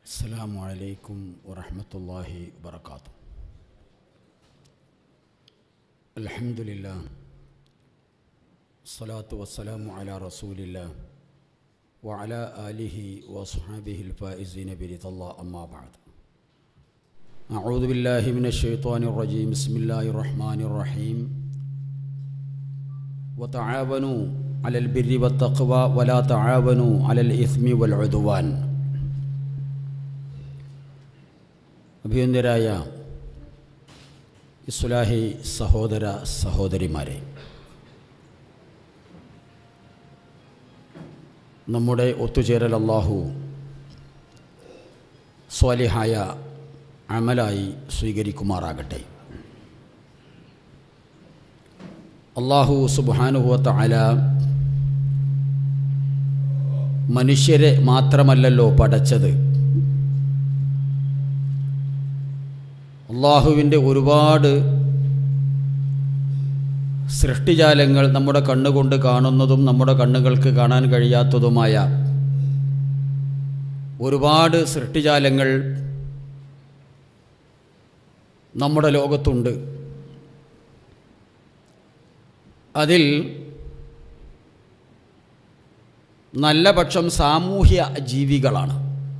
السلام عليكم ورحمة الله وبركاته. الحمد لله الصلاة والسلام على رسول الله وعلى آله وصحبه الفائزين برضا الله. أما بعد، أعوذ بالله من الشيطان الرجيم. بسم الله الرحمن الرحيم. وتعاونوا على البر والتقوى ولا تعاونوا على الإثم والعدوان. അഭിനന്ദരായ ഇസ്ലാഹി സഹോദര സഹോദരിമാരെ, നമ്മുടെ ഒത്തുചേരൽ അല്ലാഹു സ്വാലിഹായ അമലായി സ്വീകരിക്കുമാറാകട്ടെ. അല്ലാഹു സുബ്ഹാനഹു വ തആല മനുഷ്യരെ മാത്രമല്ലല്ലോ പടച്ചത്, അള്ളാഹുവിൻ്റെ ഒരുപാട് സൃഷ്ടിജാലങ്ങൾ നമ്മുടെ കണ്ണുകൊണ്ട് കാണുന്നതും നമ്മുടെ കണ്ണുകൾക്ക് കാണാൻ കഴിയാത്തതുമായ ഒരുപാട് സൃഷ്ടിജാലങ്ങൾ നമ്മുടെ ലോകത്തുണ്ട്. അതിൽ നല്ല പക്ഷം സാമൂഹ്യ ജീവികളാണ്.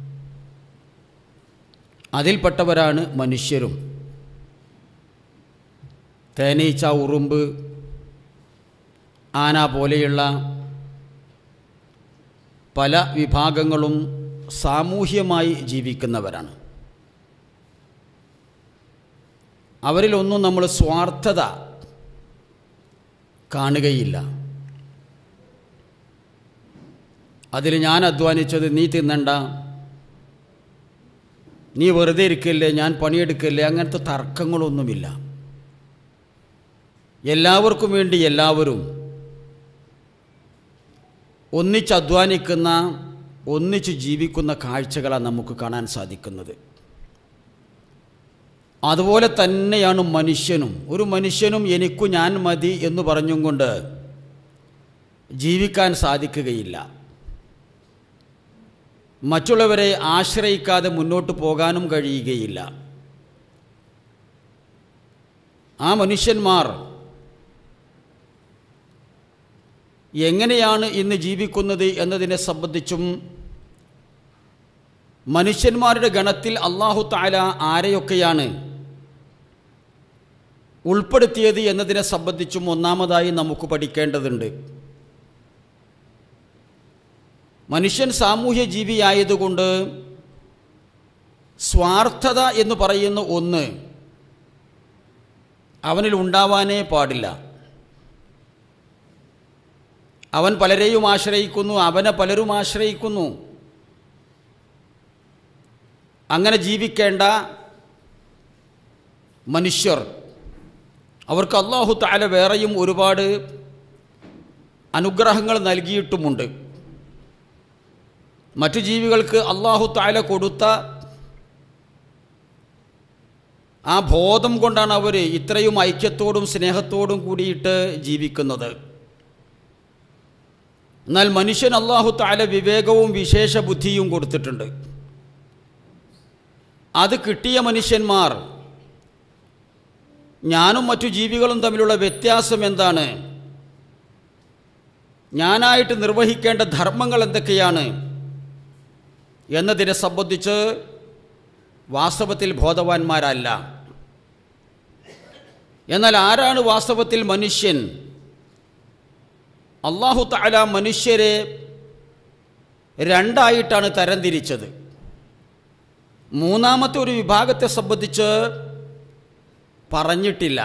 അതിൽപ്പെട്ടവരാണ് മനുഷ്യരും. തേനീച്ച, ഉറുമ്പ്, ആന പോലെയുള്ള പല വിഭാഗങ്ങളും സാമൂഹ്യമായി ജീവിക്കുന്നവരാണ്. അവരിലൊന്നും നമ്മൾ സ്വാർത്ഥത കാണുകയില്ല. അതിൽ ഞാൻ അധ്വാനിച്ചത് നീ തിന്നണ്ട, നീ വെറുതെ ഇരിക്കല്ലേ, ഞാൻ പണിയെടുക്കല്ലേ, അങ്ങനത്തെ തർക്കങ്ങളൊന്നുമില്ല. എല്ലാവർക്കും വേണ്ടി എല്ലാവരും ഒന്നിച്ച് അധ്വാനിക്കുന്ന, ഒന്നിച്ച് ജീവിക്കുന്ന കാഴ്ചകളാണ് നമുക്ക് കാണാൻ സാധിക്കുന്നത്. അതുപോലെ തന്നെയാണ് മനുഷ്യനും. ഒരു മനുഷ്യനും എനിക്കു ഞാൻ മതി എന്ന് പറഞ്ഞും കൊണ്ട് ജീവിക്കാൻ സാധിക്കുകയില്ല. മറ്റുള്ളവരെ ആശ്രയിക്കാതെ മുന്നോട്ട് പോകാനും കഴിയുകയില്ല. ആ മനുഷ്യന്മാർ എങ്ങനെയാണ് ഇന്ന് ജീവിക്കുന്നത് എന്നതിനെ സംബന്ധിച്ചും മനുഷ്യന്മാരുടെ ഗണത്തിൽ അല്ലാഹു തആല ആരെയൊക്കെയാണ് ഉൾപ്പെടുത്തിയത് എന്നതിനെ സംബന്ധിച്ചും ഒന്നാമതായി നമുക്ക് പഠിക്കേണ്ടതുണ്ട്. മനുഷ്യൻ സാമൂഹ്യ ജീവിയായതുകൊണ്ട് സ്വാർത്ഥത എന്ന് പറയുന്ന ഒന്ന് അവനിൽ ഉണ്ടാവാനേ പാടില്ല. അവൻ പലരെയും ആശ്രയിക്കുന്നു, അവനെ പലരും ആശ്രയിക്കുന്നു. അങ്ങനെ ജീവിക്കേണ്ട മനുഷ്യർ, അവർക്ക് അല്ലാഹു തആല വേറെയും ഒരുപാട് അനുഗ്രഹങ്ങൾ നൽകിയിട്ടുമുണ്ട്. മറ്റു ജീവികൾക്ക് അല്ലാഹു തആല കൊടുത്ത ആ ബോധം കൊണ്ടാണ് അവർ ഇത്രയും ഐക്യത്തോടും സ്നേഹത്തോടും കൂടിയിട്ട് ജീവിക്കുന്നത്. എന്നാൽ മനുഷ്യൻ അല്ലാഹു തആല വിവേകവും വിശേഷ ബുദ്ധിയും കൊടുത്തിട്ടുണ്ട്. അത് കിട്ടിയ മനുഷ്യന്മാർ ഞാനും മറ്റു ജീവികളും തമ്മിലുള്ള വ്യത്യാസം എന്താണ്, ഞാനായിട്ട് നിർവഹിക്കേണ്ട ധർമ്മങ്ങൾ എന്തൊക്കെയാണ് എന്നതിനെ സംബന്ധിച്ച് വാസ്തവത്തിൽ ബോധവാന്മാരല്ല. എന്നാൽ ആരാണ് വാസ്തവത്തിൽ മനുഷ്യൻ? അല്ലാഹു തആല മനുഷ്യരെ രണ്ടായിട്ടാണ് തരംതിരിച്ചത്. മൂന്നാമത്തെ ഒരു വിഭാഗത്തെ സംബന്ധിച്ച് പറഞ്ഞിട്ടില്ല.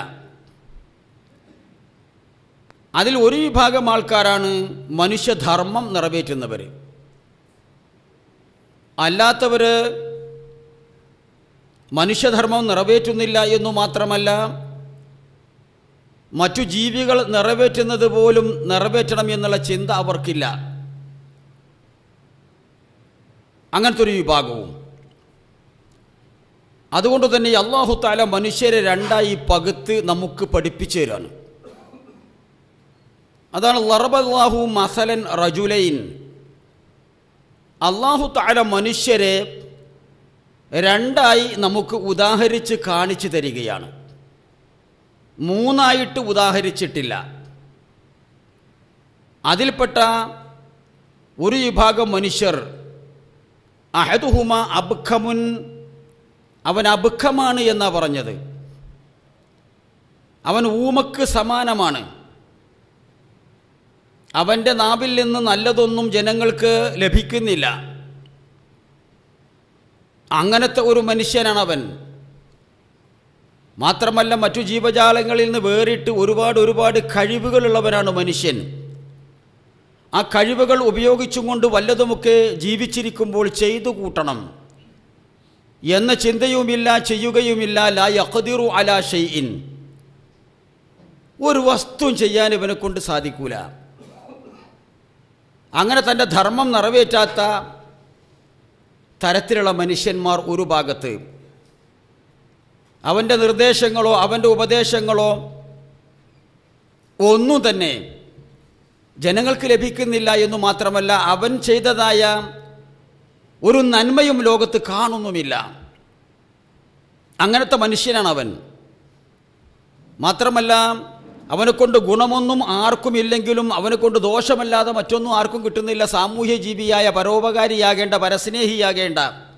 അതിൽ ഒരു വിഭാഗം ആൾക്കാരാണ് മനുഷ്യധർമ്മം നിറവേറ്റുന്നവർ. അല്ലാത്തവർ മനുഷ്യധർമ്മം നിറവേറ്റുന്നില്ല എന്നു മാത്രമല്ല, മറ്റു ജീവികൾ നിറവേറ്റുന്നത് പോലും നിറവേറ്റണം എന്നുള്ള ചിന്ത അവർക്കില്ല. അങ്ങനത്തെ ഒരു വിഭാഗവും. അതുകൊണ്ട് തന്നെ അല്ലാഹു തആല മനുഷ്യരെ രണ്ടായി പകുത്ത് നമുക്ക് പഠിപ്പിച്ചു തരാണ്. അതാണ് ലറബല്ലാഹു മസലൻ റജുലൈൻ. അല്ലാഹു തആല മനുഷ്യരെ രണ്ടായി നമുക്ക് ഉദാഹരിച്ച് കാണിച്ചു തരികയാണ്. മൂന്നായിട്ട് ഉദാഹരിച്ചിട്ടില്ല. അതിൽപ്പെട്ട ഒരു വിഭാഗം മനുഷ്യർ അഹദുഹുമ അബ്ഖമുൻ, അവൻ അബ്ഖമാണ് എന്നാ പറഞ്ഞത്. അവൻ ഊമക്ക് സമാനമാണ്. അവൻ്റെ നാവിൽ നിന്ന് നല്ലതൊന്നും ജനങ്ങൾക്ക് ലഭിക്കുന്നില്ല. അങ്ങനത്തെ ഒരു മനുഷ്യനാണവൻ. മാത്രമല്ല മറ്റു ജീവജാലങ്ങളിൽ നിന്ന് വേറിട്ട് ഒരുപാട് കഴിവുകളുള്ളവനാണ് മനുഷ്യൻ. ആ കഴിവുകൾ ഉപയോഗിച്ചുകൊണ്ട് വല്ലതുമൊക്കെ ജീവിച്ചിരിക്കുമ്പോൾ ചെയ്തു കൂട്ടണം എന്ന ചിന്തയുമില്ല, ചെയ്യുകയുമില്ല. ലാ യഖ്ദിറു അലാ ഷൈഇൻ, ഒരു വസ്തുവും ചെയ്യാൻ ഇവനെ കൊണ്ട് സാധിക്കൂല. അങ്ങനെ തൻ്റെ ധർമ്മം നിറവേറ്റാത്ത തരത്തിലുള്ള മനുഷ്യന്മാർ ഒരു ഭാഗത്ത്, അവൻ്റെ നിർദ്ദേശങ്ങളോ അവൻ്റെ ഉപദേശങ്ങളോ ഒന്നും തന്നെ ജനങ്ങൾക്ക് ലഭിക്കുന്നില്ല എന്നു മാത്രമല്ല, അവൻ ചെയ്തതായ ഒരു നന്മയും ലോകത്ത് കാണുന്നുമില്ല. അങ്ങനത്തെ മനുഷ്യനാണ് അവൻ. മാത്രമല്ല അവനെക്കൊണ്ട് ഗുണമൊന്നും ആർക്കും ഇല്ലെങ്കിലും അവനെക്കൊണ്ട് ദോഷമല്ലാതെ മറ്റൊന്നും ആർക്കും കിട്ടുന്നില്ല. സാമൂഹ്യ ജീവിയായ, പരോപകാരിയാകേണ്ട, പരസ്നേഹിയാകേണ്ട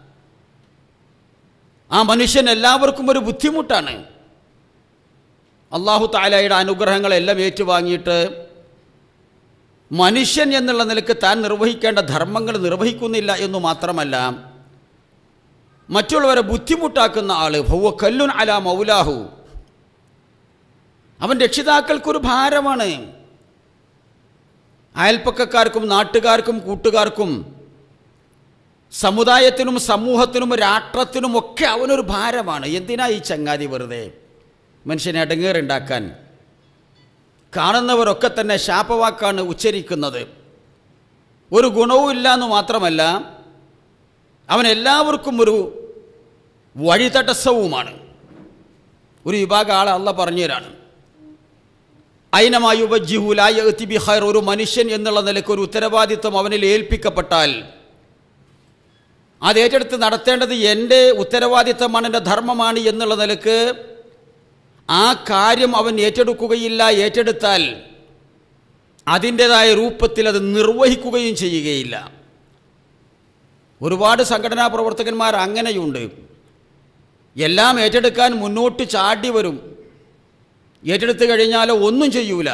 ആ മനുഷ്യൻ എല്ലാവർക്കും ഒരു ബുദ്ധിമുട്ടാണ്. അല്ലാഹു തആലയുടെ അനുഗ്രഹങ്ങളെല്ലാം ഏറ്റുവാങ്ങിയിട്ട് മനുഷ്യൻ എന്നുള്ള നിലക്ക് താൻ നിർവഹിക്കേണ്ട ധർമ്മങ്ങൾ നിർവഹിക്കുന്നില്ല എന്നു മാത്രമല്ല, മറ്റുള്ളവരെ ബുദ്ധിമുട്ടാക്കുന്ന ആൾ. ഫഹുവ കല്ലുൻ അലാ മൗലാഹു, അവൻ രക്ഷിതാക്കൾക്കൊരു ഭാരമാണ്. അയൽപ്പക്കക്കാർക്കും നാട്ടുകാർക്കും കൂട്ടുകാർക്കും സമുദായത്തിനും സമൂഹത്തിനും രാഷ്ട്രത്തിനുമൊക്കെ അവനൊരു ഭാരമാണ്. എന്തിനാ ഈ ചങ്ങാതി വെറുതെ മനുഷ്യനെ അടങ്ങേറുണ്ടാക്കാൻ? കാണുന്നവരൊക്കെ തന്നെ ശാപവാക്കാണ് ഉച്ചരിക്കുന്നത്. ഒരു ഗുണവും ഇല്ല എന്ന് മാത്രമല്ല, അവൻ എല്ലാവർക്കും ഒരു വഴിതടസ്സവുമാണ്. ഒരു വിഭാഗം ആളെ അള്ളാഹ് പറഞ്ഞുതരാണ്. ഐനമാ യുവജ്ജിഹു ലാ യഅതി ബിഖൈർ, ഒരു മനുഷ്യൻ എന്നുള്ള നിലയ്ക്ക് ഒരു ഉത്തരവാദിത്വം അവനിൽ ഏൽപ്പിക്കപ്പെട്ടാൽ അത് ഏറ്റെടുത്ത് നടത്തേണ്ടത് എൻ്റെ ഉത്തരവാദിത്വമാണ്, എൻ്റെ ധർമ്മമാണ് എന്നുള്ള നിലക്ക് ആ കാര്യം അവൻ ഏറ്റെടുക്കുകയില്ല. ഏറ്റെടുത്താൽ അതിൻ്റെതായ രൂപത്തിൽ അത് നിർവഹിക്കുകയും ചെയ്യുകയില്ല. ഒരുപാട് സംഘടനാ പ്രവർത്തകന്മാർ അങ്ങനെയുണ്ട്. എല്ലാം ഏറ്റെടുക്കാൻ മുന്നോട്ട് ചാടി വരും. ഏറ്റെടുത്തു കഴിഞ്ഞാലോ ഒന്നും ചെയ്യൂല.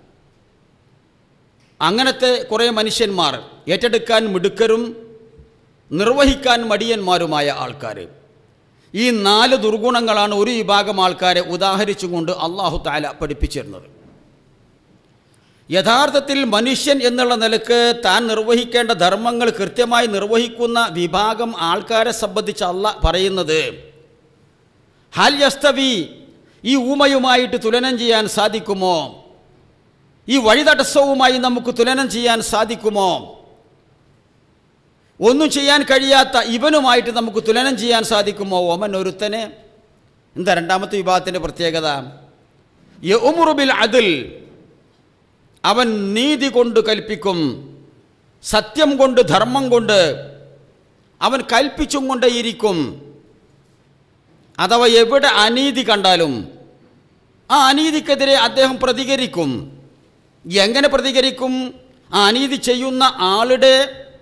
അങ്ങനത്തെ കുറേ മനുഷ്യന്മാർ, ഏറ്റെടുക്കാൻ മിടുക്കരും നിർവഹിക്കാൻ മടിയന്മാരുമായ ആൾക്കാർ. ഈ 4 ദുർഗുണങ്ങളാണ് ഒരു വിഭാഗം ആൾക്കാരെ ഉദാഹരിച്ചുകൊണ്ട് അല്ലാഹു തആല പഠിപ്പിച്ചിരുന്നത്. യഥാർത്ഥത്തിൽ മനുഷ്യൻ എന്നുള്ള നിലക്ക് താൻ നിർവഹിക്കേണ്ട ധർമ്മങ്ങൾ കൃത്യമായി നിർവഹിക്കുന്ന വിഭാഗം ആൾക്കാരെ സംബന്ധിച്ച് അല്ലാഹ് പറയുന്നത്, ഹൽ യസ്തവി, ഈ ഊമയുമായിട്ട് തുലനം ചെയ്യാൻ സാധിക്കുമോ? ഈ വഴിതടസ്സവുമായി നമുക്ക് തുലനം ചെയ്യാൻ സാധിക്കുമോ? ഒന്നും ചെയ്യാൻ കഴിയാത്ത ഇവനുമായിട്ട് നമുക്ക് തുലനം ചെയ്യാൻ സാധിക്കുമോ? ഒമൻ, ഒരുത്തനെ. എന്താ രണ്ടാമത്തെ വിഭാഗത്തിൻ്റെ പ്രത്യേകത? യഉമുറു ബിൽ അദ്ൽ, അവൻ നീതി കൊണ്ട് കൽപ്പിക്കും, സത്യം കൊണ്ട്, ധർമ്മം കൊണ്ട് അവൻ കൽപ്പിച്ചും കൊണ്ടേയിരിക്കും. അഥവാ എവിടെ അനീതി കണ്ടാലും ആ അനീതിക്കെതിരെ അദ്ദേഹം പ്രതികരിക്കും. എങ്ങനെ പ്രതികരിക്കും? ആ അനീതി ചെയ്യുന്ന ആളുടെ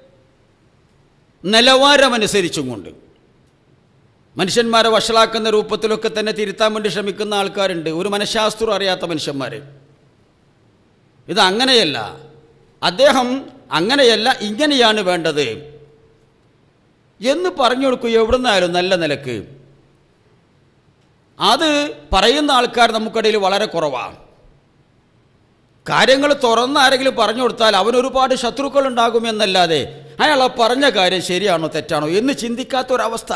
നിലവാരമനുസരിച്ചും കൊണ്ട്. മനുഷ്യന്മാരെ വഷളാക്കുന്ന രൂപത്തിലൊക്കെ തന്നെ തിരുത്താൻ വേണ്ടി ശ്രമിക്കുന്ന ആൾക്കാരുണ്ട്, ഒരു മനഃശാസ്ത്രം അറിയാത്ത മനുഷ്യന്മാർ. ഇത് അങ്ങനെയല്ല, അദ്ദേഹം അങ്ങനെയല്ല, ഇങ്ങനെയാണ് വേണ്ടത് എന്ന് പറഞ്ഞു കൊടുക്കുക. എവിടുന്നായാലും നല്ല നിലക്ക് അത് പറയുന്ന ആൾക്കാർ നമുക്കിടയിൽ വളരെ കുറവാണ്. കാര്യങ്ങൾ തുറന്ന് ആരെങ്കിലും പറഞ്ഞു കൊടുത്താൽ അവനൊരുപാട് ശത്രുക്കൾ ഉണ്ടാകുമെന്നല്ലാതെ അയാൾ ആ പറഞ്ഞ കാര്യം ശരിയാണോ തെറ്റാണോ എന്ന് ചിന്തിക്കാത്തൊരവസ്ഥ.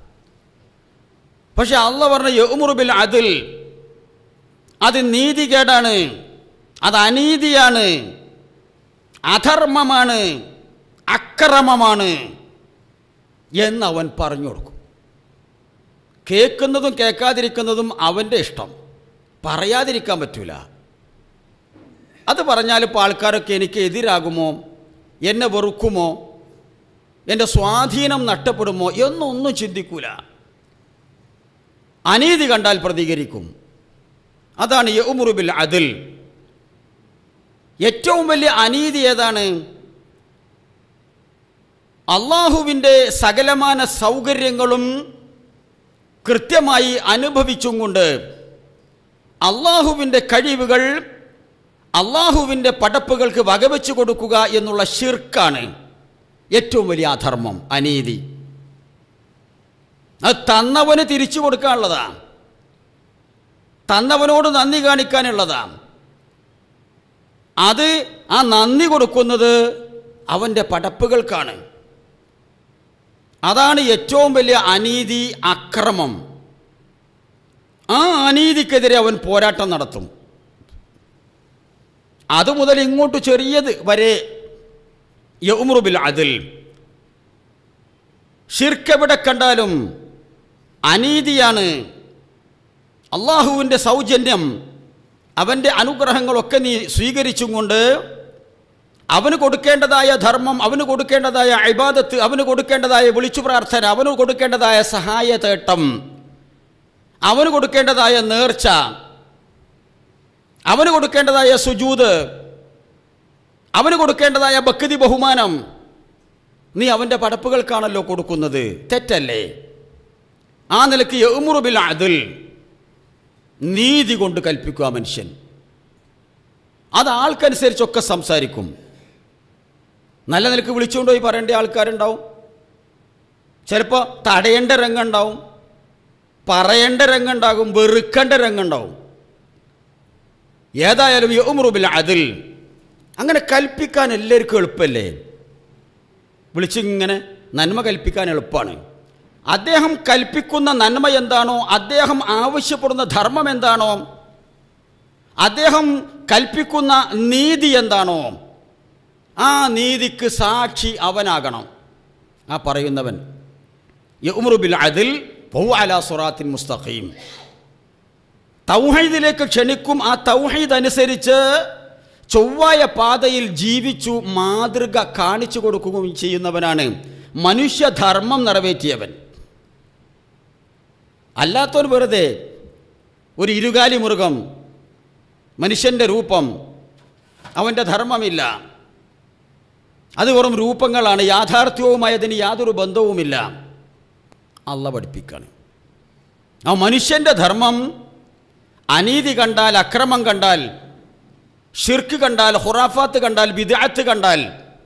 പക്ഷെ അല്ലാഹ് പറഞ്ഞ യഉമുറു ബിൽ അദ്ൽ, അത് നീതികേടാണ്, അത് അനീതിയാണ്, അധർമ്മമാണ്, അക്രമമാണ് എന്നവൻ പറഞ്ഞു കൊടുക്കും. കേൾക്കുന്നതും കേൾക്കാതിരിക്കുന്നതും അവൻ്റെ ഇഷ്ടം, പറയാതിരിക്കാൻ പറ്റൂല. അത് പറഞ്ഞാൽ ഇപ്പോൾ ആൾക്കാരൊക്കെ എനിക്ക് എതിരാകുമോ, എന്നെ വെറുക്കുമോ, എൻ്റെ സ്വാധീനം നഷ്ടപ്പെടുമോ എന്നൊന്നും ചിന്തിക്കൂല. അനീതി കണ്ടാൽ പ്രതികരിക്കും. അതാണ് യഅ്മുറു ബിൽ അദ്ൽ. ഏറ്റവും വലിയ അനീതി ഏതാണ്? അള്ളാഹുവിൻ്റെ സകലമാന സൗകര്യങ്ങളും കൃത്യമായി അനുഭവിച്ചും കൊണ്ട് അള്ളാഹുവിൻ്റെ കഴിവുകൾ അള്ളാഹുവിൻ്റെ പടപ്പുകൾക്ക് വകവെച്ചു കൊടുക്കുക എന്നുള്ള ശിർക്കാണ് ഏറ്റവും വലിയ അധർമ്മം, അനീതി. അത് തന്നവന് തിരിച്ചു കൊടുക്കാനുള്ളതാണ്, തന്നവനോട് നന്ദി കാണിക്കാനുള്ളതാണ്. അത് ആ നന്ദി കൊടുക്കുന്നത് അവൻ്റെ പടപ്പുകൾക്കാണ്. അതാണ് ഏറ്റവും വലിയ അനീതി, അക്രമം. ആ അനീതിക്കെതിരെ അവൻ പോരാട്ടം നടത്തും. അതുമുതൽ ഇങ്ങോട്ട് ചെറിയത് വരെ യഅ്മുറു ബിൽ അദ്ൽ. ശിർക്ക് എവിടെ കണ്ടാലും അനീതിയാണ്. അള്ളാഹുവിൻ്റെ സൗജന്യം, അവൻ്റെ അനുഗ്രഹങ്ങളൊക്കെ നീ സ്വീകരിച്ചും കൊണ്ട് അവന് കൊടുക്കേണ്ടതായ ധർമ്മം, അവന് കൊടുക്കേണ്ടതായ ഇബാദത്ത്, അവന് കൊടുക്കേണ്ടതായ വിളിച്ചു പ്രാർത്ഥന, അവന് കൊടുക്കേണ്ടതായ സഹായ തേട്ടം, അവന് കൊടുക്കേണ്ടതായ നേർച്ച, അവന് കൊടുക്കേണ്ടതായ സുജൂദ്, അവന് കൊടുക്കേണ്ടതായ ഭക്തി ബഹുമാനം നീ അവൻ്റെ പടപ്പുകൾക്കാണല്ലോ കൊടുക്കുന്നത്. തെറ്റല്ലേ? ആ നിലയ്ക്ക് യഅ്മുറു ബിൽ അദ്ൽ, നീതി കൊണ്ട് കൽപ്പിക്കുക മനുഷ്യൻ. അത് ആൾക്കനുസരിച്ചൊക്കെ സംസാരിക്കും. നല്ല നിലക്ക് വിളിച്ചുകൊണ്ടുപോയി പറയേണ്ട ആൾക്കാരുണ്ടാവും, ചിലപ്പോൾ തടയേണ്ട രംഗമുണ്ടാവും, പറയേണ്ട രംഗമുണ്ടാകും, വെറുക്കേണ്ട രംഗമുണ്ടാവും. ഏതായാലും യഅ്മുറു ബിൽ അദ്ൽ, അങ്ങനെ കൽപ്പിക്കാൻ എല്ലാവർക്കും എളുപ്പമല്ലേ? വിളിച്ചിങ്ങനെ നന്മ കൽപ്പിക്കാൻ എളുപ്പമാണ്. അദ്ദേഹം കൽപ്പിക്കുന്ന നന്മ എന്താണോ, അദ്ദേഹം ആവശ്യപ്പെടുന്ന ധർമ്മം എന്താണോ, അദ്ദേഹം കൽപ്പിക്കുന്ന നീതി എന്താണോ, ആ നീതിക്ക് സാക്ഷി അവനാകണം, ആ പറയുന്നവൻ. യഅ്മുറു ബിൽ അദ്ൽ വഹുവ അലാ സിറാത്തിൻ മുസ്തഖീം. തൗഹീദിലേക്ക് ക്ഷണിക്കും. ആ തൗഹീദ് അനുസരിച്ച് ചൊവ്വായ പാതയിൽ ജീവിച്ചു മാതൃക കാണിച്ചു കൊടുക്കുകയും ചെയ്യുന്നവനാണ് മനുഷ്യധർമ്മം നിറവേറ്റിയവൻ. അല്ലാത്തവൻ വെറുതെ ഒരു ഇരുകാലി മൃഗം, മനുഷ്യൻ്റെ രൂപം, അവൻ്റെ ധർമ്മമില്ല. അത് വെറും രൂപങ്ങളാണ്, യാഥാർത്ഥ്യവുമായി അതിന് യാതൊരു ബന്ധവുമില്ല. അള്ളാഹു പഠിപ്പിക്കാണ്. ആ മനുഷ്യൻ്റെ ധർമ്മം അനീതി കണ്ടാൽ, അക്രമം കണ്ടാൽ, ഷിർക്ക് കണ്ടാൽ, ഖുറാഫാത്ത് കണ്ടാൽ, ബിദ്അത്ത് കണ്ടാൽ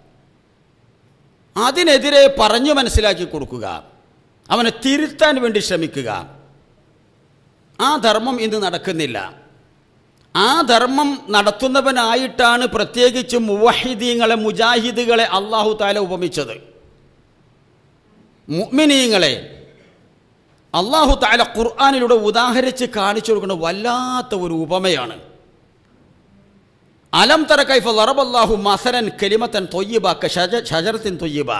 അതിനെതിരെ പറഞ്ഞു മനസ്സിലാക്കി കൊടുക്കുക, അവനെ തിരുത്താൻ വേണ്ടി ശ്രമിക്കുക. ആ ധർമ്മം ഇന്ന് നടക്കുന്നില്ല. ആ ധർമ്മം നടത്തുന്നവനായിട്ടാണ് പ്രത്യേകിച്ച് മുവഹിദീങ്ങളെ, മുജാഹിദുകളെ അല്ലാഹു തആല ഉപമിച്ചത്. മുഅ്മിനീങ്ങളെ അല്ലാഹു തആല ഖുർആനിലൂടെ ഉദാഹരിച്ച് കാണിച്ചു കൊടുക്കുന്ന വല്ലാത്ത ഒരു ഉപമയാണ്. അലം തറ കൈഫ ദറബല്ലാഹു മസലൻ കലിമത്തൻ ത്വയ്യിബ കശജറത്തിൻ ത്വയ്യിബ.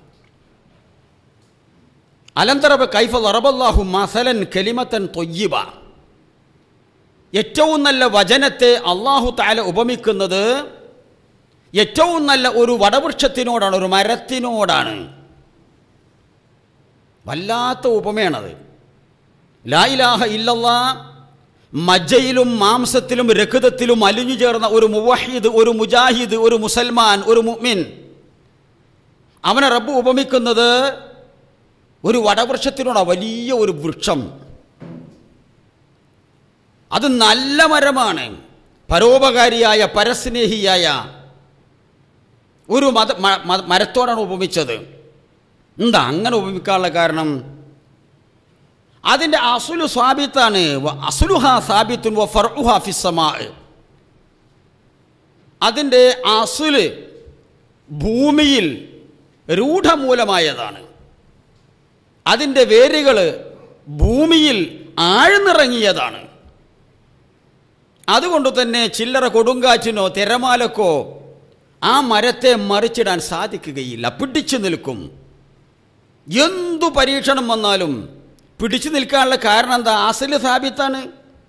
അലം തറ കൈഫ ദറബല്ലാഹു മസലൻ കലിമത്തൻ ത്വയ്യിബ. ഏറ്റവും നല്ല വചനത്തെ അല്ലാഹു തആല ഉപമിക്കുന്നത് ഏറ്റവും നല്ല ഒരു വടവൃക്ഷത്തിനോടാണ്, ഒരു മരത്തിനോടാണ്. വല്ലാത്ത ഉപമയാണത്. ലാ ഇലാഹ ഇല്ലല്ലാഹ് മജ്ജയിലും മാംസത്തിലും രക്തത്തിലും അലിഞ്ഞു ചേർന്ന ഒരു മുവഹിദ്, ഒരു മുജാഹിദ്, ഒരു മുസൽമാൻ, ഒരു മുഅ്മിൻ, അവനെ റബ്ബ് ഉപമിക്കുന്നത് ഒരു വടവൃക്ഷത്തിനോടാണ്. വലിയ ഒരു വൃക്ഷം, അത് നല്ല മരമാണ്, പരോപകാരിയായ, പരസ്നേഹിയായ ഒരു മരത്തോടാണ് ഉപമിച്ചത്. എന്താ അങ്ങനെ ഉപമിക്കാനുള്ള കാരണം? അതിൻ്റെ അസുലു സാബിത്താണ്. അസുലുഹാ സാബിത്തുൻ വ ഫർഉഹാ ഫിസ്സമാ. അതിൻ്റെ അസുല് ഭൂമിയിൽ രൂഢമൂലമായതാണ്. അതിൻ്റെ വേരുകൾ ഭൂമിയിൽ ആഴ്ന്നിറങ്ങിയതാണ്. അതുകൊണ്ട് തന്നെ ചില്ലറ കൊടുങ്കാറ്റിനോ തിരമാലക്കോ ആ മരത്തെ മറിച്ചിടാൻ സാധിക്കുകയില്ല, പിടിച്ചു നിൽക്കും. എന്തു പരീക്ഷണം വന്നാലും പിടിച്ചു നിൽക്കാനുള്ള കാരണം എന്താ? അസല് സാബിത്താണ്.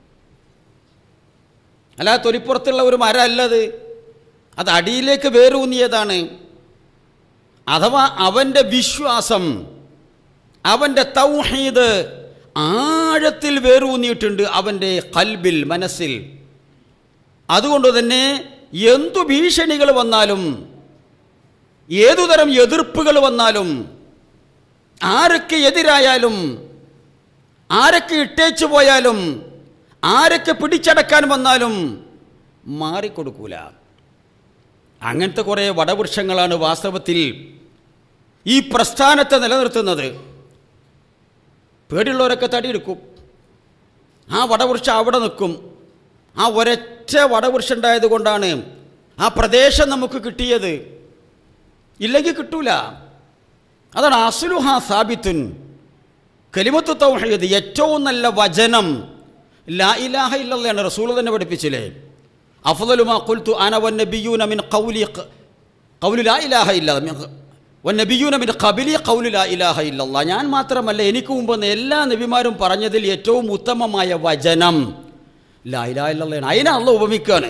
അല്ലാതെ തൊലിപ്പുറത്തുള്ള ഒരു മരം അല്ലത്, അത് അടിയിലേക്ക് വേരൂന്നിയതാണ്. അഥവാ അവൻ്റെ വിശ്വാസം, അവൻ്റെ തൗഹീദ് ആഴത്തിൽ വേരൂന്നിയിട്ടുണ്ട് അവൻ്റെ ഖൽബിൽ, മനസ്സിൽ. അതുകൊണ്ട് തന്നെ എന്തു ഭീഷണികൾ വന്നാലും, ഏതുതരം എതിർപ്പുകൾ വന്നാലും, ആരൊക്കെ എതിരായാലും, ആരൊക്കെ ഇട്ടേച്ചു പോയാലും, ആരൊക്കെ പിടിച്ചടക്കാൻ വന്നാലും മാറിക്കൊടുക്കൂല. അങ്ങനത്തെ കുറേ വടവൃക്ഷങ്ങളാണ് വാസ്തവത്തിൽ ഈ പ്രസ്ഥാനത്തെ നിലനിർത്തുന്നത്. പേടിയുള്ളവരൊക്കെ തടിയെടുക്കും, ആ വടവൃക്ഷം അവിടെ നിൽക്കും. ആ ഒരൊറ്റ വടവൃക്ഷം ഉണ്ടായത് കൊണ്ടാണ് ആ പ്രദേശം നമുക്ക് കിട്ടിയത്, ഇല്ലെങ്കിൽ കിട്ടൂല. അതാണ് അസ്ലുഹാ സാബിത്തുൻ, കലിമത്തു തൗഹീദ്, ഏറ്റവും നല്ല വചനം ലാ ഇലാഹ ഇല്ലല്ലാഹ്. റസൂൽ തന്നെ പഠിപ്പിച്ചില്ലേ, അഫ്ളലു മാ ഖുൽതു അന വന്നബിയ്യൂന മിൻ ഖൗലി ലാ ഇലാഹ ഇല്ലല്ലാഹ് വന്നബിയ്യൂന മിൻ ഖബലി ഖൗലു ലാ ഇലാഹ ഇല്ലല്ലാഹ്. ഞാൻ മാത്രമല്ല, എനിക്ക് മുമ്പ് എല്ലാ നബിമാരും പറഞ്ഞതിൽ ഏറ്റവും ഉത്തമമായ വചനം ലാ ഇലാഹ ഇല്ലല്ലാഹ്. അതിനെ അല്ലാഹു ഉപമിക്കുകയാണ്.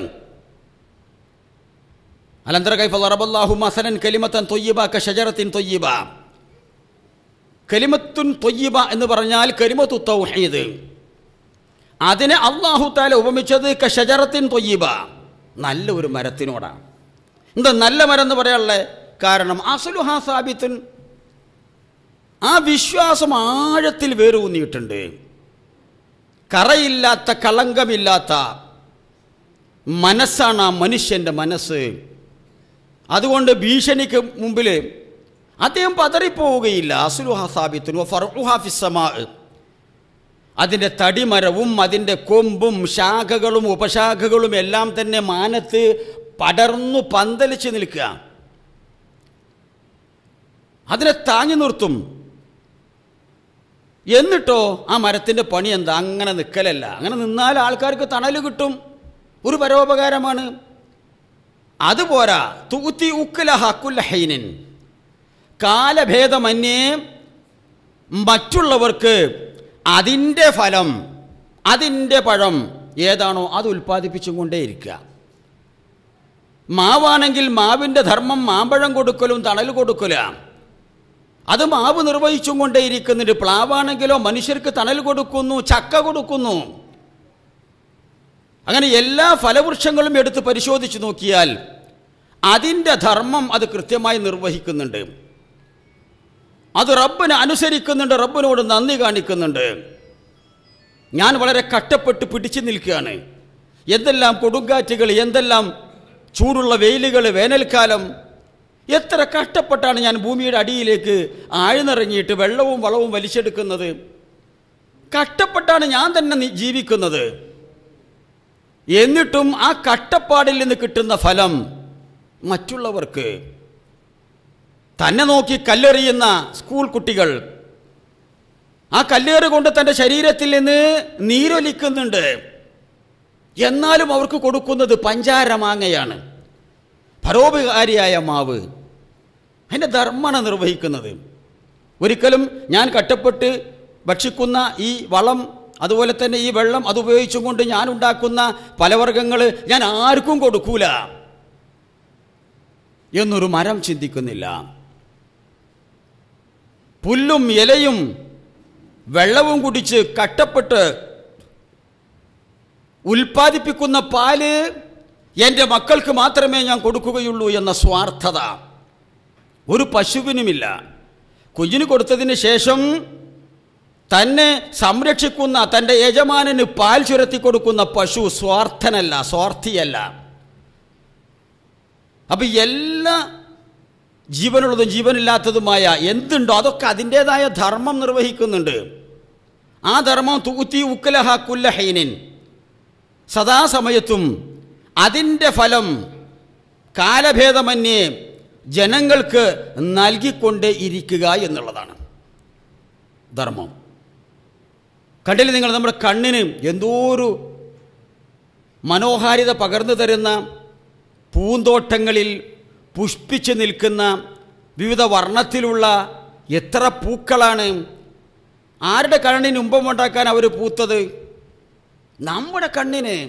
അലം തറ കൈഫ ദറബല്ലാഹു മസലൻ കലിമത്തൻ ത്വയ്യിബ കശജറത്തിൻ ത്വയ്യിബ. കലിമത്തുൻ ത്വയ്യിബ എന്ന് പറഞ്ഞാൽ കലിമത്തു തൗഹീദ്. അതിനെ അല്ലാഹു തആല ഉപമിച്ചത് കശജറത്തിൻ ത്വയ്യിബ, നല്ല ഒരു മരത്തിനോടാണ്. എന്താ നല്ല മരം എന്ന് പറയാനുള്ളത്? കാരണം അസ്ലുഹാ സാബിത്തുൻ, ആ വിശ്വാസം ആഴത്തിൽ വേരൂന്നിയിട്ടുണ്ട്. കറയില്ലാത്ത, കളങ്കമില്ലാത്ത മനസ്സാണ് ആ മനുഷ്യൻ്റെ മനസ്സ്. അതുകൊണ്ട് ഭീഷണിക്ക് മുമ്പിൽ അദ്ദേഹം പതറിപ്പോവുകയില്ല. അസ്ലുഹാ സാബിത്തുൻ വഫർഉഹാ ഫിസ്സമാ. അതിൻ്റെ തടിമരവും അതിൻ്റെ കൊമ്പും ശാഖകളും ഉപശാഖകളും എല്ലാം തന്നെ മാനത്ത് പടർന്നു പന്തലിച്ച് നിൽക്കുക. അതിനെ താങ്ങി നിർത്തും. എന്നിട്ടോ ആ മരത്തിൻ്റെ പണി എന്താ? അങ്ങനെ നിൽക്കലല്ല. അങ്ങനെ നിന്നാൽ ആൾക്കാർക്ക് തണൽ കിട്ടും, ഒരു പരോപകാരമാണ്. അതുപോരാ, തൂത്തി ഉക്കുലഹ കുല്ല ഹൈനിൻ, കാലഭേദമന്യേ മറ്റുള്ളവർക്ക് അതിൻ്റെ ഫലം, അതിൻ്റെ പഴം ഏതാണോ അത് ഉൽപ്പാദിപ്പിച്ചും കൊണ്ടേയിരിക്കുക. മാവാണെങ്കിൽ മാവിൻ്റെ ധർമ്മം മാമ്പഴം കൊടുക്കലും തണൽ കൊടുക്കലാണ്. അത് മാവ് നിർവഹിച്ചും കൊണ്ടേയിരിക്കുന്നുണ്ട്. പ്ലാവാണെങ്കിലോ മനുഷ്യർക്ക് തണൽ കൊടുക്കുന്നു, ചക്ക കൊടുക്കുന്നു. അങ്ങനെ എല്ലാ ഫലവൃക്ഷങ്ങളും എടുത്ത് പരിശോധിച്ച് നോക്കിയാൽ അതിൻ്റെ ധർമ്മം അത് കൃത്യമായി നിർവഹിക്കുന്നുണ്ട്. അത് റബ്ബിനെ അനുസരിക്കുന്നുണ്ട്, റബ്ബിനോട് നന്ദി കാണിക്കുന്നുണ്ട്. ഞാൻ വളരെ കഷ്ടപ്പെട്ട് പിടിച്ചു നിൽക്കുകയാണ്. എന്തെല്ലാം കൊടുങ്കാറ്റുകൾ, എന്തെല്ലാം ചൂടുള്ള വെയിലുകൾ, വേനൽക്കാലം, എത്ര കഷ്ടപ്പെട്ടാണ് ഞാൻ ഭൂമിയുടെ അടിയിലേക്ക് ആഴ്ന്നിറങ്ങിയിട്ട് വെള്ളവും വളവും വലിച്ചെടുക്കുന്നത്. കഷ്ടപ്പെട്ടാണ് ഞാൻ തന്നെ ജീവിക്കുന്നത്. എന്നിട്ടും ആ കഷ്ടപ്പാടിൽ നിന്ന് കിട്ടുന്ന ഫലം മറ്റുള്ളവർക്ക്, തന്നെ നോക്കി കല്ലെറിയുന്ന സ്കൂൾ കുട്ടികൾ, ആ കല്ലേറ് കൊണ്ട് തൻ്റെ ശരീരത്തിൽ നിന്ന് നീരൊലിക്കുന്നുണ്ട്. എന്നാലും അവർക്ക് കൊടുക്കുന്നത് പഞ്ചാര മാങ്ങയാണ്, പരോപകാരിയായ മാവ്. അതിൻ്റെ ധർമ്മമാണ് നിർവഹിക്കുന്നത്. ഒരിക്കലും ഞാൻ കഷ്ടപ്പെട്ട് ഭക്ഷിക്കുന്ന ഈ വളം, അതുപോലെ തന്നെ ഈ വെള്ളം, അതുപയോഗിച്ചും കൊണ്ട് ഞാൻ ഉണ്ടാക്കുന്ന പലവർഗ്ഗങ്ങൾ ഞാൻ ആർക്കും കൊടുക്കൂല എന്നൊരു മരം ചിന്തിക്കുന്നില്ല. പുല്ലും ഇലയും വെള്ളവും കുടിച്ച് കഷ്ടപ്പെട്ട് ഉൽപ്പാദിപ്പിക്കുന്ന പാല് എൻ്റെ മക്കൾക്ക് മാത്രമേ ഞാൻ കൊടുക്കുകയുള്ളൂ എന്ന സ്വാർത്ഥത ഒരു പശുവിനുമില്ല. കുഞ്ഞിന് കൊടുത്തതിന് ശേഷം തന്നെ സംരക്ഷിക്കുന്ന തൻ്റെ യജമാനന് പാൽ ചുരത്തി കൊടുക്കുന്ന പശു സ്വാർത്ഥനല്ല, സ്വാർത്ഥിയല്ല. അപ്പം എല്ലാ ജീവനുള്ളതും ജീവനില്ലാത്തതുമായ എന്തുണ്ടോ അതൊക്കെ അതിൻ്റേതായ ധർമ്മം നിർവഹിക്കുന്നുണ്ട്. ആ ധർമ്മം തൂത്തി ഉക്കലഹ കുല്ല ഹൈനിൻ, സദാസമയത്തും അതിൻ്റെ ഫലം കാലഭേദമന്യേ ജനങ്ങൾക്ക് നൽകിക്കൊണ്ടേ ഇരിക്കുക എന്നുള്ളതാണ് ധർമ്മം. കണ്ടില്ലേ നിങ്ങൾ, നമ്മുടെ കണ്ണിന് എന്തോ ഒരു മനോഹാരിത പകർന്നു തരുന്ന പൂന്തോട്ടങ്ങളിൽ പുഷ്പിച്ച് നിൽക്കുന്ന വിവിധ വർണ്ണത്തിലുള്ള എത്ര പൂക്കളാണ്. ആരുടെ കണ്ണിന് ഇമ്പമുണ്ടാക്കാൻ അവർ പൂത്തത്? നമ്മുടെ കണ്ണിന്.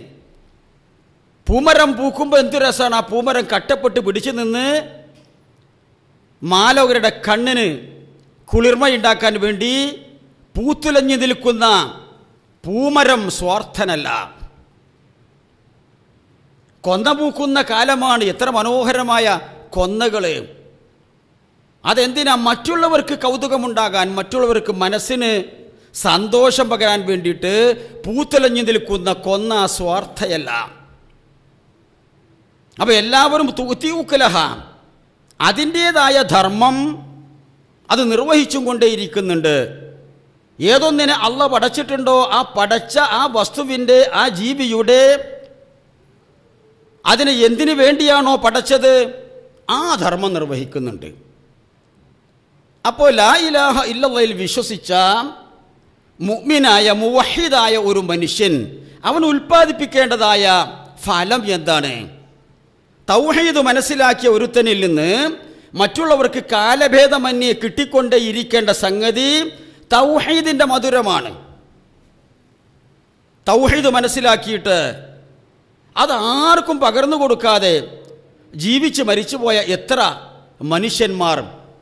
പൂമരം പൂക്കുമ്പോൾ എന്ത് രസമാണ്. ആ പൂമരം കട്ടപ്പെട്ട് പിടിച്ചു നിന്ന് മാലോകരുടെ കണ്ണിന് കുളിർമയുണ്ടാക്കാൻ വേണ്ടി പൂത്തുലഞ്ഞു നിൽക്കുന്ന പൂമരം സ്വാർത്ഥനല്ല. കൊന്ന പൂക്കുന്ന കാലമാണ്. എത്ര മനോഹരമായ കൊന്നകൾ! അതെന്തിനാ? മറ്റുള്ളവർക്ക് കൗതുകമുണ്ടാകാൻ, മറ്റുള്ളവർക്ക് മനസ്സിന് സന്തോഷം പകരാൻ വേണ്ടിയിട്ട് പൂത്തുലഞ്ഞു നിൽക്കുന്ന കൊന്ന സ്വാർത്ഥയല്ല. അപ്പോൾ എല്ലാവരും തൂത്തിയൂക്കലഹ, അതിൻ്റേതായ ധർമ്മം അത് നിർവഹിച്ചും കൊണ്ടേയിരിക്കുന്നുണ്ട്. ഏതൊന്നിനെ അള്ള പടച്ചിട്ടുണ്ടോ ആ പടച്ച ആ വസ്തുവിൻ്റെ, ആ ജീവിയുടെ, അതിനെ എന്തിനു വേണ്ടിയാണോ പടച്ചത് ആ ധർമ്മം നിർവഹിക്കുന്നുണ്ട്. അപ്പോൾ ലാ ഇലാഹ ഇല്ലല്ലാഹിൽ വിശ്വസിച്ച മുഅ്മിനായ മുവഹിദായ ഒരു മനുഷ്യൻ അവൻ ഉൽപ്പാദിപ്പിക്കേണ്ടതായ ഫലം എന്താണ്? തൗഹീദ് മനസ്സിലാക്കിയ ഒരുത്തനിൽ നിന്ന് മറ്റുള്ളവർക്ക് കാലഭേദമന്യേ കിട്ടിക്കൊണ്ടേ ഇരിക്കേണ്ട സംഗതി തൗഹീദിൻ്റെ മധുരമാണ്. തൗഹീദ് മനസ്സിലാക്കിയിട്ട് അതാർക്കും പകർന്നു കൊടുക്കാതെ ജീവിച്ച് മരിച്ചുപോയ എത്ര മനുഷ്യന്മാർ!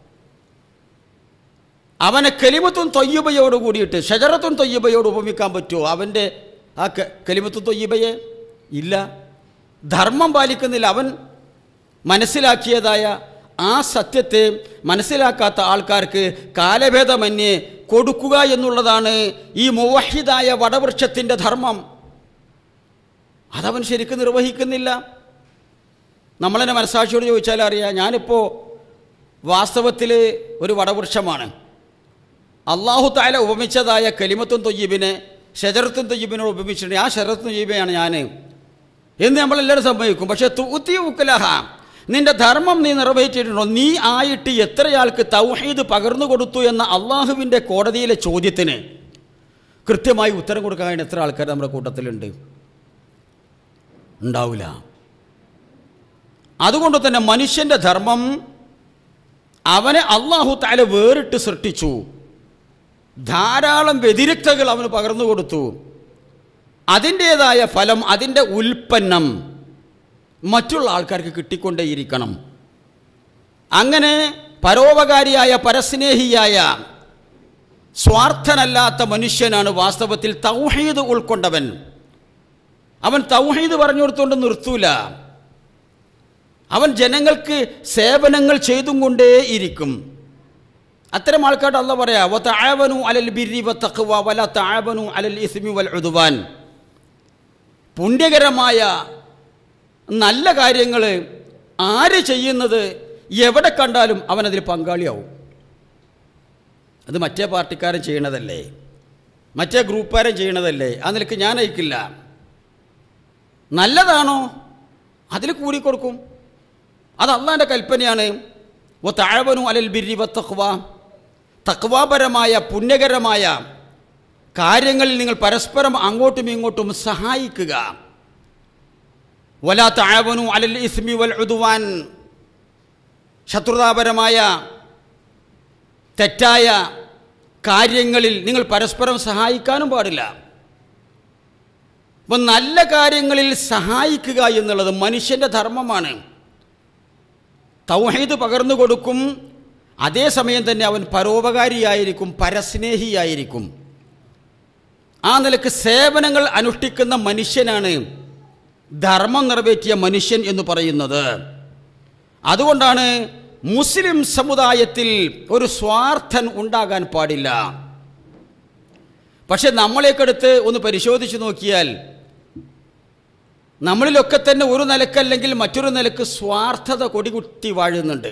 അവനെ കലിമത്തുൻ തൊയ്യബയോട് കൂടിയിട്ട് ഷജറത്തുൻ തൊയ്യബയോട് ഉപമിക്കാൻ പറ്റുമോ? അവൻ്റെ ആ കലിമത്തുൻ തൊയ്യബയെ ഇല്ല. ധർമ്മം പാലിക്കുന്നില്ല. അവൻ മനസ്സിലാക്കിയതായ ആ സത്യത്തെ മനസ്സിലാക്കാത്ത ആൾക്കാർക്ക് കാലഭേദമന്യേ കൊടുക്കുക എന്നുള്ളതാണ് ഈ മുവഹിദായ വടവൃക്ഷത്തിൻ്റെ ധർമ്മം. അതവൻ ശരിക്കും നിർവഹിക്കുന്നില്ല. നമ്മളെന്നെ മനസ്സാക്ഷിയോട് ചോദിച്ചാൽ അറിയാം. ഞാനിപ്പോൾ വാസ്തവത്തിൽ ഒരു വടവൃക്ഷമാണ്. അള്ളാഹു തആല ഉപമിച്ചതായ കലിമത്തുൻ തൊയ്യിബിനെ ഷജറത്തുൻ തൊയ്യിബിനോട് ഉപമിച്ചിട്ടുണ്ട്. ആ ഷജറത്തുൻ തൊയ്യിബയാണ് ഞാൻ എന്ന് നമ്മളെല്ലാവരും സമ്മതിക്കും. പക്ഷേ തുഅ്തിഉക്കലഹ, നിന്റെ ധർമ്മം നീ നിറവേറ്റിയിട്ടുണ്ടോ? നീ ആയിട്ട് എത്രയാൾക്ക് തൗഹീദ് പകർന്നു കൊടുത്തു എന്ന അള്ളാഹുവിൻ്റെ കോടതിയിലെ ചോദ്യത്തിന് കൃത്യമായി ഉത്തരം കൊടുക്കാൻ എത്ര ആൾക്കാർ നമ്മുടെ കൂട്ടത്തിലുണ്ട്? ഉണ്ടാവില്ല. അതുകൊണ്ട് തന്നെ മനുഷ്യൻ്റെ ധർമ്മം അവനെ അള്ളാഹു തആല വേറിട്ട് സൃഷ്ടിച്ചു. ധാരാളം വ്യതിരിക്തകൾ അവന് പകർന്നു കൊടുത്തു. അതിൻ്റേതായ ഫലം, അതിൻ്റെ ഉൽപ്പന്നം മറ്റുള്ള ആൾക്കാർക്ക് കിട്ടിക്കൊണ്ടേയിരിക്കണം. അങ്ങനെ പരോപകാരിയായ, പരസ്നേഹിയായ, സ്വാർത്ഥനല്ലാത്ത മനുഷ്യനാണ് വാസ്തവത്തിൽ തൗഹീദ് ഉൾക്കൊണ്ടവൻ. അവൻ തൗഹീദ് പറഞ്ഞു കൊടുത്തുകൊണ്ട് നിർത്തൂല. അവൻ ജനങ്ങൾക്ക് സേവനങ്ങൾ ചെയ്തും കൊണ്ടേയിരിക്കും. അത്തരം ആൾക്കാരുടെ അല്ലാഹു പറയാ, വതആവനു അലൽ ബിർരി വത്തഖ്വ വലാ തആവനു അലൽ ഇസ്മി വൽ ഉദ്വാൻ. പുണ്യകരമായ നല്ല കാര്യങ്ങൾ ആര് ചെയ്യുന്നത് എവിടെ കണ്ടാലും അവനതിൽ പങ്കാളിയാവും. അത് മറ്റേ പാർട്ടിക്കാരൻ ചെയ്യണതല്ലേ, മറ്റേ ഗ്രൂപ്പുകാരൻ ചെയ്യണതല്ലേ, ആ നിലക്ക് ഞാൻ അയക്കില്ല. നല്ലതാണോ അതിൽ കൂടിക്കൊടുക്കും. അത് അള്ളാഹിൻ്റെ കൽപ്പനയാണ്. വതആവനു അലൽ ബിർരി വത്തഖ്വ, തഖ്വാപരമായ പുണ്യകരമായ കാര്യങ്ങളിൽ നിങ്ങൾ പരസ്പരം അങ്ങോട്ടും ഇങ്ങോട്ടും സഹായിക്കുക. വലാ തആവനു അലൽ ഇസ്മി വൽ ഉദ്വാൻ, ശത്രുതാപരമായ തെറ്റായ കാര്യങ്ങളിൽ നിങ്ങൾ പരസ്പരം സഹായിക്കാനും പാടില്ല. അപ്പം നല്ല കാര്യങ്ങളിൽ സഹായിക്കുക എന്നുള്ളത് മനുഷ്യൻ്റെ ധർമ്മമാണ്. തൗഹീദ് പകർന്നു കൊടുക്കും, അതേസമയം തന്നെ അവൻ പരോപകാരിയായിരിക്കും, പരസ്നേഹിയായിരിക്കും. ആ നിലക്ക് സേവനങ്ങൾ അനുഷ്ഠിക്കുന്ന മനുഷ്യനാണ് ധർമ്മം നിറവേറ്റിയ മനുഷ്യൻ എന്ന് പറയുന്നത്. അതുകൊണ്ടാണ് മുസ്ലിം സമുദായത്തിൽ ഒരു സ്വാർത്ഥൻ ഉണ്ടാകാൻ പാടില്ല. പക്ഷെ നമ്മളെയൊക്കെടുത്ത് ഒന്ന് പരിശോധിച്ച് നോക്കിയാൽ നമ്മളിലൊക്കെ തന്നെ ഒരു നിലക്കല്ലെങ്കിൽ മറ്റൊരു നിലക്ക് സ്വാർത്ഥത കൊടികുത്തി വാഴുന്നുണ്ട്.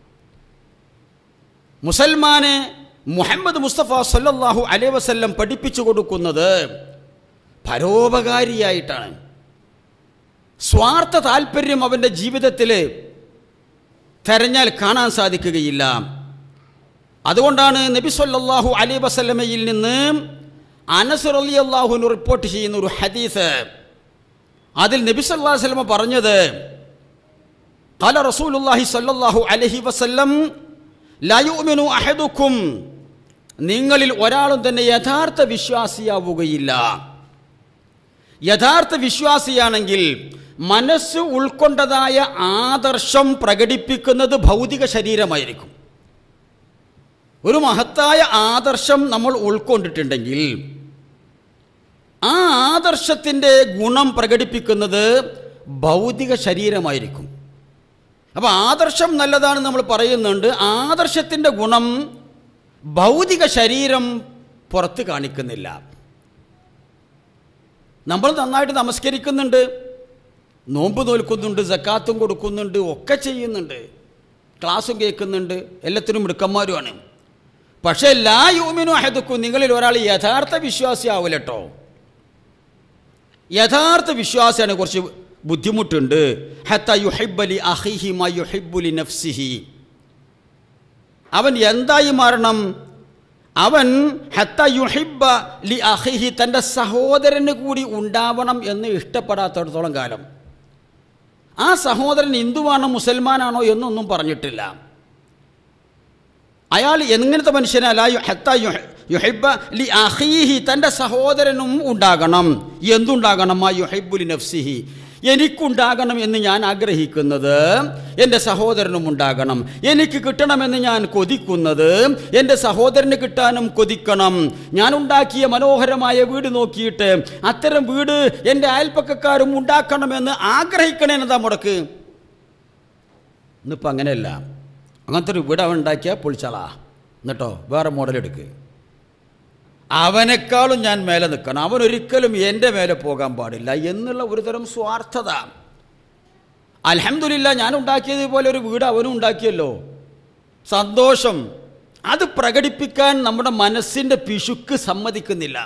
മുസൽമാനെ മുഹമ്മദ് മുസ്തഫ സല്ലല്ലാഹു അലൈഹി വസല്ലം പഠിപ്പിച്ചു കൊടുക്കുന്നത് പരോപകാരിയായിട്ടാണ്. സ്വാർത്ഥ താല്പര്യം അവൻ്റെ ജീവിതത്തിൽ തെരഞ്ഞാൽ കാണാൻ സാധിക്കുകയില്ല. അതുകൊണ്ടാണ് നബി സല്ലല്ലാഹു അലൈഹി വസല്ലമയിൽ നിന്ന് അനസ് റളിയല്ലാഹു അൻഹു റിപ്പോർട്ട് ചെയ്യുന്ന ഒരു ഹദീസ്, അതിൽ നബി സല്ലല്ലാഹു അലൈഹി വസല്ലം പറഞ്ഞത്, ഖാല റസൂലുള്ളാഹി സല്ലല്ലാഹു അലൈഹി വസല്ലം ലാ യുഅ്മിനു അഹദുക്കും, നിങ്ങളിൽ ഒരാളും തന്നെ യഥാർത്ഥ വിശ്വാസിയാവുകയില്ല. യഥാർത്ഥ വിശ്വാസിയാണെങ്കിൽ മനസ്സ് ഉൾക്കൊണ്ടതായ ആദർശം പ്രകടിപ്പിക്കുന്നത് ഭൗതിക ശരീരമായിരിക്കും. ഒരു മഹത്തായ ആദർശം നമ്മൾ ഉൾക്കൊണ്ടിട്ടുണ്ടെങ്കിൽ ആ ആദർശത്തിൻ്റെ ഗുണം പ്രകടിപ്പിക്കുന്നത് ഭൗതിക ശരീരമായിരിക്കും. അപ്പോൾ ആദർശം നല്ലതാണെന്ന് നമ്മൾ പറയുന്നുണ്ട്, ആദർശത്തിൻ്റെ ഗുണം ഭൗതിക ശരീരം പുറത്ത് കാണിക്കുന്നില്ല. നമ്മൾ നന്നായിട്ട് നമസ്കരിക്കുന്നുണ്ട്, നോമ്പ് നോൽക്കുന്നുണ്ട്, സക്കാത്തും കൊടുക്കുന്നുണ്ട്, ഒക്കെ ചെയ്യുന്നുണ്ട്, ക്ലാസ്സും കേൾക്കുന്നുണ്ട്, എല്ലാത്തിനും മിടുക്കന്മാരുമാണ്. പക്ഷേ ലാ യുമിനു അഹദുക്കും, നിങ്ങളിൽ ഒരാൾ യഥാർത്ഥ വിശ്വാസിയാവില്ലട്ടോ. യഥാർത്ഥ വിശ്വാസിയാണ് കുറച്ച് ബുദ്ധിമുട്ടുണ്ട്. ഹത്താ യുഹിബ്ബ ലി അഖീഹി മാ യുഹിബ്ബു ലി നഫ്സിഹി. അവൻ എന്തായി മാറണം? അവൻ ഹത്താ യുഹിബ്ബ ലി അഖീഹി, തൻ്റെ സഹോദരന് കൂടി ഉണ്ടാവണം എന്ന് ഇഷ്ടപ്പെടാത്തിടത്തോളം കാലം. ആ സഹോദരൻ ഹിന്ദുവാണോ മുസൽമാനാണോ എന്നൊന്നും പറഞ്ഞിട്ടില്ല. അയാൾ എങ്ങനത്തെ മനുഷ്യനല്ല? ഹത്താ യുഹിബ്ബ ലി അഖീഹി, തൻ്റെ സഹോദരനും ഉണ്ടാകണം. എന്തുണ്ടാകണം? മാ യുഹിബ്ബു ലി നഫ്സിഹി, എനിക്കുണ്ടാകണം എന്ന് ഞാൻ ആഗ്രഹിക്കുന്നത് എൻ്റെ സഹോദരനും ഉണ്ടാകണം. എനിക്ക് കിട്ടണമെന്ന് ഞാൻ കൊതിക്കുന്നത് എൻ്റെ സഹോദരന് കിട്ടാനും കൊതിക്കണം. ഞാൻ ഉണ്ടാക്കിയ മനോഹരമായ വീട് നോക്കിയിട്ട് അത്തരം വീട് എൻ്റെ അയൽപ്പക്കക്കാരും ഉണ്ടാക്കണമെന്ന് ആഗ്രഹിക്കണേന്നതാ മുടക്ക്. ഇന്നിപ്പോൾ അങ്ങനെയല്ല. അങ്ങനത്തെ ഒരു വീട് അവൻ ഉണ്ടാക്കിയാൽ പൊളിച്ചാളാ, എന്നിട്ടോ വേറെ മോഡലെടുക്ക്. അവനേക്കാളും ഞാൻ മേലെ നിൽക്കണം, അവനൊരിക്കലും എൻ്റെ മേലെ പോകാൻ പാടില്ല എന്നുള്ള ഒരു തരം സ്വാർത്ഥത. അൽഹംദുലില്ലാ, ഞാൻ ഉണ്ടാക്കിയതുപോലെ ഒരു വീട് അവനും ഉണ്ടാക്കിയല്ലോ, സന്തോഷം. അത് പ്രകടിപ്പിക്കാൻ നമ്മുടെ മനസ്സിൻ്റെ പിശുക്ക് സമ്മതിക്കുന്നില്ല.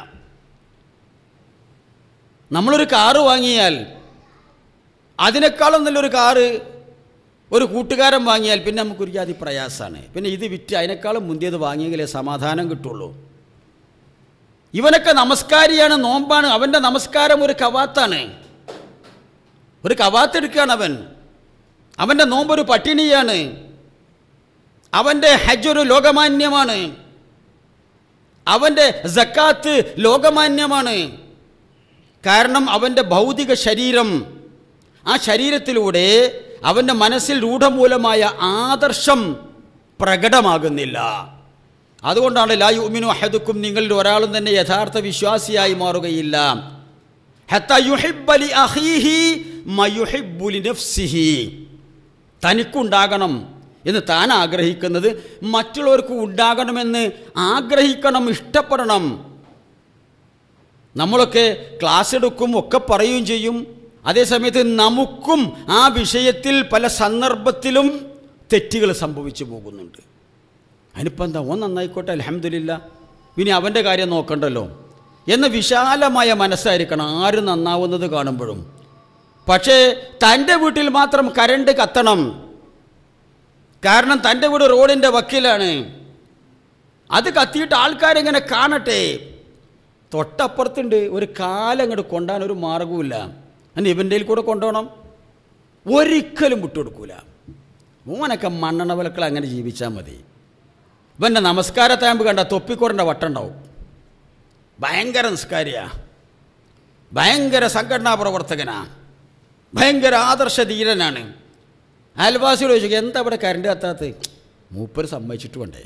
നമ്മളൊരു കാറ് വാങ്ങിയാൽ അതിനേക്കാളും നല്ലൊരു കാറ് ഒരു കൂട്ടുകാരൻ വാങ്ങിയാൽ പിന്നെ നമുക്കൊരു ജാതി പ്രയാസമാണ്. പിന്നെ ഇത് വിറ്റ് അതിനേക്കാളും മുന്തിയത് വാങ്ങിയെങ്കിലേ സമാധാനം കിട്ടുള്ളൂ. ഇവനൊക്കെ നമസ്കാരിയാണ്, നോമ്പാണ്, അവൻ്റെ നമസ്കാരം ഒരു കവാത്താണ്, ഒരു കവാത്തെടുക്കുകയാണ് അവൻ. അവൻ്റെ നോമ്പൊരു പട്ടിണിയാണ്, അവൻ്റെ ഹജ്ജ് ഒരു ലോകമാന്യമാണ്, അവൻ്റെ സക്കാത്ത് ലോകമാന്യമാണ്. കാരണം അവൻ്റെ ഭൗതിക ശരീരം, ആ ശരീരത്തിലൂടെ അവൻ്റെ മനസ്സിൽ രൂഢമൂലമായ ആദർശം പ്രകടമാകുന്നില്ല. അതുകൊണ്ടാണ് ലാ യുമിനു അഹദുക്കും, നിങ്ങളിൽ ഒരാളും തന്നെ യഥാർത്ഥ വിശ്വാസിയായി മാറുകയില്ല. ഹത്താ യുഹിബ്ബ ലി അഖീഹി മാ യുഹിബ്ബു ലി നഫ്സിഹി, തനിക്കുണ്ടാകണം എന്ന് താൻ ആഗ്രഹിക്കുന്നത് മറ്റുള്ളവർക്ക് ഉണ്ടാകണമെന്ന് ആഗ്രഹിക്കണം, ഇഷ്ടപ്പെടണം. നമ്മളൊക്കെ ക്ലാസ് എടുക്കും, ഒക്കെ പറയുകയും ചെയ്യും. അതേസമയത്ത് നമുക്കും ആ വിഷയത്തിൽ പല സന്ദർഭത്തിലും തെറ്റുകൾ സംഭവിച്ചു പോകുന്നുണ്ട്. അതിനിപ്പോൾ എന്താ, ഓൻ നന്നായിക്കോട്ടെ അൽഹംദുലില്ലാ, ഇനി അവൻ്റെ കാര്യം നോക്കണ്ടല്ലോ എന്ന വിശാലമായ മനസ്സായിരിക്കണം ആര് നന്നാവുന്നത് കാണുമ്പോഴും. പക്ഷേ തൻ്റെ വീട്ടിൽ മാത്രം കരണ്ട് കത്തണം, കാരണം തൻ്റെ വീട് റോഡിൻ്റെ വക്കിലാണ്, അത് കത്തിയിട്ട് ആൾക്കാരെങ്ങനെ കാണട്ടെ. തൊട്ടപ്പുറത്തുണ്ട് ഒരു കാലങ്ങോട്ട് കൊണ്ടാൻ ഒരു മാർഗവുമില്ല, അന്ന് ഇവൻ്റെ കൂടെ കൊണ്ടുപോകണം, ഒരിക്കലും വിട്ടുകൊടുക്കൂല. മോനൊക്കെ മണ്ണെണ്ണ വിലക്കൾ അങ്ങനെ ജീവിച്ചാൽ മതി. ഇവൻ്റെ നമസ്കാര താമ്പ് കണ്ട തൊപ്പിക്കോറിൻ്റെ വട്ടുണ്ടാവും. ഭയങ്കര നിസ്കാരിയാ, ഭയങ്കര സംഘടനാ പ്രവർത്തകനാ, ഭയങ്കര ആദർശധീരനാണ്. അയൽവാസിയോട് ചോദിച്ചു, എന്താ ഇവിടെ കരണ്ട് കത്താത്ത? മൂപ്പര് സമ്മതിച്ചിട്ട് വേണ്ടേ.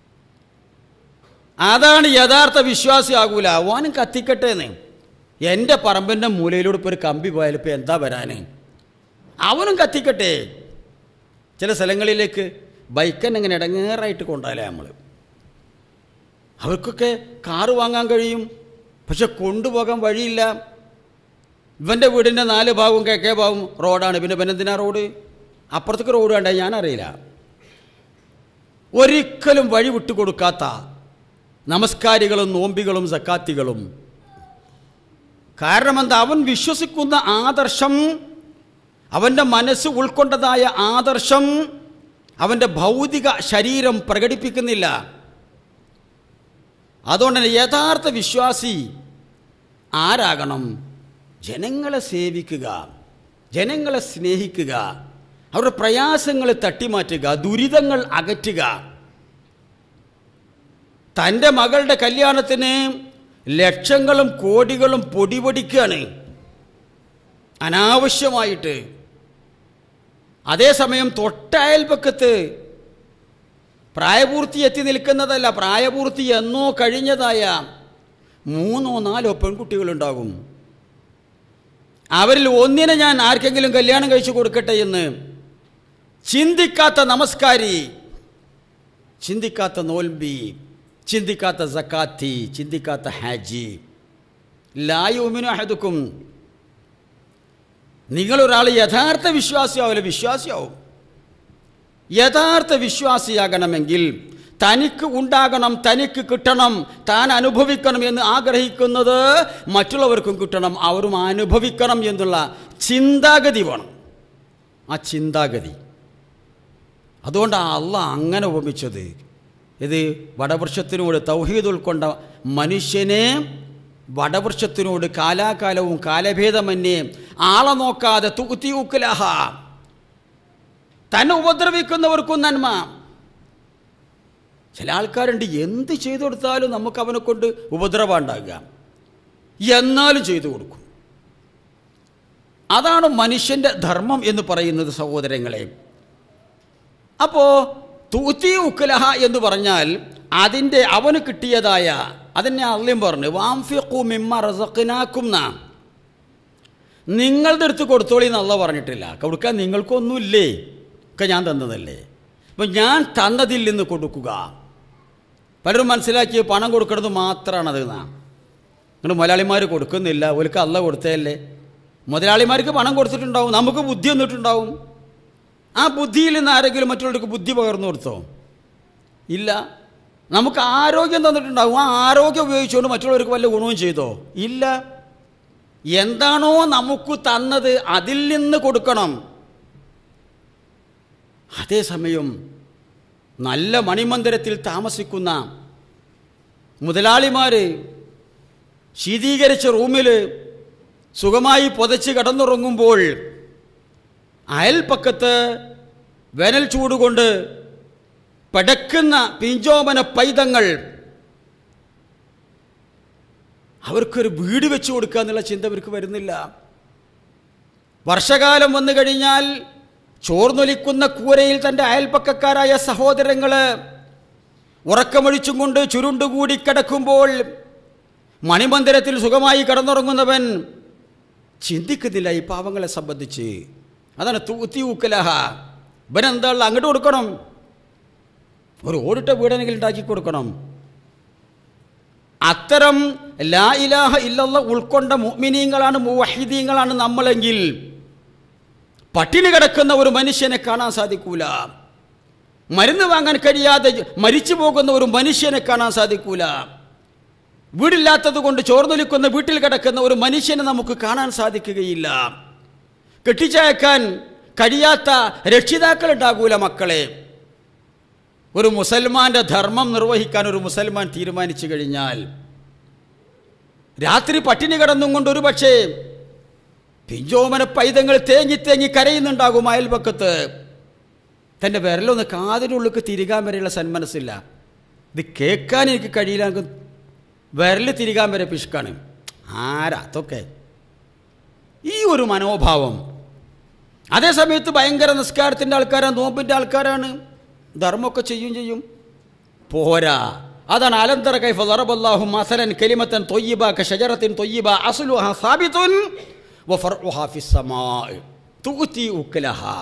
അതാണ് യഥാർത്ഥ വിശ്വാസി. ആകൂല, ഓനും കത്തിക്കട്ടെ എന്ന്. എൻ്റെ പറമ്പിൻ്റെ മൂലയിലൂടെ ഇപ്പോൾ ഒരു കമ്പി പോയാൽ ഇപ്പോൾ എന്താ വരാന്, അവനും കത്തിക്കട്ടെ. ചില സ്ഥലങ്ങളിലേക്ക് ബൈക്കന്നെ ഇങ്ങനെ ഇടങ്ങേറായിട്ട് കൊണ്ടുപോയാലേ നമ്മൾ. അവർക്കൊക്കെ കാറ് വാങ്ങാൻ കഴിയും, പക്ഷെ കൊണ്ടുപോകാൻ വഴിയില്ല. ഇവൻ്റെ വീടിൻ്റെ 4 ഭാഗവും കിഴക്കേ ഭാഗവും റോഡാണ്, പിന്നെ എന്തിനാ റോഡ്? അപ്പുറത്തേക്ക് റോഡ് വേണ്ട, ഞാനറിയില്ല. ഒരിക്കലും വഴി വിട്ടുകൊടുക്കാത്ത നമസ്കാരികളും നോമ്പികളും സക്കാത്തികളും. കാരണം എന്താ? അവൻ വിശ്വസിക്കുന്ന ആദർശം, അവൻ്റെ മനസ്സ് ഉൾക്കൊണ്ടതായ ആദർശം അവൻ്റെ ഭൗതിക ശരീരം പ്രകടിപ്പിക്കുന്നില്ല. അതുകൊണ്ട് തന്നെ യഥാർത്ഥ വിശ്വാസി ആരാകണം? ജനങ്ങളെ സേവിക്കുക, ജനങ്ങളെ സ്നേഹിക്കുക, അവരുടെ പ്രയാസങ്ങൾ തട്ടിമാറ്റുക, ദുരിതങ്ങൾ അകറ്റുക. തൻ്റെ മകളുടെ കല്യാണത്തിന് ലക്ഷങ്ങളും കോടികളും പൊടിപൊടിക്കുകയാണ്. അനാവശ്യമായിട്ട്. അതേസമയം തൊട്ടയൽപക്കത്ത് പ്രായപൂർത്തി എത്തി നിൽക്കുന്നതല്ല, പ്രായപൂർത്തി എന്നോ കഴിഞ്ഞതായ 3-4 പെൺകുട്ടികളുണ്ടാകും. അവരിൽ ഒന്നിനെ ഞാൻ ആർക്കെങ്കിലും കല്യാണം കഴിച്ചു കൊടുക്കട്ടെ എന്ന് ചിന്തിക്കാത്ത നമസ്കാരി, ചിന്തിക്കാത്ത നോൽബി, ചിന്തിക്കാത്ത സക്കാത്തി, ചിന്തിക്കാത്ത ഹാജി. ലാ യുമിനു അഹദുക്കും, നിങ്ങളൊരാൾ യഥാർത്ഥ വിശ്വാസിയാവില്ല, വിശ്വാസിയാവും. യഥാർത്ഥ വിശ്വാസിയാകണമെങ്കിൽ തനിക്ക് ഉണ്ടാകണം, തനിക്ക് കിട്ടണം, താൻ അനുഭവിക്കണം എന്ന് ആഗ്രഹിക്കുന്നത് മറ്റുള്ളവർക്കും കിട്ടണം, അവരും അനുഭവിക്കണം എന്നുള്ള ചിന്താഗതി വേണം. ആ ചിന്താഗതി, അതുകൊണ്ടാണ് അള്ളാഹ് അങ്ങനെ ഉപമിച്ചത്. ഇത് വടവൃക്ഷത്തിനോട് തൗഹീദ് ഉൾക്കൊണ്ട മനുഷ്യനെ വടവൃക്ഷത്തിനോട് കാലാകാലവും കാലഭേദമന്യേ ആളെ നോക്കാതെ തുകുത്തി ഉക്കലഹ, തന്നെ ഉപദ്രവിക്കുന്നവർക്കും നന്മ. ചില ആൾക്കാരുണ്ട്, എന്ത് ചെയ്തു കൊടുത്താലും നമുക്ക് അവനെ കൊണ്ട് ഉപദ്രവം ഉണ്ടാകുക, എന്നാലും ചെയ്തു കൊടുക്കും. അതാണ് മനുഷ്യൻ്റെ ധർമ്മം എന്ന് പറയുന്നത് സഹോദരങ്ങളെ. അപ്പോൾ തൂത്തി ഉക്കലഹ എന്ന് പറഞ്ഞാൽ അതിൻ്റെ അവന് കിട്ടിയതായ, അതെന്നെ അള്ളയും പറഞ്ഞു, വാംഫിഖു മിമ്മ റസഖ്നാകും, നിങ്ങളുടെ അടുത്ത് കൊടുത്തോളി എന്ന് അള്ളാഹ് പറഞ്ഞിട്ടില്ല. കൊടുക്കാൻ നിങ്ങൾക്കൊന്നുമില്ലേ, ഒക്കെ ഞാൻ തന്നതല്ലേ. അപ്പം ഞാൻ തന്നതിൽ നിന്ന് കൊടുക്കുക. പലരും മനസ്സിലാക്കിയ പണം കൊടുക്കുന്നത് മാത്രമാണത്. നിങ്ങൾ മുതലാളിമാർ കൊടുക്കുന്നില്ല, ഒരിക്കൽ അള്ള കൊടുത്തതല്ലേ. മുതലാളിമാർക്ക് പണം കൊടുത്തിട്ടുണ്ടാവും, നമുക്ക് ബുദ്ധി വന്നിട്ടുണ്ടാവും. ആ ബുദ്ധിയിൽ നിന്ന് ആരെങ്കിലും മറ്റുള്ളവർക്ക് ബുദ്ധി പകർന്നു കൊടുത്തോ? ഇല്ല. നമുക്ക് ആരോഗ്യം തന്നിട്ടുണ്ടാവും, ആ ആരോഗ്യം ഉപയോഗിച്ചുകൊണ്ട് മറ്റുള്ളവർക്ക് വല്ല ഗുണവും ചെയ്തോ? ഇല്ല. എന്താണോ നമുക്ക് തന്നത് അതിൽ നിന്ന് കൊടുക്കണം. അതേസമയം നല്ല മണിമന്ദിരത്തിൽ താമസിക്കുന്ന മുതലാളിമാർ ശീതീകരിച്ച റൂമിൽ സുഖമായി പുതച്ച് കിടന്നുറങ്ങുമ്പോൾ അയൽപ്പക്കത്ത് വേനൽ ചൂടുകൊണ്ട് പടക്കുന്ന പിഞ്ചോമന പൈതങ്ങൾ, അവർക്കൊരു വീട് വെച്ച് കൊടുക്കുക എന്നുള്ള ചിന്ത അവർക്ക് വരുന്നില്ല. വർഷകാലം വന്നു കഴിഞ്ഞാൽ ചോർന്നൊലിക്കുന്ന കൂരയിൽ തൻ്റെ അയൽപ്പക്കക്കാരായ സഹോദരങ്ങൾ ഉറക്കമൊഴിച്ചും കൊണ്ട് ചുരുണ്ടുകൂടി കിടക്കുമ്പോൾ മണിമന്ദിരത്തിൽ സുഖമായി കിടന്നുറങ്ങുന്നവൻ ചിന്തിക്കുന്നില്ല ഈ പാവങ്ങളെ സംബന്ധിച്ച്. അതാണ് തൂത്തി ഊക്കലഹ. ഇവനെന്താ അങ്ങോട്ട് കൊടുക്കണം, ഒരു ഓടിട്ട വീടെങ്കിലും ഉണ്ടാക്കി കൊടുക്കണം. അത്തരം ലാ ഇലാഹ ഇല്ലല്ലാഹ് ഉൾക്കൊണ്ട മുഅ്മിനീങ്ങളാണ്, മുവഹിദീങ്ങളാണ് നമ്മളെങ്കിൽ പട്ടിണി കിടക്കുന്ന ഒരു മനുഷ്യനെ കാണാൻ സാധിക്കൂല. മരുന്ന് വാങ്ങാൻ കഴിയാതെ മരിച്ചു പോകുന്ന ഒരു മനുഷ്യനെ കാണാൻ സാധിക്കൂല. വീടില്ലാത്തത് കൊണ്ട് ചോർന്നൊലിക്കുന്ന വീട്ടിൽ കിടക്കുന്ന ഒരു മനുഷ്യനെ നമുക്ക് കാണാൻ സാധിക്കുകയില്ല. കെട്ടിച്ചയക്കാൻ കഴിയാത്ത രക്ഷിതാക്കൾ ഉണ്ടാകൂല മക്കളെ. ഒരു മുസൽമാൻ്റെ ധർമ്മം നിർവഹിക്കാൻ ഒരു മുസൽമാൻ തീരുമാനിച്ചു കഴിഞ്ഞാൽ രാത്രി പട്ടിണി കിടന്നും കൊണ്ട് ഒരു പക്ഷേ പിഞ്ചോമന പൈതങ്ങൾ തേങ്ങി തേങ്ങി കരയുന്നുണ്ടാകും അയൽപക്കത്ത്. തൻ്റെ വിരലൊന്ന് കാതിനുള്ളിലേക്ക് തിരികാൻ വരെയുള്ള സന്മനസ്സില്ല. ഇത് കേൾക്കാൻ എനിക്ക് കഴിയില്ല, എനിക്ക് വിരൽ തിരികാൻ വരെ പിഷ്കാണ്. ആരാ അതൊക്കെ ഈ ഒരു മനോഭാവം. അതേസമയത്ത് ഭയങ്കര നിസ്കാരത്തിൻ്റെ ആൾക്കാരാണ്, നോമ്പിൻ്റെ ആൾക്കാരാണ്, ധർമ്മമൊക്കെ ചെയ്യും. പോരാ. അതാണ് അലന്തറ കൈഫ ദറബല്ലാഹു മസലൻ കലിമത്തൻ ത്വയ്യിബ കശജറത്തിൻ ത്വയ്യിബ അസ്ലുഹാ സാബിതുൻ വഫർഉഹാ ഫിസ്സമാഇ തുഅതി ഉക്ലഹാ.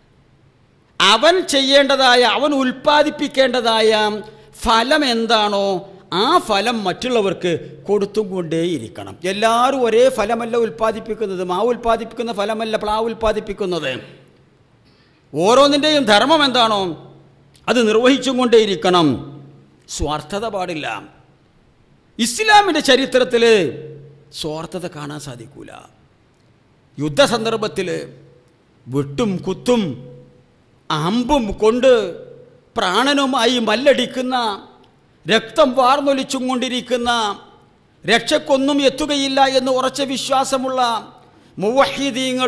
അവൻ ചെയ്യേണ്ടതായ, അവൻ ഉൽപ്പാദിപ്പിക്കേണ്ടതായ ഫലം എന്താണോ ആ ഫലം മറ്റുള്ളവർക്ക് കൊടുത്തും കൊണ്ടേയിരിക്കണം. എല്ലാവരും ഒരേ ഫലമല്ല ഉൽപ്പാദിപ്പിക്കുന്നത്. മാവ് ഉൽപ്പാദിപ്പിക്കുന്ന ഫലമല്ല പ്ലാവ് ഉൽപ്പാദിപ്പിക്കുന്നത്. ഓരോന്നിൻ്റെയും ധർമ്മം എന്താണോ അത് നിർവഹിച്ചും കൊണ്ടേയിരിക്കണം. സ്വാർത്ഥത പാടില്ല. ഇസ്ലാമിൻ്റെ ചരിത്രത്തിൽ സ്വാർത്ഥത കാണാൻ സാധിക്കൂല. യുദ്ധസന്ദർഭത്തിൽ വെട്ടും കുത്തും അമ്പും കൊണ്ട് പ്രാണനുമായി മല്ലടിക്കുന്ന, രക്തം വാർന്നൊലിച്ചും കൊണ്ടിരിക്കുന്ന, രക്ഷക്കൊന്നും എത്തുകയില്ല എന്ന് ഉറച്ച വിശ്വാസമുള്ള മുവഹിദീങ്ങൾ,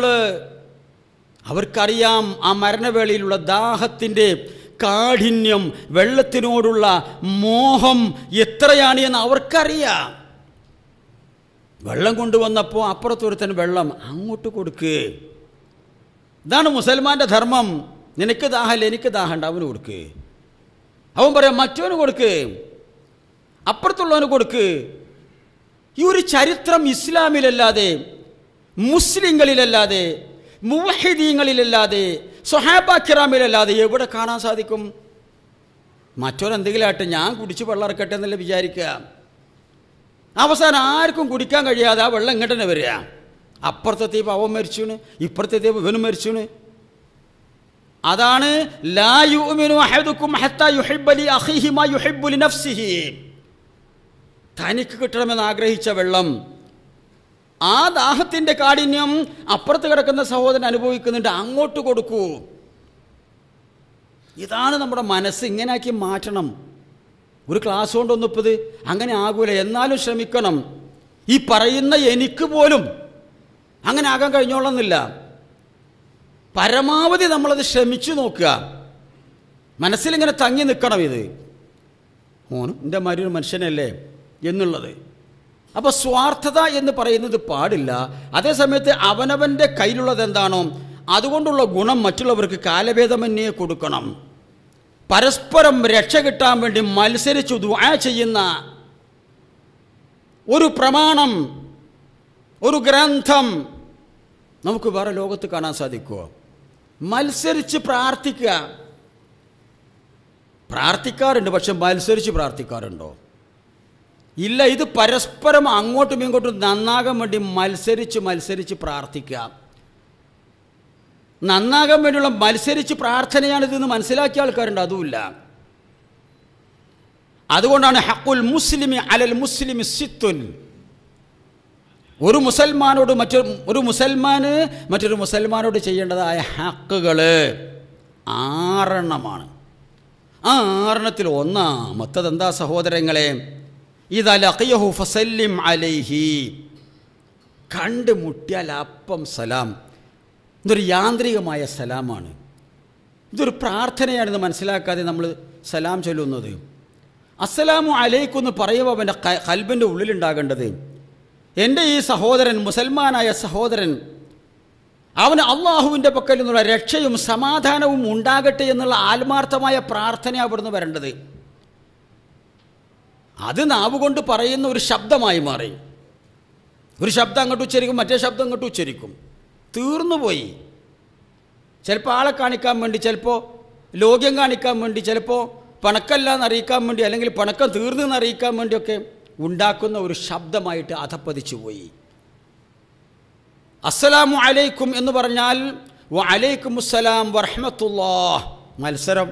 അവർക്കറിയാം ആ മരണവേളയിലുള്ള ദാഹത്തിൻ്റെ കാഠിന്യം, വെള്ളത്തിനോടുള്ള മോഹം എത്രയാണ് എന്ന് അവർക്കറിയാം. വെള്ളം കൊണ്ടുവന്നപ്പോൾ അപ്പുറത്തൊരുത്തൻ വെള്ളം അങ്ങോട്ട് കൊടുക്ക്. ഇതാണ് മുസൽമാൻ്റെ ധർമ്മം. നിനക്ക് ദാഹമല്ല, എനിക്ക് ദാഹമുണ്ട്, അവന് കൊടുക്ക്. അവൻ പറയാം മറ്റവന് കൊടുക്ക്, അപ്പുറത്തുള്ളവന് കൊടുക്ക്. ഈ ഒരു ചരിത്രം ഇസ്ലാമിലല്ലാതെ, മുസ്ലിങ്ങളിലല്ലാതെ, മുവഹിദീങ്ങളിലല്ലാതെ, സ്വഹാബ കിറാമിലല്ലാതെ എവിടെ കാണാൻ സാധിക്കും? മറ്റവരെന്തെങ്കിലും ആട്ടെ, ഞാൻ കുടിച്ച് വെള്ളം ഇറക്കട്ടെ എന്നല്ല വിചാരിക്കുക. അവസാനം ആർക്കും കുടിക്കാൻ കഴിയാതെ ആ വെള്ളം ഇങ്ങോട്ട് തന്നെ വരിക. അപ്പുറത്തെത്തിയപ്പോൾ അവൻ മരിച്ചുണ്, ഇപ്പുറത്തെത്തിയപ്പോൾ ഇവനും മരിച്ചുണ്. അതാണ് ലാ യുഅ്മിനു അഹദുക്കും ഹത്താ യുഹിബ്ബ ലി അഖീഹി മാ യുഹിബ്ബു ലി നഫ്സിഹി. തനിക്ക് കിട്ടണമെന്ന് ആഗ്രഹിച്ച വെള്ളം, ആ ദാഹത്തിൻ്റെ കാഠിന്യം അപ്പുറത്ത് കിടക്കുന്ന സഹോദരൻ അനുഭവിക്കുന്നുണ്ട്, അങ്ങോട്ട് കൊടുക്കൂ. ഇതാണ് നമ്മുടെ മനസ്സ്. ഇങ്ങനെയാക്കി മാറ്റണം. ഒരു ക്ലാസ് കൊണ്ടൊന്നും ഇപ്പോൾ ഇത് അങ്ങനെ ആകൂല. എന്നാലും ശ്രമിക്കണം. ഈ പറയുന്ന എനിക്ക് പോലും അങ്ങനെ ആകാൻ കഴിഞ്ഞോളന്നില്ല. പരമാവധി നമ്മളത് ശ്രമിച്ചു നോക്കുക. മനസ്സിലിങ്ങനെ തങ്ങി നിൽക്കണം. ഇത് ഓനും എൻ്റെ മാതിരി ഒരു മനുഷ്യനല്ലേ എന്നുള്ളത്. അപ്പോൾ സ്വാർത്ഥത എന്ന് പറയുന്നത് പാടില്ല. അതേസമയത്ത് അവനവൻ്റെ കയ്യിലുള്ളത് എന്താണോ അതുകൊണ്ടുള്ള ഗുണം മറ്റുള്ളവർക്ക് കാലഭേദമന്യേ കൊടുക്കണം. പരസ്പരം രക്ഷ കിട്ടാൻ വേണ്ടി മത്സരിച്ചു ദുആ ചെയ്യുന്ന ഒരു പ്രമാണം, ഒരു ഗ്രന്ഥം നമുക്ക് വേറെ ലോകത്ത് കാണാൻ സാധിക്കുമോ? മത്സരിച്ച് പ്രാർത്ഥിക്കുക. പ്രാർത്ഥിക്കാറുണ്ട്, പക്ഷെ മത്സരിച്ച് പ്രാർത്ഥിക്കാറുണ്ടോ? ഇല്ല. ഇത് പരസ്പരം അങ്ങോട്ടും ഇങ്ങോട്ടും നന്നാകാൻ വേണ്ടി മത്സരിച്ച് പ്രാർത്ഥിക്കുക. നന്നാകാൻ വേണ്ടിയുള്ള മത്സരിച്ച് പ്രാർത്ഥനയാണിതെന്ന് മനസ്സിലാക്കിയ ആൾക്കാരുണ്ട്, അതുമില്ല. അതുകൊണ്ടാണ് ഹഖുൽ മുസ്ലിമി അലൽ മുസ്ലിമി സിത്തുൻ. ഒരു മുസൽമാനോട് ഒരു മുസൽമാന് മറ്റൊരു മുസൽമാനോട് ചെയ്യേണ്ടതായ ഹക്കുകൾ 6 ആ 6 ഒന്നാമത്തത് എന്താ സഹോദരങ്ങളെ? ഇദാ ലഖിയഹു ഫസല്ലിം അലൈഹി. കണ്ടുമുട്ടിയാൽ അപ്പം സലാം. ഇതൊരു യാന്ത്രികമായ സലാമാണ്. ഇതൊരു പ്രാർത്ഥനയാണെന്ന് മനസ്സിലാക്കാതെ നമ്മൾ സലാം ചൊല്ലുന്നത്. അസ്സലാമു അലൈക്കും എന്ന് പറയുമ്പോൾ അവൻ്റെ ഖൽബിൻ്റെ ഉള്ളിലുണ്ടാകേണ്ടത്, എൻ്റെ ഈ സഹോദരൻ, മുസൽമാനായ സഹോദരൻ, അവന് അള്ളാഹുവിൻ്റെ പക്കൽ നിന്നുള്ള രക്ഷയും സമാധാനവും ഉണ്ടാകട്ടെ എന്നുള്ള ആത്മാർത്ഥമായ പ്രാർത്ഥന അവിടുന്ന് വരേണ്ടത്. അത് നാവുകൊണ്ട് പറയുന്ന ഒരു ശബ്ദമായി മാറി. ഒരു ശബ്ദം അങ്ങോട്ട് ഉച്ചരിക്കും, മറ്റേ ശബ്ദം അങ്ങോട്ട് ഉച്ചരിക്കും. തീർന്നുപോയി. ചിലപ്പോൾ ആളെ കാണിക്കാൻ വേണ്ടി, ചിലപ്പോൾ ലോക്യം കാണിക്കാൻ വേണ്ടി, ചിലപ്പോൾ പണക്കല്ല എന്നറിയിക്കാൻ വേണ്ടി, അല്ലെങ്കിൽ പണക്കം തീർന്നെന്ന് അറിയിക്കാൻ വേണ്ടിയൊക്കെ ഉണ്ടാക്കുന്ന ഒരു ശബ്ദമായിട്ട് അധപ്പതിച്ചു പോയി. അസ്സലാമു അലൈക്കും എന്ന് പറഞ്ഞാൽ വഅലൈക്കുമുസ്സലാം വറഹ്മത്തുള്ളാഹ്. മത്സരം.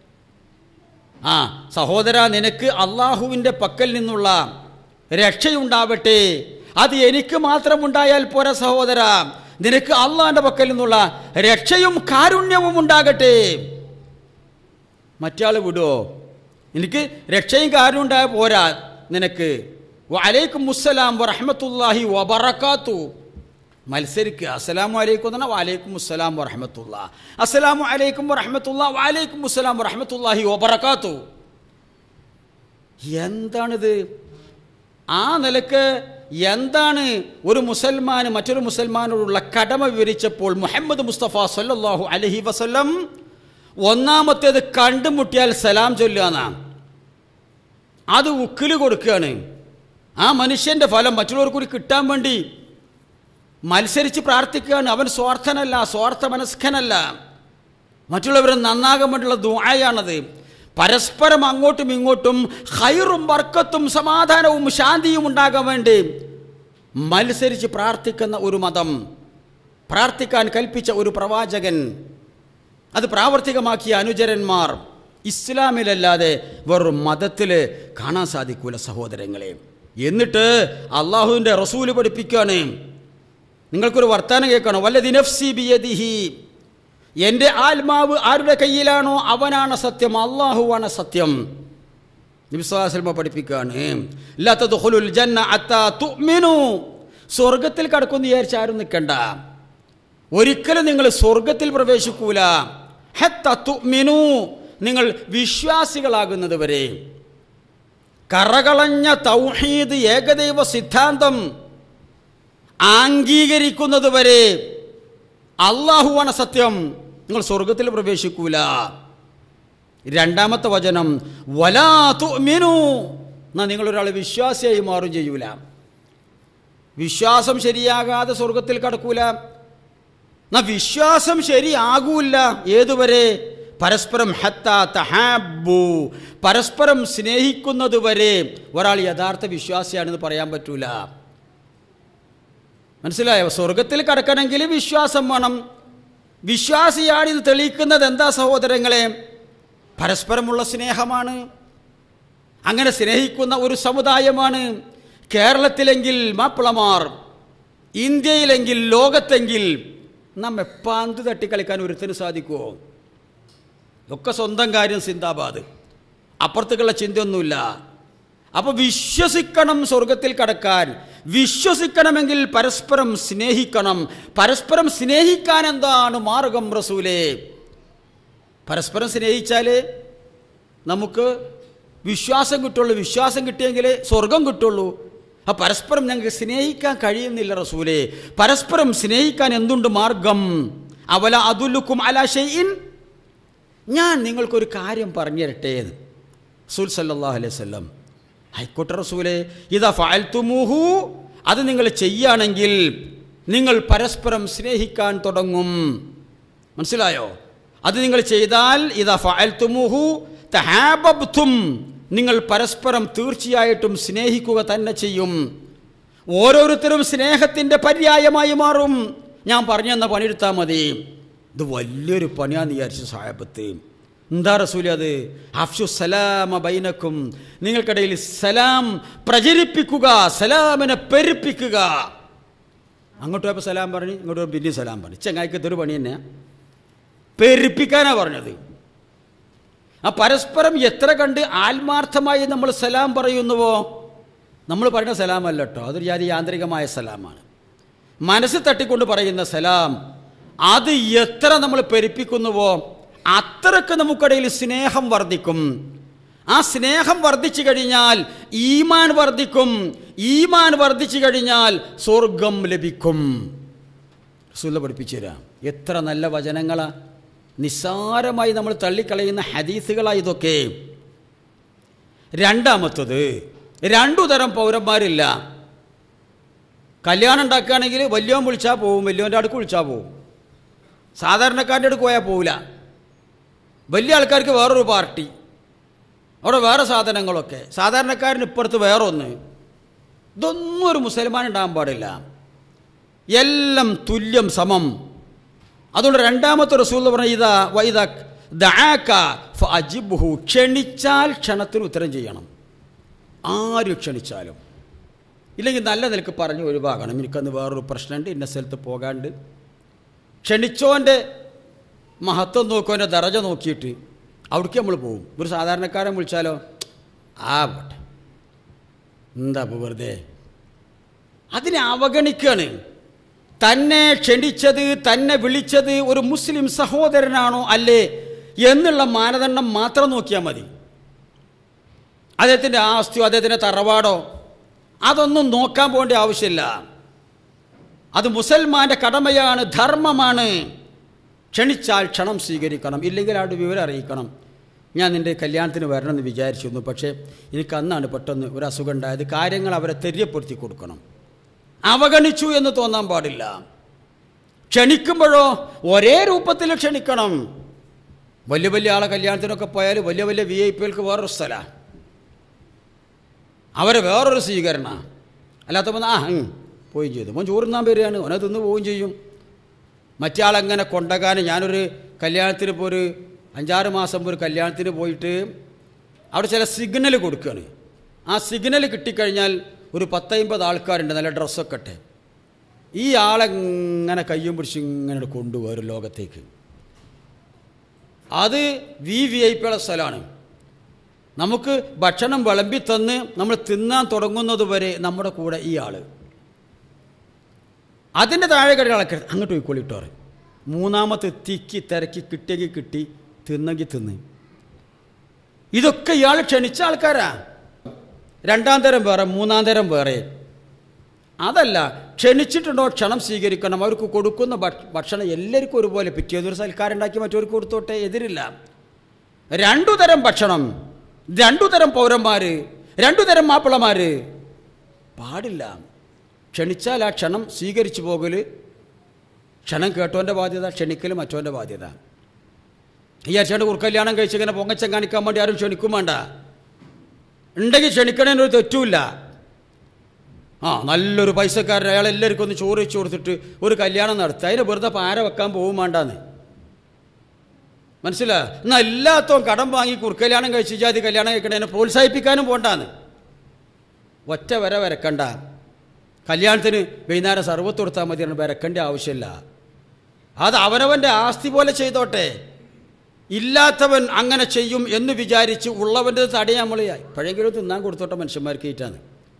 സഹോദര, നിനക്ക് അള്ളാഹുവിൻ്റെ പക്കൽ നിന്നുള്ള രക്ഷയുണ്ടാവട്ടെ. അത് എനിക്ക് മാത്രമുണ്ടായാൽ പോരാ സഹോദര, നിനക്ക് അള്ളാഹിൻ്റെ പക്കൽ നിന്നുള്ള രക്ഷയും കാരുണ്യവും ഉണ്ടാകട്ടെ. മറ്റാൾ വിടുമോ? എനിക്ക് രക്ഷയും കാരുണ്യം ഉണ്ടായ പോരാ, നിനക്ക് വഅലൈക്കുമുസ്സലാം വറഹ്മത്തുള്ളാഹി വബറകാത്തു. മത്സരിക്കുക. അസ്സലാമു അലൈക്കും എന്ന് പറഞ്ഞാൽ വഅലൈക്കുമുസ്സലാം വറഹ്മത്തുള്ളാഹ്, അസ്സലാമു അലൈക്കും വറഹ്മത്തുള്ളാഹ്, വഅലൈക്കുമുസ്സലാം വറഹ്മത്തുള്ളാഹി വബറകാത്തു. എന്താണിത്? ആ നിലക്ക് എന്താണ് ഒരു മുസൽമാന് മറ്റൊരു മുസൽമാനോടുള്ള കടമ വിവരിച്ചപ്പോൾ മുഹമ്മദ് മുസ്തഫ സല്ലല്ലാഹു അലൈഹി വസല്ലം ഒന്നാമത്തേത് കണ്ടുമുട്ടിയാൽ സലാം ചൊല്ലുകയാണ്. അത് ഉക്കില് കൊടുക്കുകയാണ്. ആ മനുഷ്യൻ്റെ ഫലം മറ്റുള്ളവർക്ക് കൂടി കിട്ടാൻ വേണ്ടി മത്സരിച്ച് പ്രാർത്ഥിക്കുകയാണ്. അവൻ സ്വാർത്ഥനല്ല, സ്വാർത്ഥ മനസ്കനല്ല. മറ്റുള്ളവരെ നന്നാകാൻ വേണ്ടിയുള്ള ദുആയാണത്. പരസ്പരം അങ്ങോട്ടും ഇങ്ങോട്ടും ഖൈറും ബർക്കത്തും സമാധാനവും ശാന്തിയും ഉണ്ടാകാൻ വേണ്ടി മത്സരിച്ച് പ്രാർത്ഥിക്കുന്ന ഒരു മതം, പ്രാർത്ഥിക്കാൻ കൽപ്പിച്ച ഒരു പ്രവാചകൻ, അത് പ്രാവർത്തികമാക്കിയ അനുചരന്മാർ ഇസ്ലാമിലല്ലാതെ വേറൊരു മതത്തിൽ കാണാൻ സാധിക്കൂല സഹോദരങ്ങളെ. എന്നിട്ട് അള്ളാഹുവിൻ്റെ റസൂല് പഠിപ്പിക്കുകയാണ്, നിങ്ങൾക്കൊരു വർത്താനം കേൾക്കണം. വല്ലദി നഫ്സി ബിയദിഹി, എൻ്റെ ആത്മാവ് ആരുടെ കയ്യിലാണോ അവനാണ് സത്യം, അള്ളാഹുവാണ് സത്യം. നബി സല്ലല്ലാഹു അലൈഹി വസല്ലം പഠിപ്പിക്കുകയാണ്, ലാ തദ്ഖുലുൽ ജന്ന ഹത്താ തുഅ്മിനു. സ്വർഗത്തിൽ കടക്കുമെന്ന് വിചാരിച്ച് ആരും നിൽക്കണ്ട. ഒരിക്കലും നിങ്ങൾ സ്വർഗത്തിൽ പ്രവേശിക്കൂല. ഹത്താ തുഅ്മിനു, നിങ്ങൾ വിശ്വാസികളാകുന്നത് വരെ. കറകളഞ്ഞ തൗഹീദ്, ഏകദൈവ സിദ്ധാന്തം അംഗീകരിക്കുന്നത് വരെ അള്ളാഹുവാണ് സത്യം, നിങ്ങൾ സ്വർഗത്തിൽ പ്രവേശിക്കൂല. രണ്ടാമത്തെ വചനം വലാ തുഅ്മിനൂ, എന്നാൽ നിങ്ങളൊരാൾ വിശ്വാസിയായി മാറും ചെയ്യൂല. വിശ്വാസം ശരിയാകാതെ സ്വർഗത്തിൽ കടക്കൂല. എന്നാൽ വിശ്വാസം ശരിയാകൂല ഏതുവരെ? പരസ്പരം ഹത്താ തഹാബ്ബു, പരസ്പരം സ്നേഹിക്കുന്നത് വരെ ഒരാൾ യഥാർത്ഥ വിശ്വാസിയാണെന്ന് പറയാൻ പറ്റൂല. മനസ്സിലായോ? സ്വർഗത്തിൽ കടക്കണമെങ്കിൽ വിശ്വാസം വേണം. വിശ്വാസിയാണിത് തെളിയിക്കുന്നത് എന്താ സഹോദരങ്ങളെ? പരസ്പരമുള്ള സ്നേഹമാണ്. അങ്ങനെ സ്നേഹിക്കുന്ന ഒരു സമുദായമാണ്. കേരളത്തിലെങ്കിൽ മാപ്പിളമാർ, ഇന്ത്യയിലെങ്കിൽ ലോകത്തെങ്കിൽ നമ്മെ പന്ത് തട്ടിക്കളിക്കാൻ ഒരുത്തിന് സാധിക്കുമോ? ഒക്കെ സ്വന്തം കാര്യം സിന്ദാബാദ്, അപ്പുറത്തേക്കുള്ള ചിന്തയൊന്നുമില്ല. അപ്പോൾ വിശ്വസിക്കണം സ്വർഗത്തിൽ കടക്കാൻ. വിശ്വസിക്കണമെങ്കിൽ പരസ്പരം സ്നേഹിക്കണം. പരസ്പരം സ്നേഹിക്കാൻ എന്താണ് മാർഗം റസൂലേ? പരസ്പരം സ്നേഹിച്ചാലേ നമുക്ക് വിശ്വാസം കിട്ടുള്ളൂ. വിശ്വാസം കിട്ടിയെങ്കിൽ സ്വർഗം കിട്ടുള്ളൂ. ആ പരസ്പരം ഞങ്ങൾക്ക് സ്നേഹിക്കാൻ കഴിയുന്നില്ല റസൂലേ. പരസ്പരം സ്നേഹിക്കാൻ എന്തുണ്ട് മാർഗം? അവല അദുല്ലുക്കും അലാ ഷൈഇൻ, ഞാൻ നിങ്ങൾക്കൊരു കാര്യം പറഞ്ഞു തരട്ടെ റസൂൽ സല്ലല്ലാഹു അലൈഹി വസല്ലം. ആയിക്കോട്ടെ റസൂലേ, ഇദാ ഫഅൽതുമൂഹു, അത് നിങ്ങൾ ചെയ്യുകയാണെങ്കിൽ നിങ്ങൾ പരസ്പരം സ്നേഹിക്കാൻ തുടങ്ങും. മനസ്സിലായോ? അത് നിങ്ങൾ ചെയ്താൽ ഇദാ ഫഅൽതുമൂഹു തഹാബബ്തും, നിങ്ങൾ പരസ്പരം തീർച്ചയായിട്ടും സ്നേഹിക്കുക തന്നെ ചെയ്യും. ഓരോരുത്തരും സ്നേഹത്തിൻ്റെ പര്യായമായി മാറും. ഞാൻ പറഞ്ഞു തന്ന പണിയെടുത്താൽ മതി. ഇത് വലിയൊരു പണിയാന്ന് വിചാരിച്ചു സഹാബത്ത്. എന്താ റസൂലേ അത്? അഫ്ശു സലാമ ബൈനക്കും, നിങ്ങൾക്കിടയിൽ സലാം പ്രചരിപ്പിക്കുക, സലാമിനെ പെരുപ്പിക്കുക. അങ്ങോട്ട് പോയപ്പോൾ സലാം പറഞ്ഞു, ഇങ്ങോട്ട് പോയപ്പോൾ പിന്നെയും സലാം പറഞ്ഞു. ചങ്ങായിക്കത്തൊരു പണി തന്നെ, പെരുപ്പിക്കാനാണ് പറഞ്ഞത്. ആ പരസ്പരം എത്ര കണ്ട് ആത്മാർത്ഥമായി നമ്മൾ സലാം പറയുന്നുവോ, നമ്മൾ പറയുന്ന സലാമല്ല കേട്ടോ, അതൊരു യാന്ത്രികമായ സലാമാണ്. മനസ്സ് തട്ടിക്കൊണ്ട് പറയുന്ന സലാം, അത് എത്ര നമ്മൾ പെരുപ്പിക്കുന്നുവോ അത്രക്ക് നമുക്കിടയിൽ സ്നേഹം വർദ്ധിക്കും. ആ സ്നേഹം വർദ്ധിച്ചു കഴിഞ്ഞാൽ ഈമാൻ വർദ്ധിക്കും. ഈമാൻ വർദ്ധിച്ചു കഴിഞ്ഞാൽ സ്വർഗം ലഭിക്കും. റസൂൽ പഠിപ്പിച്ചു തരാം. എത്ര നല്ല വചനങ്ങളാ! നിസ്സാരമായി നമ്മൾ തള്ളിക്കളയുന്ന ഹദീസുകളാണ് ഇതൊക്കെ. രണ്ടാമത്തത്, രണ്ടു തരം പൗരന്മാരില്ല. കല്യാണം ഉണ്ടാക്കുകയാണെങ്കിൽ വലിയവൻ വിളിച്ചാൽ പോവും, വലിയവൻ്റെ അടുക്ക് വിളിച്ചാൽ പോവും. സാധാരണക്കാരൻ്റെ അടുക്ക് പോയാൽ പോവില്ല. വലിയ ആൾക്കാർക്ക് വേറൊരു പാർട്ടി, അവിടെ വേറെ സാധനങ്ങളൊക്കെ, സാധാരണക്കാരന് ഇപ്പുറത്ത് വേറൊന്ന്. ഇതൊന്നും ഒരു മുസൽമാൻ ഉണ്ടാകാൻ പാടില്ല. എല്ലാം തുല്യം, സമം. അതുകൊണ്ട് രണ്ടാമത്തെ റസൂൽ പറഞ്ഞ ഇതാ വൈദ ദഅക ഫഅജിബ്ഹു, ക്ഷണിച്ചാൽ ക്ഷണത്തിന് ഉത്തരം ചെയ്യണം. ആരും ക്ഷണിച്ചാലും. ഇല്ലെങ്കിൽ നല്ല നിലക്ക് പറഞ്ഞ് ഒഴിവാകണം. എനിക്കന്ന് വേറൊരു പ്രശ്നമുണ്ട്, ഇന്ന സ്ഥലത്ത് പോകാണ്ട്. ക്ഷണിച്ചോൻ്റെ മഹത്വം നോക്കും, അവൻ്റെ ദറജ നോക്കിയിട്ട് അവിടേക്ക് നമ്മൾ പോകും. ഒരു സാധാരണക്കാരൻ വിളിച്ചാലോ, പോട്ടെ, എന്താ ഇപ്പോൾ വെറുതെ, അതിനെ അവഗണിക്കുകയാണ്. തന്നെ ക്ഷണിച്ചത്, തന്നെ വിളിച്ചത് ഒരു മുസ്ലിം സഹോദരനാണോ അല്ലേ എന്നുള്ള മാനദണ്ഡം മാത്രം നോക്കിയാൽ മതി. അദ്ദേഹത്തിൻ്റെ ആസ്തിയോ അദ്ദേഹത്തിൻ്റെ തറവാടോ അതൊന്നും നോക്കാൻ പോകേണ്ട ആവശ്യമില്ല. അത് മുസൽമാൻ്റെ കടമയാണ്, ധർമ്മമാണ്. ക്ഷണിച്ചാൽ ക്ഷണം സ്വീകരിക്കണം, ഇല്ലെങ്കിൽ ആരുടെ വിവരം അറിയിക്കണം. ഞാൻ നിൻ്റെ കല്യാണത്തിന് വരണമെന്ന് വിചാരിച്ചിരുന്നു, പക്ഷേ എനിക്ക് അന്നാണ് പെട്ടെന്ന് ഒരു അസുഖം ഉണ്ടായത്. കാര്യങ്ങൾ അവരെ തെര്യപ്പെടുത്തി കൊടുക്കണം. അവഗണിച്ചു എന്ന് തോന്നാൻ പാടില്ല. ക്ഷണിക്കുമ്പോഴോ ഒരേ രൂപത്തിൽ ക്ഷണിക്കണം. വലിയ വലിയ ആളെ കല്യാണത്തിനൊക്കെ പോയാൽ വലിയ വലിയ VIP-കൾക്ക് വേറൊരു സ്ഥലമാണ്, അവരെ വേറൊരു സ്വീകരണ. അല്ലാത്തപ്പോൾ പോവുകയും ചെയ്തു, മോൻ ചോറുന്നാൻ വരികയാണ്, ഓനെ തിന്ന് പോവുകയും ചെയ്യും. മറ്റേ ആളെങ്ങനെ കൊണ്ടുപോകാൻ. ഞാനൊരു കല്യാണത്തിന് ഇപ്പോൾ ഒരു 5-6 മാസം ഒരു കല്യാണത്തിന് പോയിട്ട് അവിടെ ചില സിഗ്നൽ കൊടുക്കുകയാണ്. ആ സിഗ്നൽ കിട്ടിക്കഴിഞ്ഞാൽ ഒരു 10-50 ആൾക്കാരുണ്ട്, നല്ല ഡ്രസ്സൊക്കെ ഇട്ട്. ഈ ആളെങ്ങനെ കയ്യും പിടിച്ച് ഇങ്ങനെ കൊണ്ടുപോകും ലോകത്തേക്ക്. അത് VIP-യുടെ സ്ഥലമാണ്. നമുക്ക് ഭക്ഷണം വിളമ്പി തന്ന് നമ്മൾ തിന്നാൻ തുടങ്ങുന്നത് വരെ നമ്മുടെ കൂടെ ഈ ആൾ. അതിൻ്റെ താഴെ കഴിയുന്ന ആൾക്കാർ അങ്ങോട്ട് പോയിക്കൊള്ളിട്ടോ പറയും. മൂന്നാമത്തെ തിക്കി തിരക്കി കിട്ടിയെങ്കിൽ കിട്ടി, തിന്നെങ്കിൽ തിന്ന്. ഇതൊക്കെ ഇയാൾ ക്ഷണിച്ച ആൾക്കാരാ. രണ്ടാം തരം വേറെ, മൂന്നാം തരം വേറെ. അതല്ല, ക്ഷണിച്ചിട്ടുണ്ടോ ക്ഷണം സ്വീകരിക്കണം. അവർക്ക് കൊടുക്കുന്ന ഭക്ഷണം എല്ലാവർക്കും ഒരുപോലെ. പിറ്റേന്നൊരു സൽക്കാരം ഉണ്ടാക്കി മറ്റവർക്ക് കൊടുത്തോട്ടെ, എതിരില്ല. 2 തരം ഭക്ഷണം, 2 തരം പൗരന്മാർ, 2 തരം മാപ്പിളമാർ പാടില്ല. ക്ഷണിച്ചാൽ ആ ക്ഷണം സ്വീകരിച്ചു പോകൽ ക്ഷണം കേട്ടോൻ്റെ ബാധ്യത, ക്ഷണിക്കൽ മറ്റോൻ്റെ ബാധ്യത. ഈ അച്ഛൻ്റെ കല്യാണം കഴിച്ചിങ്ങനെ പൊങ്ങച്ചം കാണിക്കാൻ വേണ്ടി ആരും ക്ഷണിക്കും വേണ്ട. ഉണ്ടെങ്കിൽ ക്ഷണിക്കണേനൊരു തെറ്റുമില്ല. നല്ലൊരു പൈസക്കാരൻ അയാളെല്ലാവർക്കും ഒന്ന് ചോറ് വെച്ച് കൊടുത്തിട്ട് ഒരു കല്യാണം നടത്തുക, അതിന് വെറുതെ പാര വെക്കാൻ പോകും വേണ്ടാന്ന് മനസ്സിലാ. എന്നാൽ എല്ലാത്തവും കടം വാങ്ങി കല്യാണം കഴിച്ച് ജാതി കല്യാണം കഴിക്കണതിനെ പ്രോത്സാഹിപ്പിക്കാനും പോണ്ടാന്ന്. ഒറ്റ വര വരക്കണ്ട. കല്യാണത്തിന് വൈകുന്നേരം സർവത്ത് കൊടുത്താൽ മതി, വരക്കേണ്ട ആവശ്യമില്ല. അത് അവനവൻ്റെ ആസ്തി പോലെ ചെയ്തോട്ടെ. ഇല്ലാത്തവൻ അങ്ങനെ ചെയ്യും എന്ന് വിചാരിച്ച് ഉള്ളവൻ്റെ തടയാൻ നമ്മൾ എപ്പോഴെങ്കിലും തിന്നാൻ കൊടുത്തോട്ടെ മനുഷ്യന്മാർക്ക് ഈറ്റാണ്.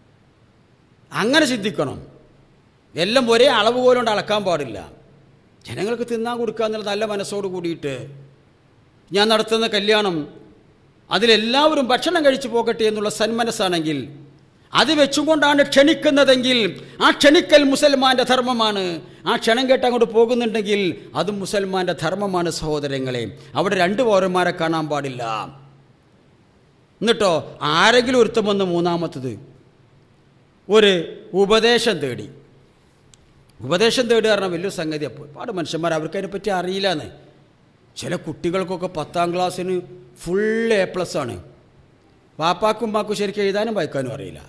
അങ്ങനെ ചിന്തിക്കണം. എല്ലാം ഒരേ അളവ് പോലുകൊണ്ട് അളക്കാൻ പാടില്ല. ജനങ്ങൾക്ക് തിന്നാൻ കൊടുക്കുക എന്നുള്ള നല്ല മനസ്സോട് കൂടിയിട്ട് ഞാൻ നടത്തുന്ന കല്യാണം അതിലെല്ലാവരും ഭക്ഷണം കഴിച്ചു പോകട്ടെ എന്നുള്ള സന്മനസ്സാണെങ്കിൽ, അത് വെച്ചുകൊണ്ടാണ് ക്ഷണിക്കുന്നതെങ്കിൽ ആ ക്ഷണിക്കൽ മുസൽമാൻ്റെ ധർമ്മമാണ്. ആ ക്ഷണം കേട്ട് അങ്ങോട്ട് പോകുന്നുണ്ടെങ്കിൽ അതും മുസൽമാൻ്റെ ധർമ്മമാണ് സഹോദരങ്ങളെ. അവിടെ 2 പൗരന്മാരെ കാണാൻ പാടില്ല. എന്നിട്ടോ ആരെങ്കിലും ഒരുത്തം വന്ന് മൂന്നാമത്തത് ഒരു ഉപദേശം തേടി. ഉപദേശം തേടുക പറഞ്ഞാൽ വലിയ സംഗതി. അപ്പോൾ ഒരുപാട് മനുഷ്യന്മാർ അവർക്ക് അതിനെപ്പറ്റി അറിയില്ലാന്ന്. ചില കുട്ടികൾക്കൊക്കെ 10ാം ക്ലാസ്സിന് ഫുൾ A+ ആണ്. വാപ്പാക്കും ഉമ്മാക്കും ശരിക്കും എഴുതാനും വായിക്കാനും അറിയില്ല.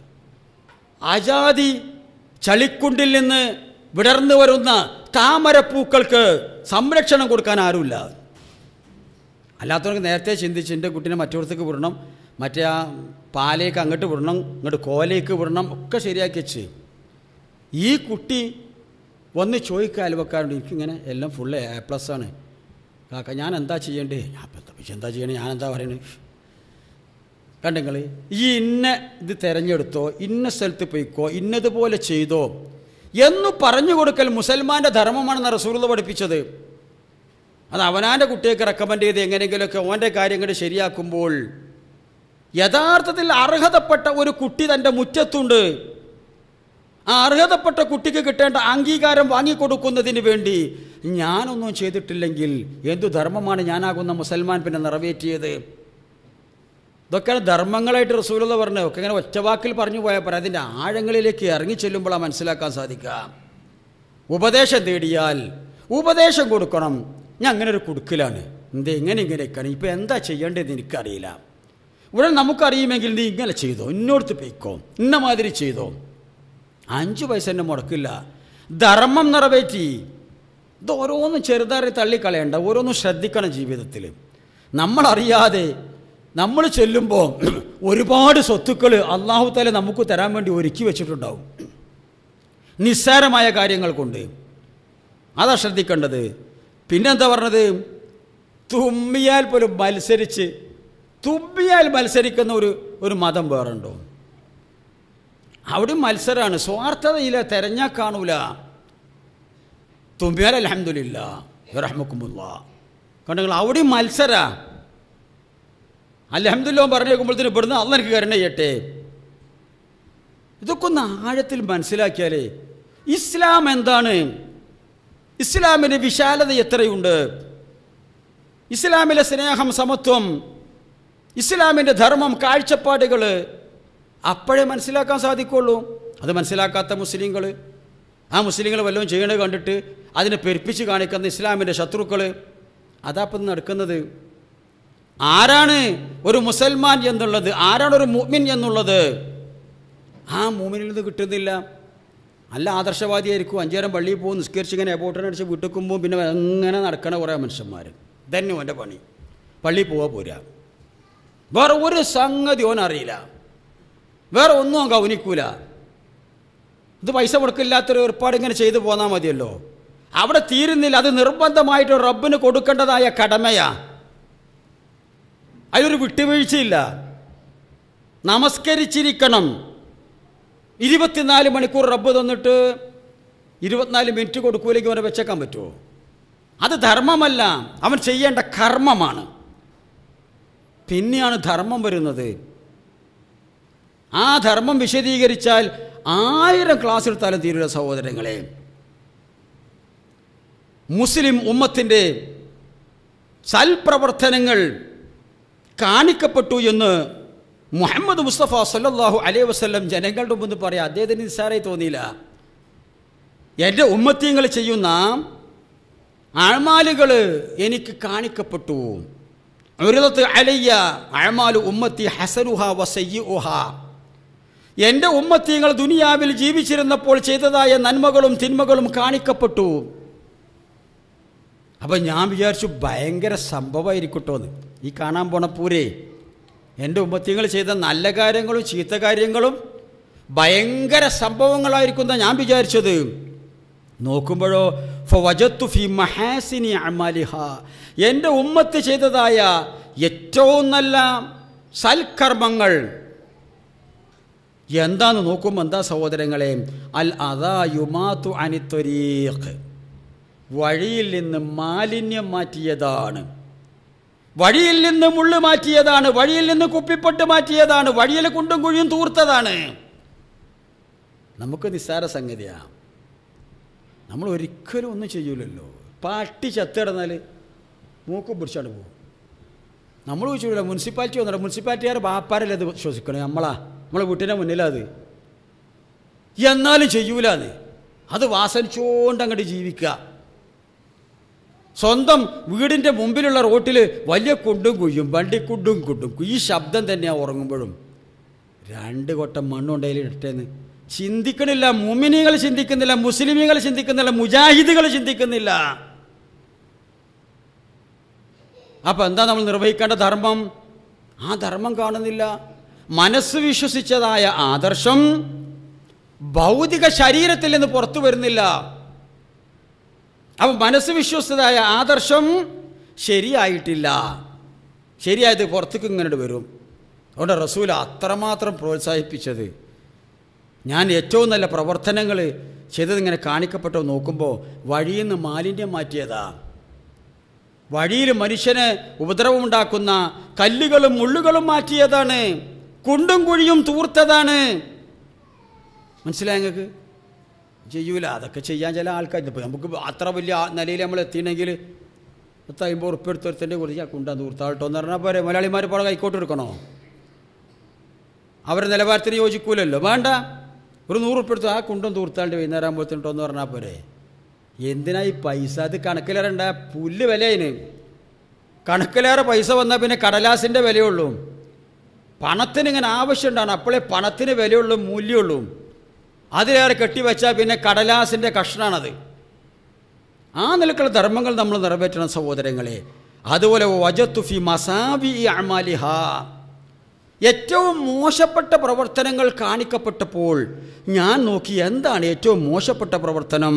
അജാതി ചളിക്കുണ്ടിൽ നിന്ന് വിടർന്നു വരുന്ന താമരപ്പൂക്കൾക്ക് സംരക്ഷണം കൊടുക്കാൻ ആരുമില്ല. അല്ലാത്തവർക്ക് നേരത്തെ ചിന്തിച്ച് എൻ്റെ കുട്ടീനെ മറ്റൊരുത്തേക്ക് വിടണം, മറ്റേ ആ പാലേക്ക് അങ്ങോട്ട് വിടണം, ഇങ്ങോട്ട് കോലേക്ക് വിടണം, ഒക്കെ ശരിയാക്കി വെച്ച് ഈ കുട്ടി വന്ന് ചോദിക്കുക അയൽവക്കാരുണ്ട്, എനിക്കിങ്ങനെ എല്ലാം ഫുൾ A+ ആണ് കാക്ക, ഞാൻ എന്താ ചെയ്യേണ്ടേ? എന്താ ചെയ്യണേ, ഞാനെന്താ പറയണേ? കണ്ടെങ്കിൽ ഈ ഇന്ന ഇത് തിരഞ്ഞെടുത്തോ, ഇന്ന സ്ഥലത്ത് പോയിക്കോ, ഇന്നതുപോലെ ചെയ്തോ എന്ന് പറഞ്ഞു കൊടുക്കൽ മുസൽമാൻ്റെ ധർമ്മമാണെന്ന് റസൂലുള്ളാഹി പഠിപ്പിച്ചത്. അത് അവനാൻ്റെ കുട്ടിയൊക്കെ റെക്കമെൻഡ് ചെയ്ത് എങ്ങനെയെങ്കിലുമൊക്കെ ഓൻ്റെ കാര്യങ്ങൾ ശരിയാക്കുമ്പോൾ യഥാർത്ഥത്തിൽ അർഹതപ്പെട്ട ഒരു കുട്ടി തൻ്റെ മുറ്റത്തുണ്ട്. ആ അർഹതപ്പെട്ട കുട്ടിക്ക് കിട്ടേണ്ട അംഗീകാരം വാങ്ങിക്കൊടുക്കുന്നതിന് വേണ്ടി ഞാനൊന്നും ചെയ്തിട്ടില്ലെങ്കിൽ എന്തു ധർമ്മമാണ് ഞാനാകുന്ന മുസൽമാൻ പിന്നെ നിറവേറ്റിയത്? ഇതൊക്കെയാണ് ധർമ്മങ്ങളായിട്ട് റസൂലുള്ളാഹി പറഞ്ഞത്. ഒക്കെ ഇങ്ങനെ ഒറ്റവാക്കിൽ പറഞ്ഞു പോയാൽ പറയാം. അതിൻ്റെ ആഴങ്ങളിലേക്ക് ഇറങ്ങി ചെല്ലുമ്പോഴാണ് മനസ്സിലാക്കാൻ സാധിക്കുക. ഉപദേശം തേടിയാൽ ഉപദേശം കൊടുക്കണം. ഞാൻ അങ്ങനെ ഒരു കുടുക്കിലാണ്, ഇങ്ങനെയൊക്കെയാണ്, ഇപ്പം എന്താ ചെയ്യേണ്ടതെന്ന് എനിക്കറിയില്ല. ഇവിടെ നമുക്കറിയുമെങ്കിൽ നീ ഇങ്ങനെ ചെയ്തോ, ഇന്നോടത്ത് പോയിക്കോ, ഇന്ന മാതിരി ചെയ്തോ, 5 പൈസ തന്നെ മുടക്കില്ല. ധർമ്മം നിറവേറ്റി. ഇത് ഓരോന്നും ചെറുതായി തള്ളിക്കളയണ്ട, ഓരോന്നും ശ്രദ്ധിക്കണം ജീവിതത്തിൽ. നമ്മളറിയാതെ നമ്മൾ ചെല്ലുമ്പോൾ ഒരുപാട് സ്വത്തുക്കൾ അല്ലാഹു തആല നമുക്ക് തരാൻ വേണ്ടി ഒരുക്കി വെച്ചിട്ടുണ്ടാവും, നിസ്സാരമായ കാര്യങ്ങൾ കൊണ്ട്. അതാ ശ്രദ്ധിക്കേണ്ടത്. പിന്നെന്താ പറഞ്ഞത്? തുമ്മിയാൽ പോലും തുമ്മിയാൽ മത്സരിക്കുന്ന ഒരു മതം വേറുണ്ടോ? അവിടെ മത്സരമാണ്, സ്വാർത്ഥതയില്ല, തെരഞ്ഞാൽ കാണൂല. തുമ്മിയാൽ അൽഹംദുലില്ലാഹ് റഹ്മക്കുമുല്ലാഹ് കണ്ടെങ്കിൽ അവിടെ മത്സര. അൽഹംദുലില്ലാഹ് പറഞ്ഞു കേൾക്കുമ്പോഴത്തേന് ഇവിടുന്ന് അള്ളാഹ് എനിക്ക് കരുണ ചെയ്യട്ടെ. ഇതൊക്കെ ഒന്ന് ആഴത്തിൽ മനസ്സിലാക്കിയാലേ ഇസ്ലാം എന്താണ്, ഇസ്ലാമിൻ്റെ വിശാലത എത്രയുണ്ട്, ഇസ്ലാമിലെ സ്നേഹം, സമത്വം, ഇസ്ലാമിൻ്റെ ധർമ്മം, കാഴ്ചപ്പാടുകൾ അപ്പോഴേ മനസ്സിലാക്കാൻ സാധിക്കുള്ളൂ. അത് മനസ്സിലാക്കാത്ത മുസ്ലിങ്ങൾ, ആ മുസ്ലിങ്ങൾ വല്ലതും ചെയ്യണത് കണ്ടിട്ട് അതിനെ പെരുപ്പിച്ച് കാണിക്കുന്ന ഇസ്ലാമിൻ്റെ ശത്രുക്കൾ, അതാപ്പം നടക്കുന്നത്. ആരാണ് ഒരു മുസൽമാൻ എന്നുള്ളത്, ആരാണ് ഒരു മുഅ്മിൻ എന്നുള്ളത് ആ മുഅ്മിനിൽ നിന്ന് കിട്ടുന്നില്ല. നല്ല ആദർശവാദിയായിരിക്കും, 5 നേരം പള്ളിയിൽ പോകും, നിസ്കരിച്ച് ഇങ്ങനെ എബോട്ടനടിച്ച് വീട്ടിക്കുമ്പോൾ പിന്നെ എങ്ങനെ നടക്കണ കുറേ മനുഷ്യന്മാർ. തന്നെ ഓൻ്റെ പണി പള്ളിയിൽ പോരാ, വേറെ ഒരു സംഗതി ഓനറിയില്ല, വേറെ ഒന്നും അവൻ ഗൗനിക്കൂല. ഇത് പൈസ കൊടുക്കില്ലാത്തൊരു ഏർപ്പാട് ഇങ്ങനെ ചെയ്തു പോന്നാൽ മതിയല്ലോ. അവിടെ തീരുന്നില്ല, അത് നിർബന്ധമായിട്ട് റബ്ബിന് കൊടുക്കേണ്ടതായ കടമയാ. അതിലൊരു വിട്ടുവീഴ്ചയില്ല. നമസ്കരിച്ചിരിക്കണം. 24 മണിക്കൂർ റബ്ബ് തന്നിട്ട് 24 മിനിറ്റ് കൊടുക്കൂലേക്ക് അവനെ വെച്ചേക്കാൻ പറ്റുമോ? അത് ധർമ്മമല്ല, അവൻ ചെയ്യേണ്ട കർമ്മമാണ്. പിന്നെയാണ് ധർമ്മം വരുന്നത്. ആ ധർമ്മം വിശദീകരിച്ചാൽ 1000 ക്ലാസ് എടുത്താലും തീരുന്ന സഹോദരങ്ങളെ. മുസ്ലിം ഉമ്മത്തിൻ്റെ സൽപ്രവർത്തനങ്ങൾ കാണിക്കപ്പെട്ടു എന്ന് മുഹമ്മദ് മുസ്തഫ സല്ലല്ലാഹു അലൈഹി വസല്ലം ജനങ്ങളുടെ മുമ്പ് പറയാം. അദ്ദേഹത്തിന് നിസ്സാരമായി തോന്നിയില്ല. എൻ്റെ ഉമ്മത്തിങ്ങൾ ചെയ്യുന്ന അഅ്മാലുകൾ എനിക്ക് കാണിക്കപ്പെട്ടു. ഉരിദത്ത് അലയ്യ അഅ്മാലു ഉമ്മത്തി ഹസനുഹ വസയ്യിഉഹ. എൻ്റെ ഉമ്മത്തിങ്ങൾ ദുനിയാവിൽ ജീവിച്ചിരുന്നപ്പോൾ ചെയ്തതായ നന്മകളും തിന്മകളും കാണിക്കപ്പെട്ടു. അപ്പം ഞാൻ വിചാരിച്ചു ഭയങ്കര സംഭവമായിരിക്കട്ടോന്ന്. ഈ കാണാൻ പോണ പൂരേ എൻ്റെ ഉമ്മത്തിങ്ങൾ ചെയ്ത നല്ല കാര്യങ്ങളും ചീത്ത കാര്യങ്ങളും ഭയങ്കര സംഭവങ്ങളായിരിക്കുന്ന ഞാൻ വിചാരിച്ചത്. നോക്കുമ്പോഴോ ഫവജത്തു ഫി മഹാസിനി അഅ്മാലിഹ, എൻ്റെ ഉമ്മത്ത് ചെയ്തതായ ഏറ്റവും നല്ല സൽക്കർമ്മങ്ങൾ എന്താന്ന് നോക്കുമ്പോൾ എന്താ സഹോദരങ്ങളെ, അൽ അദാ യുമാതു അനിത്വരീഖ്, വഴിയിൽ നിന്ന് മാലിന്യം മാറ്റിയതാണ്, വഴിയിൽ നിന്ന് മുള്ളു മാറ്റിയതാണ്, വഴിയിൽ നിന്ന് കുപ്പിപ്പൊട്ട് മാറ്റിയതാണ്, വഴിയിൽ കുണ്ടും കുഴിയും തൂർത്തതാണ്. നമുക്ക് നിസ്സാര സംഗതിയാണ്. നമ്മൾ ഒരിക്കലും ഒന്നും ചെയ്യൂലല്ലോ. പട്ടി ചത്തിടന്നാൽ മൂക്കും പിടിച്ചാണ്ട് പോകും. നമ്മൾ ചോദിച്ചില്ല മുനിസിപ്പാലിറ്റി വന്നിട്ട് മുനിസിപ്പാലിറ്റിക്കാരെ ബാപ്പാരല്ലേ അത് ശ്വസിക്കണേ, നമ്മളെ വീട്ടിൻ്റെ മുന്നിലത്. എന്നാലും ചെയ്യൂലാന്ന്. അത് വാസനിച്ചുകൊണ്ട് അങ്ങോട്ട് ജീവിക്കുക. സ്വന്തം വീടിൻ്റെ മുമ്പിലുള്ള റോട്ടിൽ വലിയ കുണ്ടും കുയ്യും, വണ്ടിക്കുണ്ടും കുണ്ടും, ഈ ശബ്ദം തന്നെയാണ് ഉറങ്ങുമ്പോഴും. 2 കൊട്ടം മണ്ണുണ്ടെങ്കിൽ ഇട്ടേന്ന് ചിന്തിക്കണില്ല. മുഅ്മിനീങ്ങൾ ചിന്തിക്കുന്നില്ല, മുസ്ലിമീങ്ങൾ ചിന്തിക്കുന്നില്ല, മുജാഹിദുകൾ ചിന്തിക്കുന്നില്ല. അപ്പം എന്താ നമ്മൾ നിർവഹിക്കേണ്ട ധർമ്മം? ആ ധർമ്മം കാണുന്നില്ല. മനസ്സ് വിശ്വസിച്ചതായ ആദർശം ഭൗതിക ശരീരത്തിൽ നിന്ന് പുറത്തു വരുന്നില്ല. അപ്പം മനസ്സ് വിശ്വസിച്ചതായ ആദർശം ശരിയായിട്ടില്ല. ശരിയായത് പുറത്തേക്ക് ഇങ്ങനെ വരും. അതുകൊണ്ട് റസൂൽ അത്രമാത്രം പ്രോത്സാഹിപ്പിച്ചത്. ഞാൻ ഏറ്റവും നല്ല പ്രവർത്തനങ്ങൾ ചെയ്തതിങ്ങനെ കാണിക്കപ്പെട്ടോ നോക്കുമ്പോൾ വഴിയിൽ നിന്ന് മാലിന്യം മാറ്റിയതാ. വഴിയിൽ മനുഷ്യന് ഉപദ്രവമുണ്ടാക്കുന്ന കല്ലുകളും മുള്ളുകളും മാറ്റിയതാണ്, കുണ്ടും കുഴിയും തൂർത്തതാണ്. മനസ്സിലായ നിങ്ങൾക്ക്? ചെയ്യൂല. അതൊക്കെ ചെയ്യാൻ ചില ആൾക്കാർ. ഇപ്പോൾ നമുക്ക് അത്ര വലിയ നിലയിൽ നമ്മൾ എത്തിയിട്ടുണ്ടെങ്കിൽ 50 ഉറുപ്പ്യ എടുത്തൊരുത്തൻ്റെ കുറിച്ച് കുണ്ടാൻ തൂർത്താട്ടോ എന്ന് പറഞ്ഞാൽ പോരെ. മലയാളിമാർ പോലെ കൈക്കോട്ട് എടുക്കണോ? അവരുടെ നിലവാരത്തിന് യോജിക്കൂലല്ലോ. വേണ്ട, ഒരു 100 ഉറുപ്പ്യ എടുത്ത് ആ കുണ്ടും തൂർത്താണ്ട് വൈകുന്നേരം ആകുമ്പോഴത്തേട്ടോ എന്ന് പറഞ്ഞാൽ പോരെ. എന്തിനാ ഈ പൈസ? അത് കണക്കിലേറണ്ട പുല്ല് വില. അതിന് കണക്കിലേറെ പൈസ വന്നാൽ പിന്നെ കടലാസിൻ്റെ വിലയുള്ളൂ. പണത്തിന് ഇങ്ങനെ ആവശ്യമുണ്ടാണ്, അപ്പോഴേ പണത്തിന് വിലയുള്ളൂ, മൂല്യമുള്ളൂ. അതിലേറെ കെട്ടിവെച്ചാൽ പിന്നെ കടലാസിൻ്റെ കഷ്ണാണത്. ആ നിലക്കുള്ള ധർമ്മങ്ങൾ നമ്മൾ നിറവേറ്റണം സഹോദരങ്ങളെ. അതുപോലെ വജത്തു ഫി മസാബി അഅ്മാലിഹ, ഏറ്റവും മോശപ്പെട്ട പ്രവർത്തനങ്ങൾ കാണിക്കപ്പെട്ടപ്പോൾ ഞാൻ നോക്കി എന്താണ് ഏറ്റവും മോശപ്പെട്ട പ്രവർത്തനം.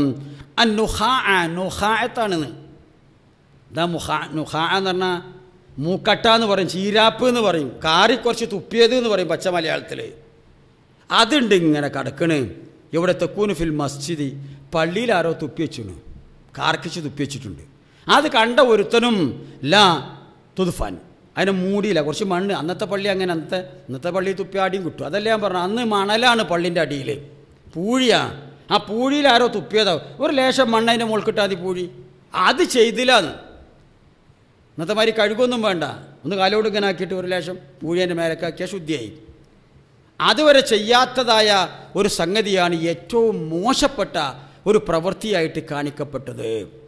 നുഹാത്താണെന്ന്. എന്താ നുഹാ എന്ന് പറഞ്ഞാൽ മൂക്കട്ട എന്ന് പറയും, ചീരാപ്പ് എന്ന് പറയും, കാറി കുറച്ച് തുപ്പിയത് എന്ന് പറയും പച്ച മലയാളത്തിൽ. അതുണ്ട് ഇങ്ങനെ കിടക്കണ്. ഇവിടെ തെക്കൂന് ഫിൽ മസ്ജിദ്, പള്ളിയിൽ ആരോ തുപ്പി വെച്ചിരുന്നു, കാർക്കിച്ച് തുപ്പി വെച്ചിട്ടുണ്ട്. അത് കണ്ട ഒരുത്തനും ലാ തുതുഫാൻ, അതിനെ മൂടിയില്ല, കുറച്ച് മണ്ണ്. അന്നത്തെ പള്ളി അങ്ങനെ, ഇന്നത്തെ പള്ളി തുപ്പി അടിയും കിട്ടും. അതല്ല ഞാൻ പറഞ്ഞു. അന്ന് മണലാണ് പള്ളിൻ്റെ അടിയിൽ, പൂഴിയാ. ആ പൂഴിയിൽ ആരോ തുപ്പിയതാവും. ഒരു ലേശം മണ്ണ് അതിൻ്റെ മുകളിൽ കിട്ടാൽ മതി പൂഴി. അത് ചെയ്തില്ലാന്ന്. ഇന്നത്തെ മാതിരി കഴുകൊന്നും വേണ്ട, ഒന്ന് കാലോട് ഇങ്ങനെ ആക്കിയിട്ട് ഒരു ലേശം പൂഴിൻ്റെ മേലക്കാക്കിയാൽ ശുദ്ധിയായി. അതുവരെ ചെയ്യാത്തതായ ഒരു സംഗതിയാണ് ഏറ്റവും മോശപ്പെട്ട ഒരു പ്രവൃത്തിയായിട്ട് കാണിക്കപ്പെട്ടത്.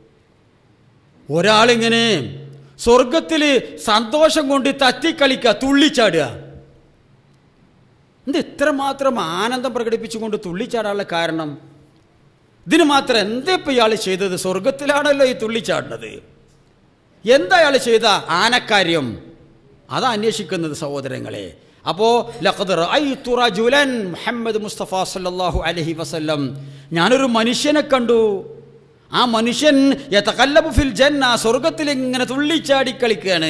ഒരാളിങ്ങനെ സ്വർഗത്തിൽ സന്തോഷം കൊണ്ട് തത്തിക്കളിക്കുക, തുള്ളിച്ചാടുക. എന്ത് ഇത്രമാത്രം ആനന്ദം പ്രകടിപ്പിച്ചുകൊണ്ട് തുള്ളിച്ചാടാനുള്ള കാരണം? ഇതിന് മാത്രം എന്താ ഇപ്പം ഇയാൾ ചെയ്തത്? സ്വർഗത്തിലാണല്ലോ ഈ തുള്ളിച്ചാടുന്നത്. എന്താ അയാൾ ചെയ്ത ആനക്കാര്യം? അതാ അന്വേഷിക്കുന്നത് സഹോദരങ്ങളെ. അപ്പോൾ ലഖദ് റഅയ്തു റജുലൻ, മുഹമ്മദ് മുസ്തഫ സല്ലല്ലാഹു അലൈഹി വസല്ലം, ഞാനൊരു മനുഷ്യനെ കണ്ടു. ആ മനുഷ്യൻ യതഖല്ലബു ഫിൽ ജന്ന, സ്വർഗത്തിൽ ഇങ്ങനെ തുള്ളിച്ചാടി കളിക്കുകയാണ്.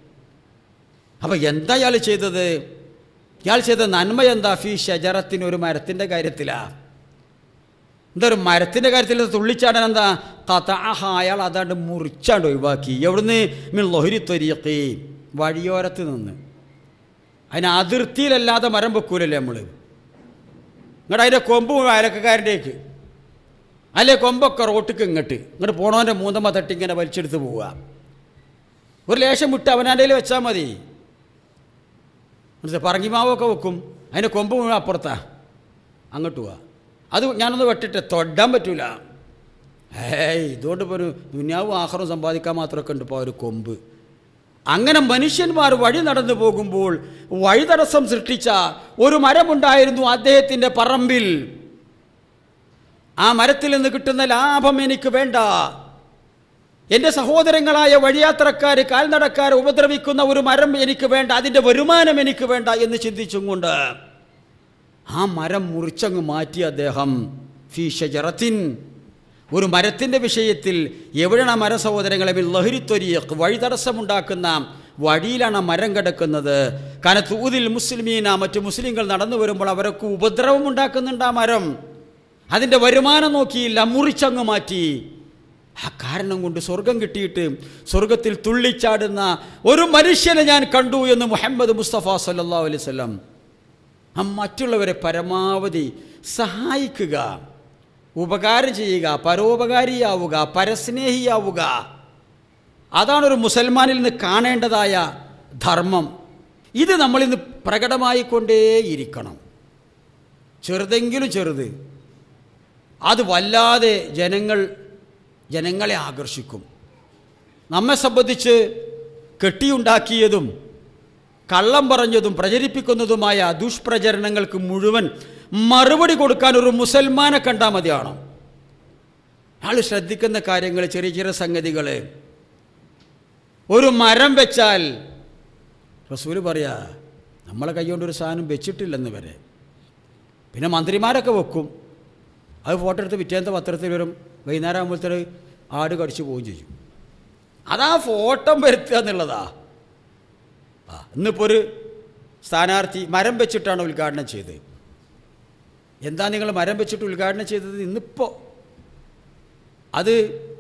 അപ്പം എന്താ ഇയാൾ ചെയ്തത്? ഇയാൾ ചെയ്ത നന്മ എന്താ? ഫി ഷജറത്തിന്, ഒരു മരത്തിൻ്റെ കാര്യത്തിലാണ്. എന്താ ഒരു മരത്തിൻ്റെ കാര്യത്തിൽ തുള്ളിച്ചാടാൻ എന്താ? ഖതഅഹ, അയാൾ അതാണ്ട് മുറിച്ചാണ്ട് ഒഴിവാക്കി. എവിടുന്ന്? മിൻ ലഹരി ത്വരീഖി, വഴിയോരത്ത് നിന്ന്. അതിന് അതിർത്തിയിലല്ലാതെ മരം വെക്കൂലല്ലേ നമ്മൾ. ഇങ്ങോട്ട് അതിൻ്റെ കൊമ്പ് അയലക്കാരൻ്റെക്ക്, അല്ലെ കൊമ്പൊക്കെ റോട്ടിക്ക് ഇങ്ങോട്ട് പോണവൻ്റെ മൂന്നമ്മ തട്ടി ഇങ്ങനെ വലിച്ചെടുത്ത് പോവുക. ഒരു ലേശം വിട്ട് അവനാൻ്റെ വെച്ചാൽ മതി. പറങ്കിമാവൊക്കെ വെക്കും, അതിൻ്റെ കൊമ്പ് മുഴുവൻ അപ്പുറത്താ, അങ്ങോട്ട് പോവാ. അത് ഞാനൊന്ന് വെട്ടിട്ട് തൊടാൻ പറ്റൂല. ഇതുകൊണ്ട് ഇപ്പോൾ ഒരു ദുനിയാവും ആഖിറവും സമ്പാദിക്കാൻ മാത്രമൊക്കെ ഉണ്ട് ഇപ്പോൾ ഒരു കൊമ്പ്. അങ്ങനെ മനുഷ്യന്മാർ വഴി നടന്നു പോകുമ്പോൾ വഴി തടസ്സം സൃഷ്ടിച്ച ഒരു മരമുണ്ടായിരുന്നു അദ്ദേഹത്തിൻ്റെ പറമ്പിൽ. ആ മരത്തിൽ നിന്ന് കിട്ടുന്ന ലാഭം എനിക്ക് വേണ്ട, എൻ്റെ സഹോദരങ്ങളായ വഴിയാത്രക്കാർ കാൽനടക്കാർ ഉപദ്രവിക്കുന്ന ഒരു മരം എനിക്ക് വേണ്ട, അതിൻ്റെ വരുമാനം എനിക്ക് വേണ്ട എന്ന് ചിന്തിച്ചും കൊണ്ട് ആ മരം മുറിച്ചങ്ങ് മാറ്റി അദ്ദേഹം. ഫീ ഷജറത്തിൻ, ഒരു മരത്തിൻ്റെ വിഷയത്തിൽ എവിടെയാണ് മര സഹോദരങ്ങളെ ലഹരിത്തൊരിയക്ക് വഴി തടസ്സമുണ്ടാക്കുന്ന വഴിയിലാണ് മരം കിടക്കുന്നത്. കനത്തൂതിൽ മുസ്ലിമീന, മറ്റു മുസ്ലിങ്ങൾ നടന്നു വരുമ്പോൾ അവരൊക്കെ ഉപദ്രവം ഉണ്ടാക്കുന്നുണ്ട് ആ മരം. അതിൻ്റെ വരുമാനം നോക്കിയില്ല, മുറിച്ചങ്ങ് മാറ്റി. ആ കാരണം കൊണ്ട് സ്വർഗം കിട്ടിയിട്ട് സ്വർഗത്തിൽ തുള്ളിച്ചാടുന്ന ഒരു മനുഷ്യനെ ഞാൻ കണ്ടു എന്ന് മുഹമ്മദ് മുസ്തഫ സല്ലല്ലാഹു അലൈഹി വസല്ലം. മറ്റുള്ളവരെ പരമാവധി സഹായിക്കുക, ഉപകാരം ചെയ്യുക, പരോപകാരിയാവുക, പരസ്നേഹിയാവുക, അതാണ് ഒരു മുസൽമാനിൽ നിന്ന് കാണേണ്ടതായ ധർമ്മം. ഇത് നമ്മളിന്ന് പ്രകടമായിക്കൊണ്ടേയിരിക്കണം. ചെറുതെങ്കിലും ചെറുത്, അത് വല്ലാതെ ജനങ്ങളെ ആകർഷിക്കും. നമ്മെ സംബന്ധിച്ച് കെട്ടിയുണ്ടാക്കിയതും കള്ളം പറഞ്ഞതും പ്രചരിപ്പിക്കുന്നതുമായ ദുഷ്പ്രചരണങ്ങൾക്ക് മുഴുവൻ മറുപടി കൊടുക്കാൻ ഒരു മുസൽമാനെ കണ്ടാൽ മതിയാണ്. ആൾ ശ്രദ്ധിക്കുന്ന കാര്യങ്ങൾ, ചെറിയ ചെറിയ സംഗതികൾ. ഒരു മരം വെച്ചാൽ റസൂല് പറയാ നമ്മളെ കൈകൊണ്ടൊരു സാധനം വെച്ചിട്ടില്ലെന്ന് വരെ. പിന്നെ മന്ത്രിമാരൊക്കെ വെക്കും, അത് ഫോട്ടോ എടുത്ത് പിറ്റേന്നത്തെ പത്രത്തിൽ വരും, വൈകുന്നേരം ആകുമ്പോഴത്തേക്ക് ആട് കടിച്ചു പോവുകയും ചെയ്യും. അതാ ഫോട്ടോ വരുത്തുക എന്നുള്ളതാ. ഇന്നിപ്പോൾ ഒരു സ്ഥാനാർത്ഥി മരം വെച്ചിട്ടാണ് ഉദ്ഘാടനം ചെയ്തത്. എന്താ നിങ്ങൾ മരം വെച്ചിട്ട് ഉദ്ഘാടനം ചെയ്തത്? ഇന്നിപ്പോൾ അത്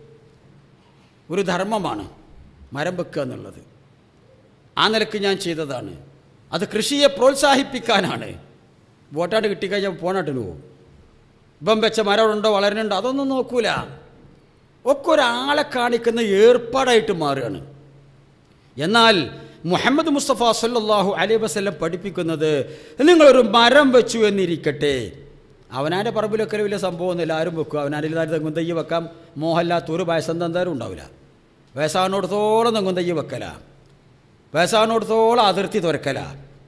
ഒരു ധർമ്മമാണ് മരം വെക്കുക എന്നുള്ളത്. ആ നിലക്ക് ഞാൻ ചെയ്തതാണ്. അത് കൃഷിയെ പ്രോത്സാഹിപ്പിക്കാനാണ്. വോട്ടാണ്ട് കിട്ടിക്കഴിഞ്ഞാൽ പോണാട്ടിന് പോകും. ഇപ്പം വെച്ച മരം ഉണ്ടോ, വളരുന്നുണ്ടോ, അതൊന്നും നോക്കൂല. ഒക്കെ ഒരാളെ കാണിക്കുന്ന ഏർപ്പാടായിട്ട് മാറുകയാണ്. എന്നാൽ മുഹമ്മദ് മുസ്തഫ സല്ലല്ലാഹു അലൈഹി വസല്ലം പഠിപ്പിക്കുന്നത്, നിങ്ങളൊരു മരം വെച്ചു എന്നിരിക്കട്ടെ, അവനാൻ്റെ പറമ്പിലൊക്കെ വലിയ സംഭവമൊന്നുമില്ല, ആരും വെക്കുക. അവനാൻ്റെ തെങ്ങും തയ്യ് വെക്കാം, മോഹല്ലാത്ത ഒരു വയസ്സെന്തായാലും ഉണ്ടാവില്ല. വയസ്സാനോടത്തോളം തെങ്ങും തയ്യ് വെക്കല, വയസ്സാനോടത്തോളം അതിർത്തി തുറക്കല.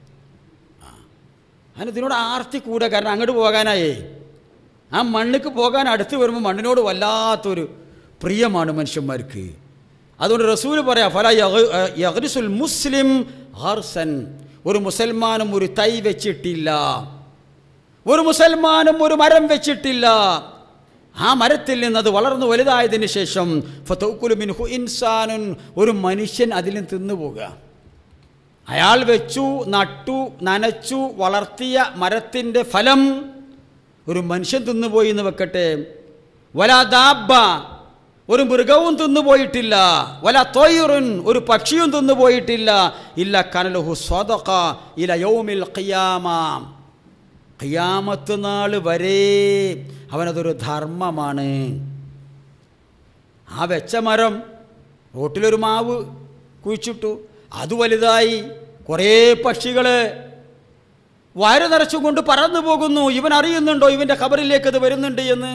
അതിനോട് ആർത്തി കൂടുക. കാരണം അങ്ങോട്ട് പോകാനായേ, ആ മണ്ണിക്ക് പോകാൻ അടുത്ത് വരുമ്പോൾ മണ്ണിനോട് വല്ലാത്തൊരു പ്രിയമാണ് മനുഷ്യന്മാർക്ക്. അതുകൊണ്ട് റസൂൽ പറയാം, ഫലാ യഗ്രിസുൽ മുസ്ലിം ഹർസൻ, ഒരു മുസൽമാനും ഒരു തൈ വെച്ചിട്ടില്ല, ഒരു മുസൽമാനും ഒരു മരം വെച്ചിട്ടില്ല. ആ മരത്തിൽ നിന്ന് അത് വളർന്നു വലുതായതിന് ശേഷം ഫതൗകുലു മിൻഹു ഇൻസാനുൻ, ഒരു മനുഷ്യൻ അതിൽ നിന്ന് തിന്നുപോകുക. അയാൾ വെച്ചു, നട്ടു, നനച്ചു, വളർത്തിയ മരത്തിൻ്റെ ഫലം ഒരു മനുഷ്യൻ തിന്നുപോയി എന്ന് വെക്കട്ടെ. വലാ ദാബ്ബ, ഒരു മൃഗവും തിന്നുപോയിട്ടില്ല. വലാ ത്വയ്റുൻ, ഒരു പക്ഷിയും തിന്നുപോയിട്ടില്ല. ഇല്ല കനലഹു സ്വദഖ ഇല യൗമിൽ ഖിയാമ, ഖിയാമത്ത് നാൾ വരെ അവനതൊരു ധർമ്മമാണ്. ആ വെച്ച മരം, റോട്ടിലൊരു മാവ് കുഴിച്ചിട്ടു, അത് വലുതായി, കുറേ പക്ഷികൾ വയറ് നിറച്ചുകൊണ്ട് പറന്നു പോകുന്നു. ഇവൻ അറിയുന്നുണ്ടോ ഇവൻ്റെ ഖബറിലേക്ക് അത് വരുന്നുണ്ട് എന്ന്?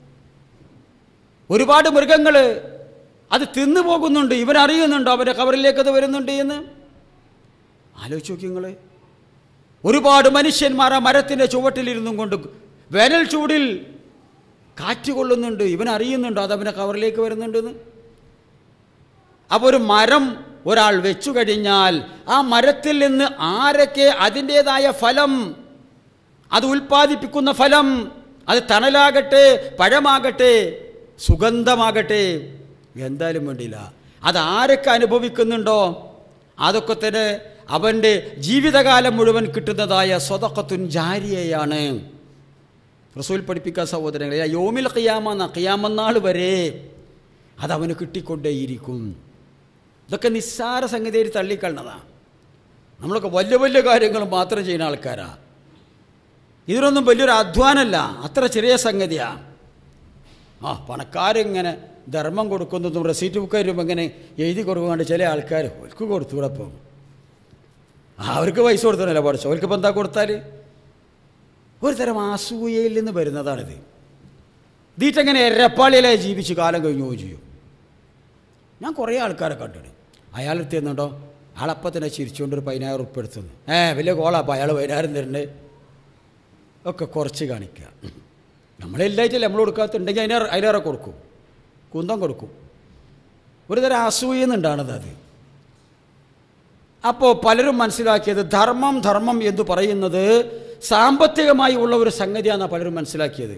ഒരുപാട് മൃഗങ്ങൾ അത് തിന്നു പോകുന്നുണ്ട്, ഇവൻ അറിയുന്നുണ്ടോ അവൻ്റെ ഖബറിലേക്ക് അത് വരുന്നുണ്ട് എന്ന്? ആലോചിച്ച് നോക്കി നിങ്ങൾ. ഒരുപാട് മനുഷ്യന്മാർ ആ മരത്തിൻ്റെ ചുവട്ടിലിരുന്നും കൊണ്ട് വേനൽ ചൂടിൽ കാറ്റ് കൊള്ളുന്നുണ്ട്, ഇവൻ അറിയുന്നുണ്ടോ അത് അവൻ്റെ ഖബറിലേക്ക് വരുന്നുണ്ടെന്ന്? അപ്പോൾ ഒരു മരം ഒരാൾ വെച്ചു കഴിഞ്ഞാൽ ആ മരത്തിൽ നിന്ന് ആരൊക്കെ അതിൻ്റേതായ ഫലം, അത് ഉൽപ്പാദിപ്പിക്കുന്ന ഫലം, അത് തണലാകട്ടെ, പഴമാകട്ടെ, സുഗന്ധമാകട്ടെ, എന്തായാലും വേണ്ടിയില്ല, അത് ആരൊക്കെ അനുഭവിക്കുന്നുണ്ടോ അതൊക്കെ തന്നെ അവൻ്റെ ജീവിതകാലം മുഴുവൻ കിട്ടുന്നതായ സ്വദഖത്തുൻ ജാരിയയാണ്. റസൂൽ പഠിപ്പിക്കാൻ സഹോദരങ്ങളെ, യൗമിൽ ഖിയാമ, ഖിയാമനാൾ വരെ അതവന് കിട്ടിക്കൊണ്ടേയിരിക്കും. ഇതൊക്കെ നിസ്സാര സംഗതിയിൽ തള്ളിക്കളഞ്ഞതാണ്. നമ്മളൊക്കെ വലിയ വലിയ കാര്യങ്ങൾ മാത്രം ചെയ്യുന്ന ആൾക്കാരാ. ഇതിനൊന്നും വലിയൊരു അധ്വാനമല്ല, അത്ര ചെറിയ സംഗതിയാണ്. പണക്കാരിങ്ങനെ ധർമ്മം കൊടുക്കുന്നതും റെസീറ്റ് ബുക്ക് വരുമ്പോൾ ഇങ്ങനെ എഴുതി കൊടുക്കാണ്ട് ചില ആൾക്കാർ അവർക്ക് കൊടുത്തുകൂടെ പോകും. അവർക്ക് പൈസ കൊടുത്തതല്ല പഠിച്ചോ, അവർക്ക് ഇപ്പം എന്താ കൊടുത്താൽ? ഒരു തരം അസൂയയിൽ നിന്ന് വരുന്നതാണിത്. ദീറ്റങ്ങനെ എരപ്പാളിയിലായി ജീവിച്ച് കാലം കഴിഞ്ഞു പോവുകയും ചെയ്യും. ഞാൻ കുറേ ആൾക്കാരെ കണ്ടിട്ട് അയാളെടുത്ത് തന്നുണ്ടോ, ആളപ്പം തന്നെ ചിരിച്ചുകൊണ്ട് ഒരു 10,000 ഉറുപ്പിക എടുത്തുന്നു. വലിയ കോളാപ്പം അയാൾ 10,000 തരുന്നുണ്ട് ഒക്കെ കുറച്ച് കാണിക്കുക. നമ്മളെല്ലായിട്ടല്ലേ നമ്മൾ കൊടുക്കാത്തുണ്ടെങ്കിൽ അതിലേറെ കൊടുക്കും, കുന്തം കൊടുക്കും. ഒരു തരം അസൂയെന്നുണ്ടാണത് അത്. അപ്പോൾ പലരും മനസ്സിലാക്കിയത് ധർമ്മം എന്ന് പറയുന്നത് സാമ്പത്തികമായി ഉള്ള ഒരു സംഗതിയാണെന്നാണ് പലരും മനസ്സിലാക്കിയത്.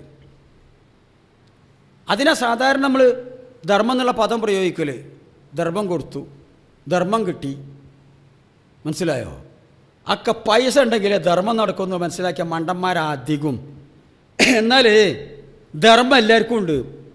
അതിനെ സാധാരണ നമ്മൾ ധർമ്മം എന്നുള്ള പദം പ്രയോഗിക്കൽ, ധർമ്മം കൊടുത്തു, ധർമ്മം കിട്ടി, മനസ്സിലായോ? ഒക്കെ പൈസ ഉണ്ടെങ്കിലേ ധർമ്മം നടക്കുമെന്ന് മനസ്സിലാക്കിയ മണ്ടന്മാരധികം. എന്നാൽ ധർമ്മം എല്ലാവർക്കും ഉണ്ട്.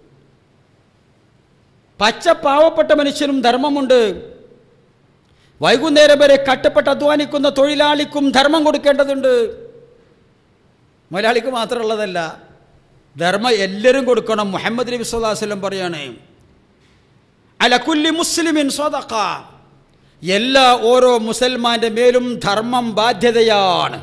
പച്ച പാവപ്പെട്ട മനുഷ്യനും ധർമ്മമുണ്ട്. വൈകുന്നേരം വരെ കട്ടപ്പെട്ട് അധ്വാനിക്കുന്ന തൊഴിലാളിക്കും ധർമ്മം കൊടുക്കേണ്ടതുണ്ട്. മുതലാളിക്ക് മാത്രമുള്ളതല്ല, ധർമ്മം എല്ലാവരും കൊടുക്കണം. മുഹമ്മദ് നബി സ്വല്ലല്ലാഹു അലൈഹി വസല്ലം പറയാണ്, അല കുല്ലി മുസ്ലിമിൻ സ്വദഖ, എല്ലാ ഓരോ മുസൽമാൻ്റെ മേലും ധർമ്മം ബാധ്യതയാണ്.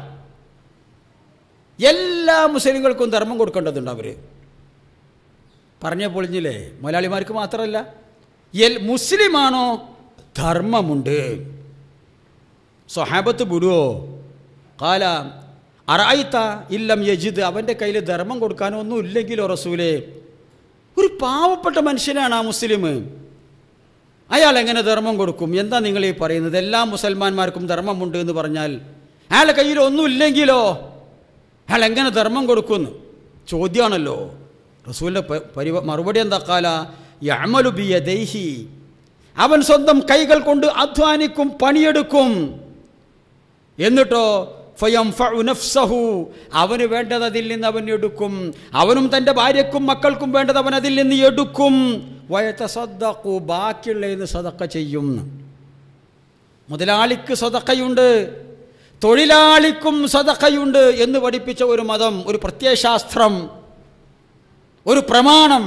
എല്ലാ മുസ്ലിങ്ങൾക്കും ധർമ്മം കൊടുക്കേണ്ടതുണ്ട്. അവർ പറഞ്ഞ പൊളിഞ്ഞില്ലേ? മലയാളിമാർക്ക് മാത്രമല്ല, മുസ്ലിമാണോ ധർമ്മമുണ്ട്. സ്വഹാബത്ത് വിടുവോ? കാല അറഅയ്ത ഇല്ലം യജിദ്, അവൻ്റെ കയ്യിൽ ധർമ്മം കൊടുക്കാനൊന്നും ഇല്ലെങ്കിലോ റസൂലേ? ഒരു പാവപ്പെട്ട മനുഷ്യനാണ് ആ മുസ്ലിം, അയാൾ എങ്ങനെ ധർമ്മം കൊടുക്കും? എന്താ നിങ്ങൾ ഈ പറയുന്നത്? എല്ലാ മുസൽമാന്മാർക്കും ധർമ്മമുണ്ട് എന്ന് പറഞ്ഞാൽ അയാളുടെ കയ്യിൽ ഒന്നും ഇല്ലെങ്കിലോ അയാൾ എങ്ങനെ ധർമ്മം കൊടുക്കുമെന്ന് ചോദ്യമാണല്ലോ. റസൂലിൻ്റെ മറുപടി എന്താ? ഖാല യഅമലു ബിയദൈഹി, അവൻ സ്വന്തം കൈകൾ കൊണ്ട് അധ്വാനിക്കും, പണിയെടുക്കും. എന്നിട്ടോ ഫയംഫഉ നഫ്സഹു, അവന് വേണ്ടത് അതിൽ നിന്ന് അവൻ എടുക്കും. അവനും തൻ്റെ ഭാര്യക്കും മക്കൾക്കും വേണ്ടത് അവൻ അതിൽ നിന്ന് എടുക്കും. വയതസദ്ദഖു, ബാക്കിയുള്ളതിന് സദഖ ചെയ്യും. മുതലാളിക്ക് സദഖയുണ്ട്, തൊഴിലാളിക്കും സദഖയുണ്ട് എന്ന് പഠിപ്പിച്ച ഒരു മതം, ഒരു പ്രത്യയശാസ്ത്രം, ഒരു പ്രമാണം.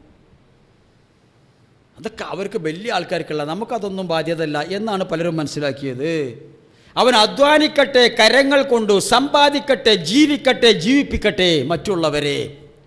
അതൊക്കെ അവർക്ക് വലിയ ആൾക്കാർക്കുള്ള, നമുക്കതൊന്നും ബാധ്യതയല്ല എന്നാണ് പലരും മനസ്സിലാക്കിയത്. അവൻ അധ്വാനിക്കട്ടെ, കരങ്ങൾ കൊണ്ട് സമ്പാദിക്കട്ടെ, ജീവിക്കട്ടെ, ജീവിപ്പിക്കട്ടെ മറ്റുള്ളവരെ.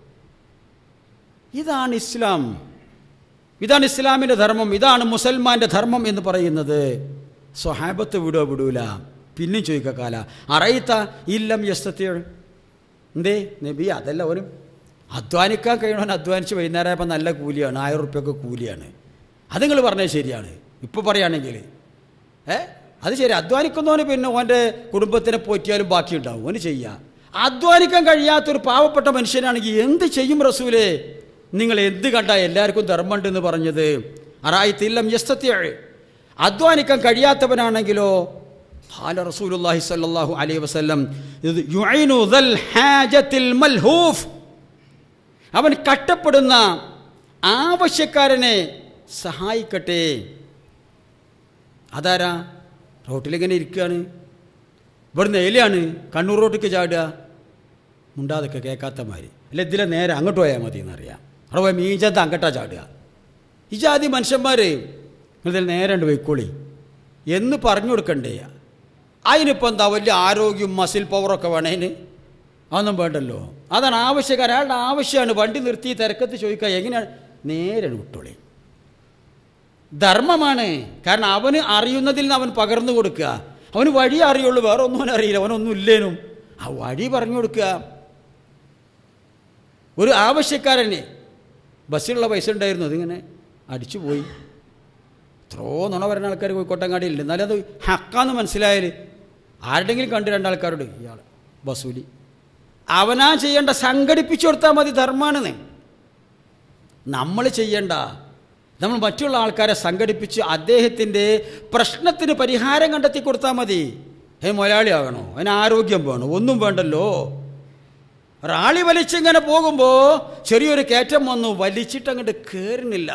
ഇതാണ് ഇസ്ലാം, ഇതാണ് ഇസ്ലാമിൻ്റെ ധർമ്മം, ഇതാണ് മുസൽമാൻ്റെ ധർമ്മം എന്ന് പറയുന്നത്. സ്വഹാബത്ത് വിടൂല. പിന്നെയും ചോദിക്കാല അറയ്ത ഇല്ലം യസ്തത്തി, എന്തേ നബി? അതല്ല, ഒരു അധ്വാനിക്കാൻ കഴിയണവൻ അധ്വാനിച്ച് വൈകുന്നേരമായപ്പോൾ നല്ല കൂലിയാണ്, 1000 ഉറുപ്പ്യൊക്കെ കൂലിയാണ്. അത് നിങ്ങൾ പറഞ്ഞത് ശരിയാണ്. ഇപ്പോൾ പറയുകയാണെങ്കിൽ അത് ശരി. അധ്വാനിക്കുന്നവന് പിന്നെ ഓൻ്റെ കുടുംബത്തിനെ പോറ്റിയാലും ബാക്കിയുണ്ടാവും, അവന് ചെയ്യാം. അധ്വാനിക്കാൻ കഴിയാത്തൊരു പാവപ്പെട്ട മനുഷ്യനാണെങ്കിൽ എന്ത് ചെയ്യും റസൂലേ? നിങ്ങൾ എന്ത് കണ്ടാ എല്ലാവർക്കും ധർമ്മമുണ്ടെന്ന് പറഞ്ഞത്? അറഅയ്ത ഇല്ലം യസ്തത്തി, അധ്വാനിക്കാൻ കഴിയാത്തവനാണെങ്കിലോ? ഖാല റസൂലുള്ളാഹി സ്വല്ലല്ലാഹു അലൈഹി വസല്ലം യുഈനു ദൽ ഹാജത്തിൽ മൽഹൂഫ്, അവൻ കഷ്ടപ്പെടുന്ന ആവശ്യക്കാരനെ സഹായിക്കട്ടെ. അതാരാ? റോട്ടിലിങ്ങനെ ഇരിക്കുകയാണ്, ഇവിടുന്ന് എലിയാണ് കണ്ണൂർ റോട്ടിക്ക് ചാടുക, മുണ്ടാതൊക്കെ കേൾക്കാത്ത മാതിരി. അല്ല, ഇതിലെ നേരെ അങ്ങോട്ട് പോയാൽ മതി എന്നറിയാം. അവിടെ പോയി മീഞ്ചത്ത് അങ്ങോട്ടാ ചാടുക. ഈ ജാതി മനുഷ്യന്മാർ ഇതിൽ നേരെ ഉണ്ട് പോയിക്കോളി എന്ന് പറഞ്ഞു കൊടുക്കണ്ടേ? അതിനിപ്പോൾ എന്താ വലിയ ആരോഗ്യവും മസിൽ പവറൊക്കെ വേണേന്? അതൊന്നും വേണ്ടല്ലോ. അതാണ് ആവശ്യക്കാരൻ, അയാളുടെ ആവശ്യമാണ്. വണ്ടി നിർത്തി തിരക്കത്ത് ചോദിക്കുക, എങ്ങനെയാണ്? നേരെ വിട്ടോളി. ധർമ്മമാണ്. കാരണം അവന് അറിയുന്നതിൽ നിന്ന് അവൻ പകർന്നു കൊടുക്കുക. അവന് വഴി അറിയുള്ളൂ, വേറെ ഒന്നും അവൻ അറിയില്ല, അവനൊന്നും ഇല്ലേനും. ആ വഴി പറഞ്ഞു കൊടുക്കുക. ഒരു ആവശ്യക്കാരന് ബസ്സിലുള്ള പൈസ ഉണ്ടായിരുന്നു, അതിങ്ങനെ അടിച്ചു പോയി. എത്രയോ നുണ പറയുന്ന ആൾക്കാർ കോഴിക്കോട്ടങ്ങാടിയിലുണ്ട്. എന്നാലും അത് ഹക്കാന്ന് മനസ്സിലായാൽ ആരുടെങ്കിലും കണ്ട് 2 ആൾക്കാരോട് ഇയാൾ വസൂലി, അവനാ ചെയ്യേണ്ട, സംഘടിപ്പിച്ചു കൊടുത്താൽ മതി. ധർമ്മാണെന്ന് നമ്മൾ ചെയ്യേണ്ട. നമ്മൾ മറ്റുള്ള ആൾക്കാരെ സംഘടിപ്പിച്ച് അദ്ദേഹത്തിൻ്റെ പ്രശ്നത്തിന് പരിഹാരം കണ്ടെത്തി കൊടുത്താൽ മതി. മുതലാളി ആകണോ? അതിന് ആരോഗ്യം വേണോ? ഒന്നും വേണ്ടല്ലോ. റാളി വലിച്ചിങ്ങനെ പോകുമ്പോൾ ചെറിയൊരു കയറ്റം വന്നു, വലിച്ചിട്ടങ്ങോട്ട് കയറുന്നില്ല.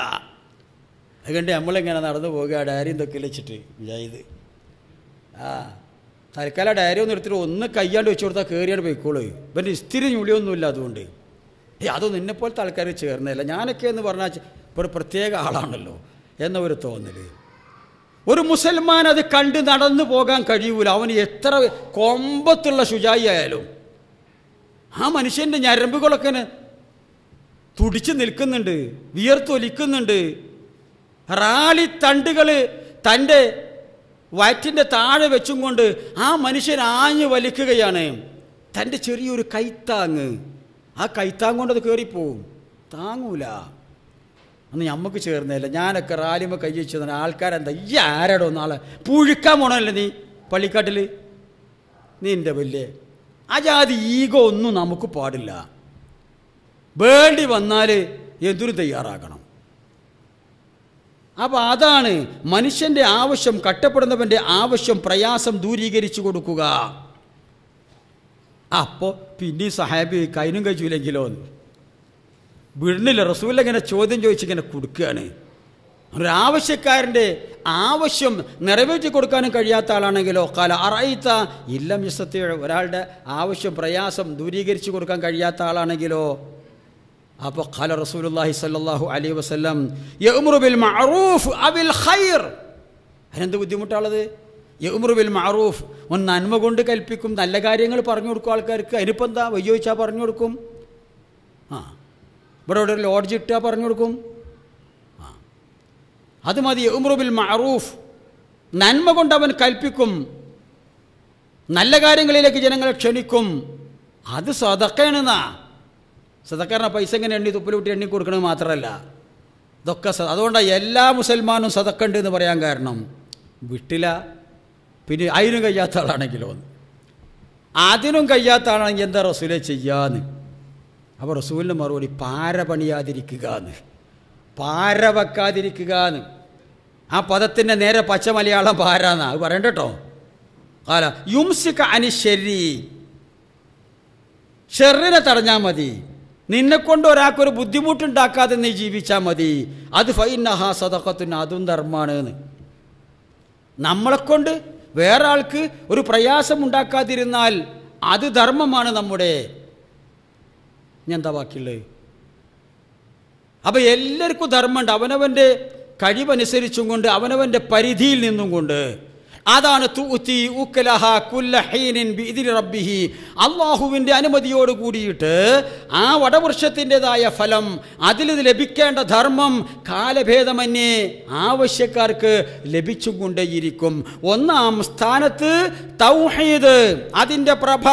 അതുകൊണ്ട് നമ്മളിങ്ങനെ നടന്നു പോകുക, ഡയറിയും തൊക്കെ വലിച്ചിട്ട് വിചാരിത് തൽക്കാലം ഡയറി ഒന്നും എടുത്തിട്ട് ഒന്ന് കയ്യാണ്ട് വെച്ച് കൊടുത്താൽ കയറിയാണ് പോയിക്കോളൂ. ഇവൻ്റെ ഇസ്തിരി ഞുളിയൊന്നുമില്ല. അതുകൊണ്ട് അതൊന്നും എന്നെപ്പോലത്തെ ആൾക്കാർ ചേർന്നതല്ല. ഞാനൊക്കെ എന്ന് പറഞ്ഞാൽ ഇപ്പോൾ ഒരു പ്രത്യേക ആളാണല്ലോ എന്ന ഒരു തോന്നൽ. ഒരു മുസൽമാൻ അത് കണ്ട് നടന്നു പോകാൻ കഴിയൂല. അവന് എത്ര കൊമ്പത്തുള്ള ശുചായി ആയാലും ആ മനുഷ്യൻ്റെ ഞരമ്പുകളൊക്കെ തുടിച്ച് നിൽക്കുന്നുണ്ട്, വിയർത്തൊലിക്കുന്നുണ്ട്. റാലിത്തണ്ടുകൾ തൻ്റെ വയറ്റിൻ്റെ താഴെ വെച്ചും കൊണ്ട് ആ മനുഷ്യൻ ആഞ്ഞു വലിക്കുകയാണ്. തൻ്റെ ചെറിയൊരു കൈത്താങ്ങ്, ആ കൈത്താങ് കൊണ്ട് അത് കയറിപ്പോവും, താങ്ങൂല. അന്ന് നമുക്ക് ചേർന്നതല്ല. ഞാനൊക്കെ റാലിമ കൈ വെച്ചു തന്നെ ആൾക്കാരെന്താ ഈ ആരാടോ നാളെ പുഴുക്കാൻ പോണല്ലേ നീ പള്ളിക്കാട്ടിൽ, നീ എൻ്റെ വലിയ ആ ജാതി ഈഗോ ഒന്നും നമുക്ക് പാടില്ല. വേണ്ടി വന്നാൽ എന്തിനു തയ്യാറാകണം. അപ്പോൾ അതാണ് മനുഷ്യൻ്റെ ആവശ്യം, കഷ്ടപ്പെടുന്നവൻ്റെ ആവശ്യം, പ്രയാസം ദൂരീകരിച്ചു കൊടുക്കുക. അപ്പോൾ പിന്നെ സഹാബി കൈനും കഴിച്ചില്ലെങ്കിലോ വിടുന്നില്ല. റസൂലിങ്ങനെ ചോദ്യം ചോദിച്ചിങ്ങനെ കൊടുക്കുകയാണ്. ഒരാവശ്യക്കാരൻ്റെ ആവശ്യം നിറവേറ്റി കൊടുക്കാനും കഴിയാത്ത ആളാണെങ്കിലോ കാല അറയിത്ത ഇല്ലം യസ്തത്തി, ഒരാളുടെ ആവശ്യം പ്രയാസം ദൂരീകരിച്ചു കൊടുക്കാൻ കഴിയാത്ത ആളാണെങ്കിലോ. അപ്പോൾ ഖാല റസൂലുള്ളാഹി സ്വല്ലല്ലാഹു അലൈഹി വസല്ലം യഅ്മുറു ബിൽ മഅറൂഫ് അവിൽ ഖൈർ. അതിനെന്ത് ബുദ്ധിമുട്ടാണത്? യഅ്മുറു ബിൽ മഅറൂഫ്, ഒന്ന് നന്മ കൊണ്ട് കൽപ്പിക്കും, നല്ല കാര്യങ്ങൾ പറഞ്ഞു കൊടുക്കും ആൾക്കാർക്ക്. അതിനിപ്പോൾ എന്താ വയ്യ ചോദിച്ചാൽ പറഞ്ഞു കൊടുക്കും. ഇവിടെ ഒരു ലോഡ്ജ് ഇട്ടാൽ പറഞ്ഞു കൊടുക്കും. അത് മതി. യഅ്മുറു ബിൽ മഅറൂഫ്, നന്മ കൊണ്ട് അവൻ കൽപ്പിക്കും, നല്ല കാര്യങ്ങളിലേക്ക് ജനങ്ങളെ ക്ഷണിക്കും. അത് സദഖയാണെന്നാ. സദഖയുടെ പൈസ ഇങ്ങനെ എണ്ണി തുപ്പലൂട്ടി എണ്ണി കൊടുക്കണമെന്ന് മാത്രമല്ല, ഇതൊക്കെ അതുകൊണ്ടാണ് എല്ലാ മുസൽമാനും സദഖ ഉണ്ട് എന്ന് പറയാൻ കാരണം. വിട്ടില്ല. പിന്നെ അതിനും കഴിയാത്ത ആളാണെങ്കിലോ, അതിനും കഴിയാത്ത ആളാണെങ്കിൽ എന്താ റസൂലെ ചെയ്യാന്ന്. അപ്പോൾ റസൂലിൻ്റെ മറുപടി പാര പണിയാതിരിക്കുക എന്ന്, പാര വെക്കാതിരിക്കുക എന്ന്. ആ പദത്തിൻ്റെ നേരെ പച്ച മലയാളം പാരാന്നാ അത് പറയണ്ട കേട്ടോ. കാല യുംസിക അനി ശരി, ഷെറിനെ തടഞ്ഞാൽ മതി. നിന്നെക്കൊണ്ട് ഒരാൾക്കൊരു ബുദ്ധിമുട്ടുണ്ടാക്കാതെ നീ ജീവിച്ചാൽ മതി. അത് ഫൈനഹാ സദഖത്തുൻ, അതും ധർമ്മാണ് എന്ന്. നമ്മളെക്കൊണ്ട് വേറെ ആൾക്ക് ഒരു പ്രയാസം ഉണ്ടാക്കാതിരുന്നാൽ അത് ധർമ്മമാണ് നമ്മുടെ. ഞാൻ എന്താ ബാക്കിയുള്ളത്? അപ്പം എല്ലാവർക്കും ധർമ്മമുണ്ട്, അവനവൻ്റെ കഴിവനുസരിച്ചും കൊണ്ട്, അവനവൻ്റെ പരിധിയിൽ നിന്നും കൊണ്ട്. അതാണ് തുഅ്തി ഉക്ലഹ കുല്ല ഹീനിൻ ബിഇദ്നി റബ്ബിഹി, അള്ളാഹുവിൻ്റെ അനുമതിയോട് കൂടിയിട്ട് ആ വടവൃക്ഷത്തിൻ്റെതായ ഫലം, അതിൽ ലഭിക്കേണ്ട ധർമ്മം കാലഭേദമന്യേ ആവശ്യക്കാർക്ക് ലഭിച്ചും കൊണ്ടേയിരിക്കും. ഒന്നാം സ്ഥാനത്ത് തൗഹീദ്, അതിൻ്റെ പ്രഭ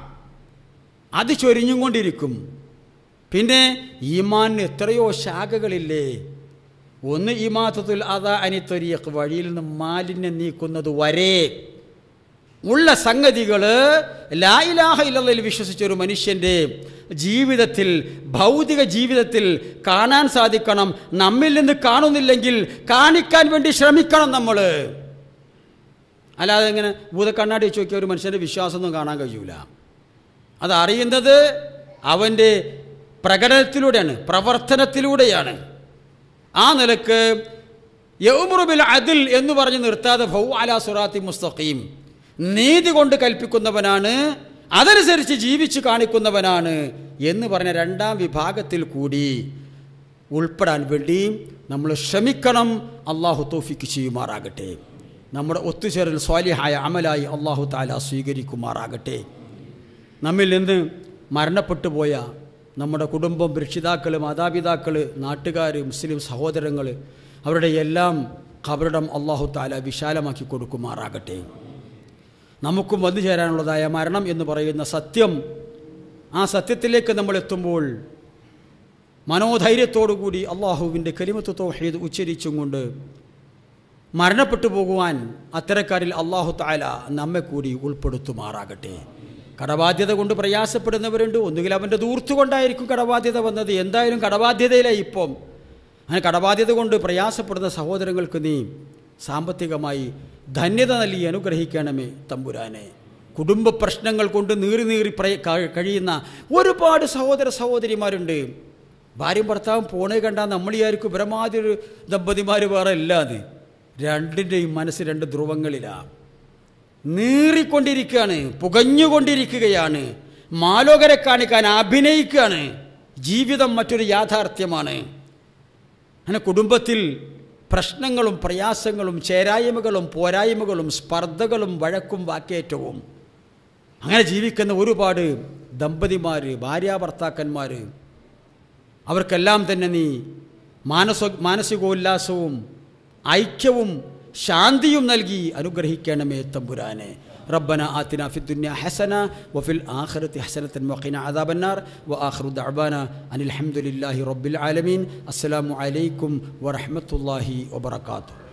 അത് ചൊരിഞ്ഞും കൊണ്ടിരിക്കും. പിന്നെ ഈമാനിന് എത്രയോ ശാഖകളില്ലേ. ഒന്ന് ഇമാതത്തുൽ അദാ അനി ത്വരീഖ്, വഴിയിൽ നിന്ന് മാലിന്യം നീക്കുന്നത് വരെ ഉള്ള സംഗതികൾ ലാ ഇലാഹ ഇല്ലല്ലാഹിൽ വിശ്വസിച്ചൊരു മനുഷ്യൻ്റെ ജീവിതത്തിൽ, ഭൗതിക ജീവിതത്തിൽ കാണാൻ സാധിക്കണം. നമ്മിൽ നിന്ന് കാണുന്നില്ലെങ്കിൽ കാണിക്കാൻ വേണ്ടി ശ്രമിക്കണം നമ്മൾ. അല്ലാതെ ഇങ്ങനെ ഭൂതക്കണ്ണാടി വെച്ച് നോക്കിയ ഒരു മനുഷ്യൻ്റെ വിശ്വാസമൊന്നും കാണാൻ കഴിയൂല. അതറിയുന്നത് അവൻ്റെ പ്രകടനത്തിലൂടെയാണ്, പ്രവർത്തനത്തിലൂടെയാണ്. ആ നിലക്ക് യഅ്മുറു ബിൽ അദ്ൽ എന്ന് പറഞ്ഞ് നിർത്താതെ ഫൗ അലാ സിറാത്തി മുസ്തഖീം, നീതി കൊണ്ട് കൽപ്പിക്കുന്നവനാണ്, അതനുസരിച്ച് ജീവിച്ചു കാണിക്കുന്നവനാണ് എന്ന് പറഞ്ഞ രണ്ടാം വിഭാഗത്തിൽ കൂടി ഉൾപ്പെടാൻ വേണ്ടി നമ്മൾ ശ്രമിക്കണം. അള്ളാഹു തൗഫീഖ് ചെയ്യുമാറാകട്ടെ. നമ്മുടെ ഒത്തുചേരൽ സ്വാലിഹായ അമലായി അള്ളാഹു തആല സ്വീകരിക്കുമാറാകട്ടെ. നമ്മിൽ നിന്ന് മരണപ്പെട്ടു പോയ നമ്മുടെ കുടുംബം, രക്ഷിതാക്കൾ, മാതാപിതാക്കൾ, നാട്ടുകാർ, മുസ്ലിം സഹോദരങ്ങൾ, അവരുടെ എല്ലാം ഖബറിടം അള്ളാഹു തആല വിശാലമാക്കി കൊടുക്കുമാറാകട്ടെ. നമുക്കും വന്നു ചേരാനുള്ളതായ മരണം എന്ന് പറയുന്ന സത്യം, ആ സത്യത്തിലേക്ക് നമ്മൾ എത്തുമ്പോൾ മനോധൈര്യത്തോടുകൂടി അള്ളാഹുവിൻ്റെ കലിമത്ത് തൗഹീദ് ഉച്ചരിച്ചും കൊണ്ട് മരണപ്പെട്ടു പോകുവാൻ അത്തരക്കാരിൽ അള്ളാഹു തആല നമ്മെ കൂടി ഉൾപ്പെടുത്തുമാറാകട്ടെ. കടബാധ്യത കൊണ്ട് പ്രയാസപ്പെടുന്നവരുണ്ട്. ഒന്നുകിൽ അവൻ്റെ ദൂർത്ത് കൊണ്ടായിരിക്കും കടബാധ്യത വന്നത്. എന്തായാലും കടബാധ്യതയിലായി ഇപ്പം. അങ്ങനെ കടബാധ്യത കൊണ്ട് പ്രയാസപ്പെടുന്ന സഹോദരങ്ങൾക്ക് നീ സാമ്പത്തികമായി ധന്യത നൽകി അനുഗ്രഹിക്കണമേ തമ്പുരാനെ. കുടുംബ പ്രശ്നങ്ങൾ കൊണ്ട് നീറി കഴിയുന്ന ഒരുപാട് സഹോദര സഹോദരിമാരുണ്ട്. ഭാര്യയും ഭർത്താവും പോണേ കണ്ടാൽ നമ്മളീയായിരിക്കും നീറിക്കൊണ്ടിരിക്കുകയാണ്, പുകഞ്ഞുകൊണ്ടിരിക്കുകയാണ്, മാലോകരെ കാണിക്കാൻ അഭിനയിക്കുകയാണ്. ജീവിതം മറ്റൊരു യാഥാർത്ഥ്യമാണ്. അങ്ങനെ കുടുംബത്തിൽ പ്രശ്നങ്ങളും പ്രയാസങ്ങളും ചേരായ്മകളും പോരായ്മകളും സ്പർദ്ധകളും വഴക്കും വാക്കേറ്റവും അങ്ങനെ ജീവിക്കുന്ന ഒരുപാട് ദമ്പതിമാർ, ഭാര്യാഭർത്താക്കന്മാർ, അവർക്കെല്ലാം തന്നെ നീ മാനസികോല്ലാസവും ഐക്യവും ശാന്തിയും നൽകി അനുഗ്രഹിക്കണമേ തമ്പുരാനെ. ربنا آتنا في الدنيا حسنة وفي الآخرة حسنة وقنا عذاب النار وآخر دعوانا أن الحمد لله رب العالمين. السلام عليكم ورحمة الله وبركاته.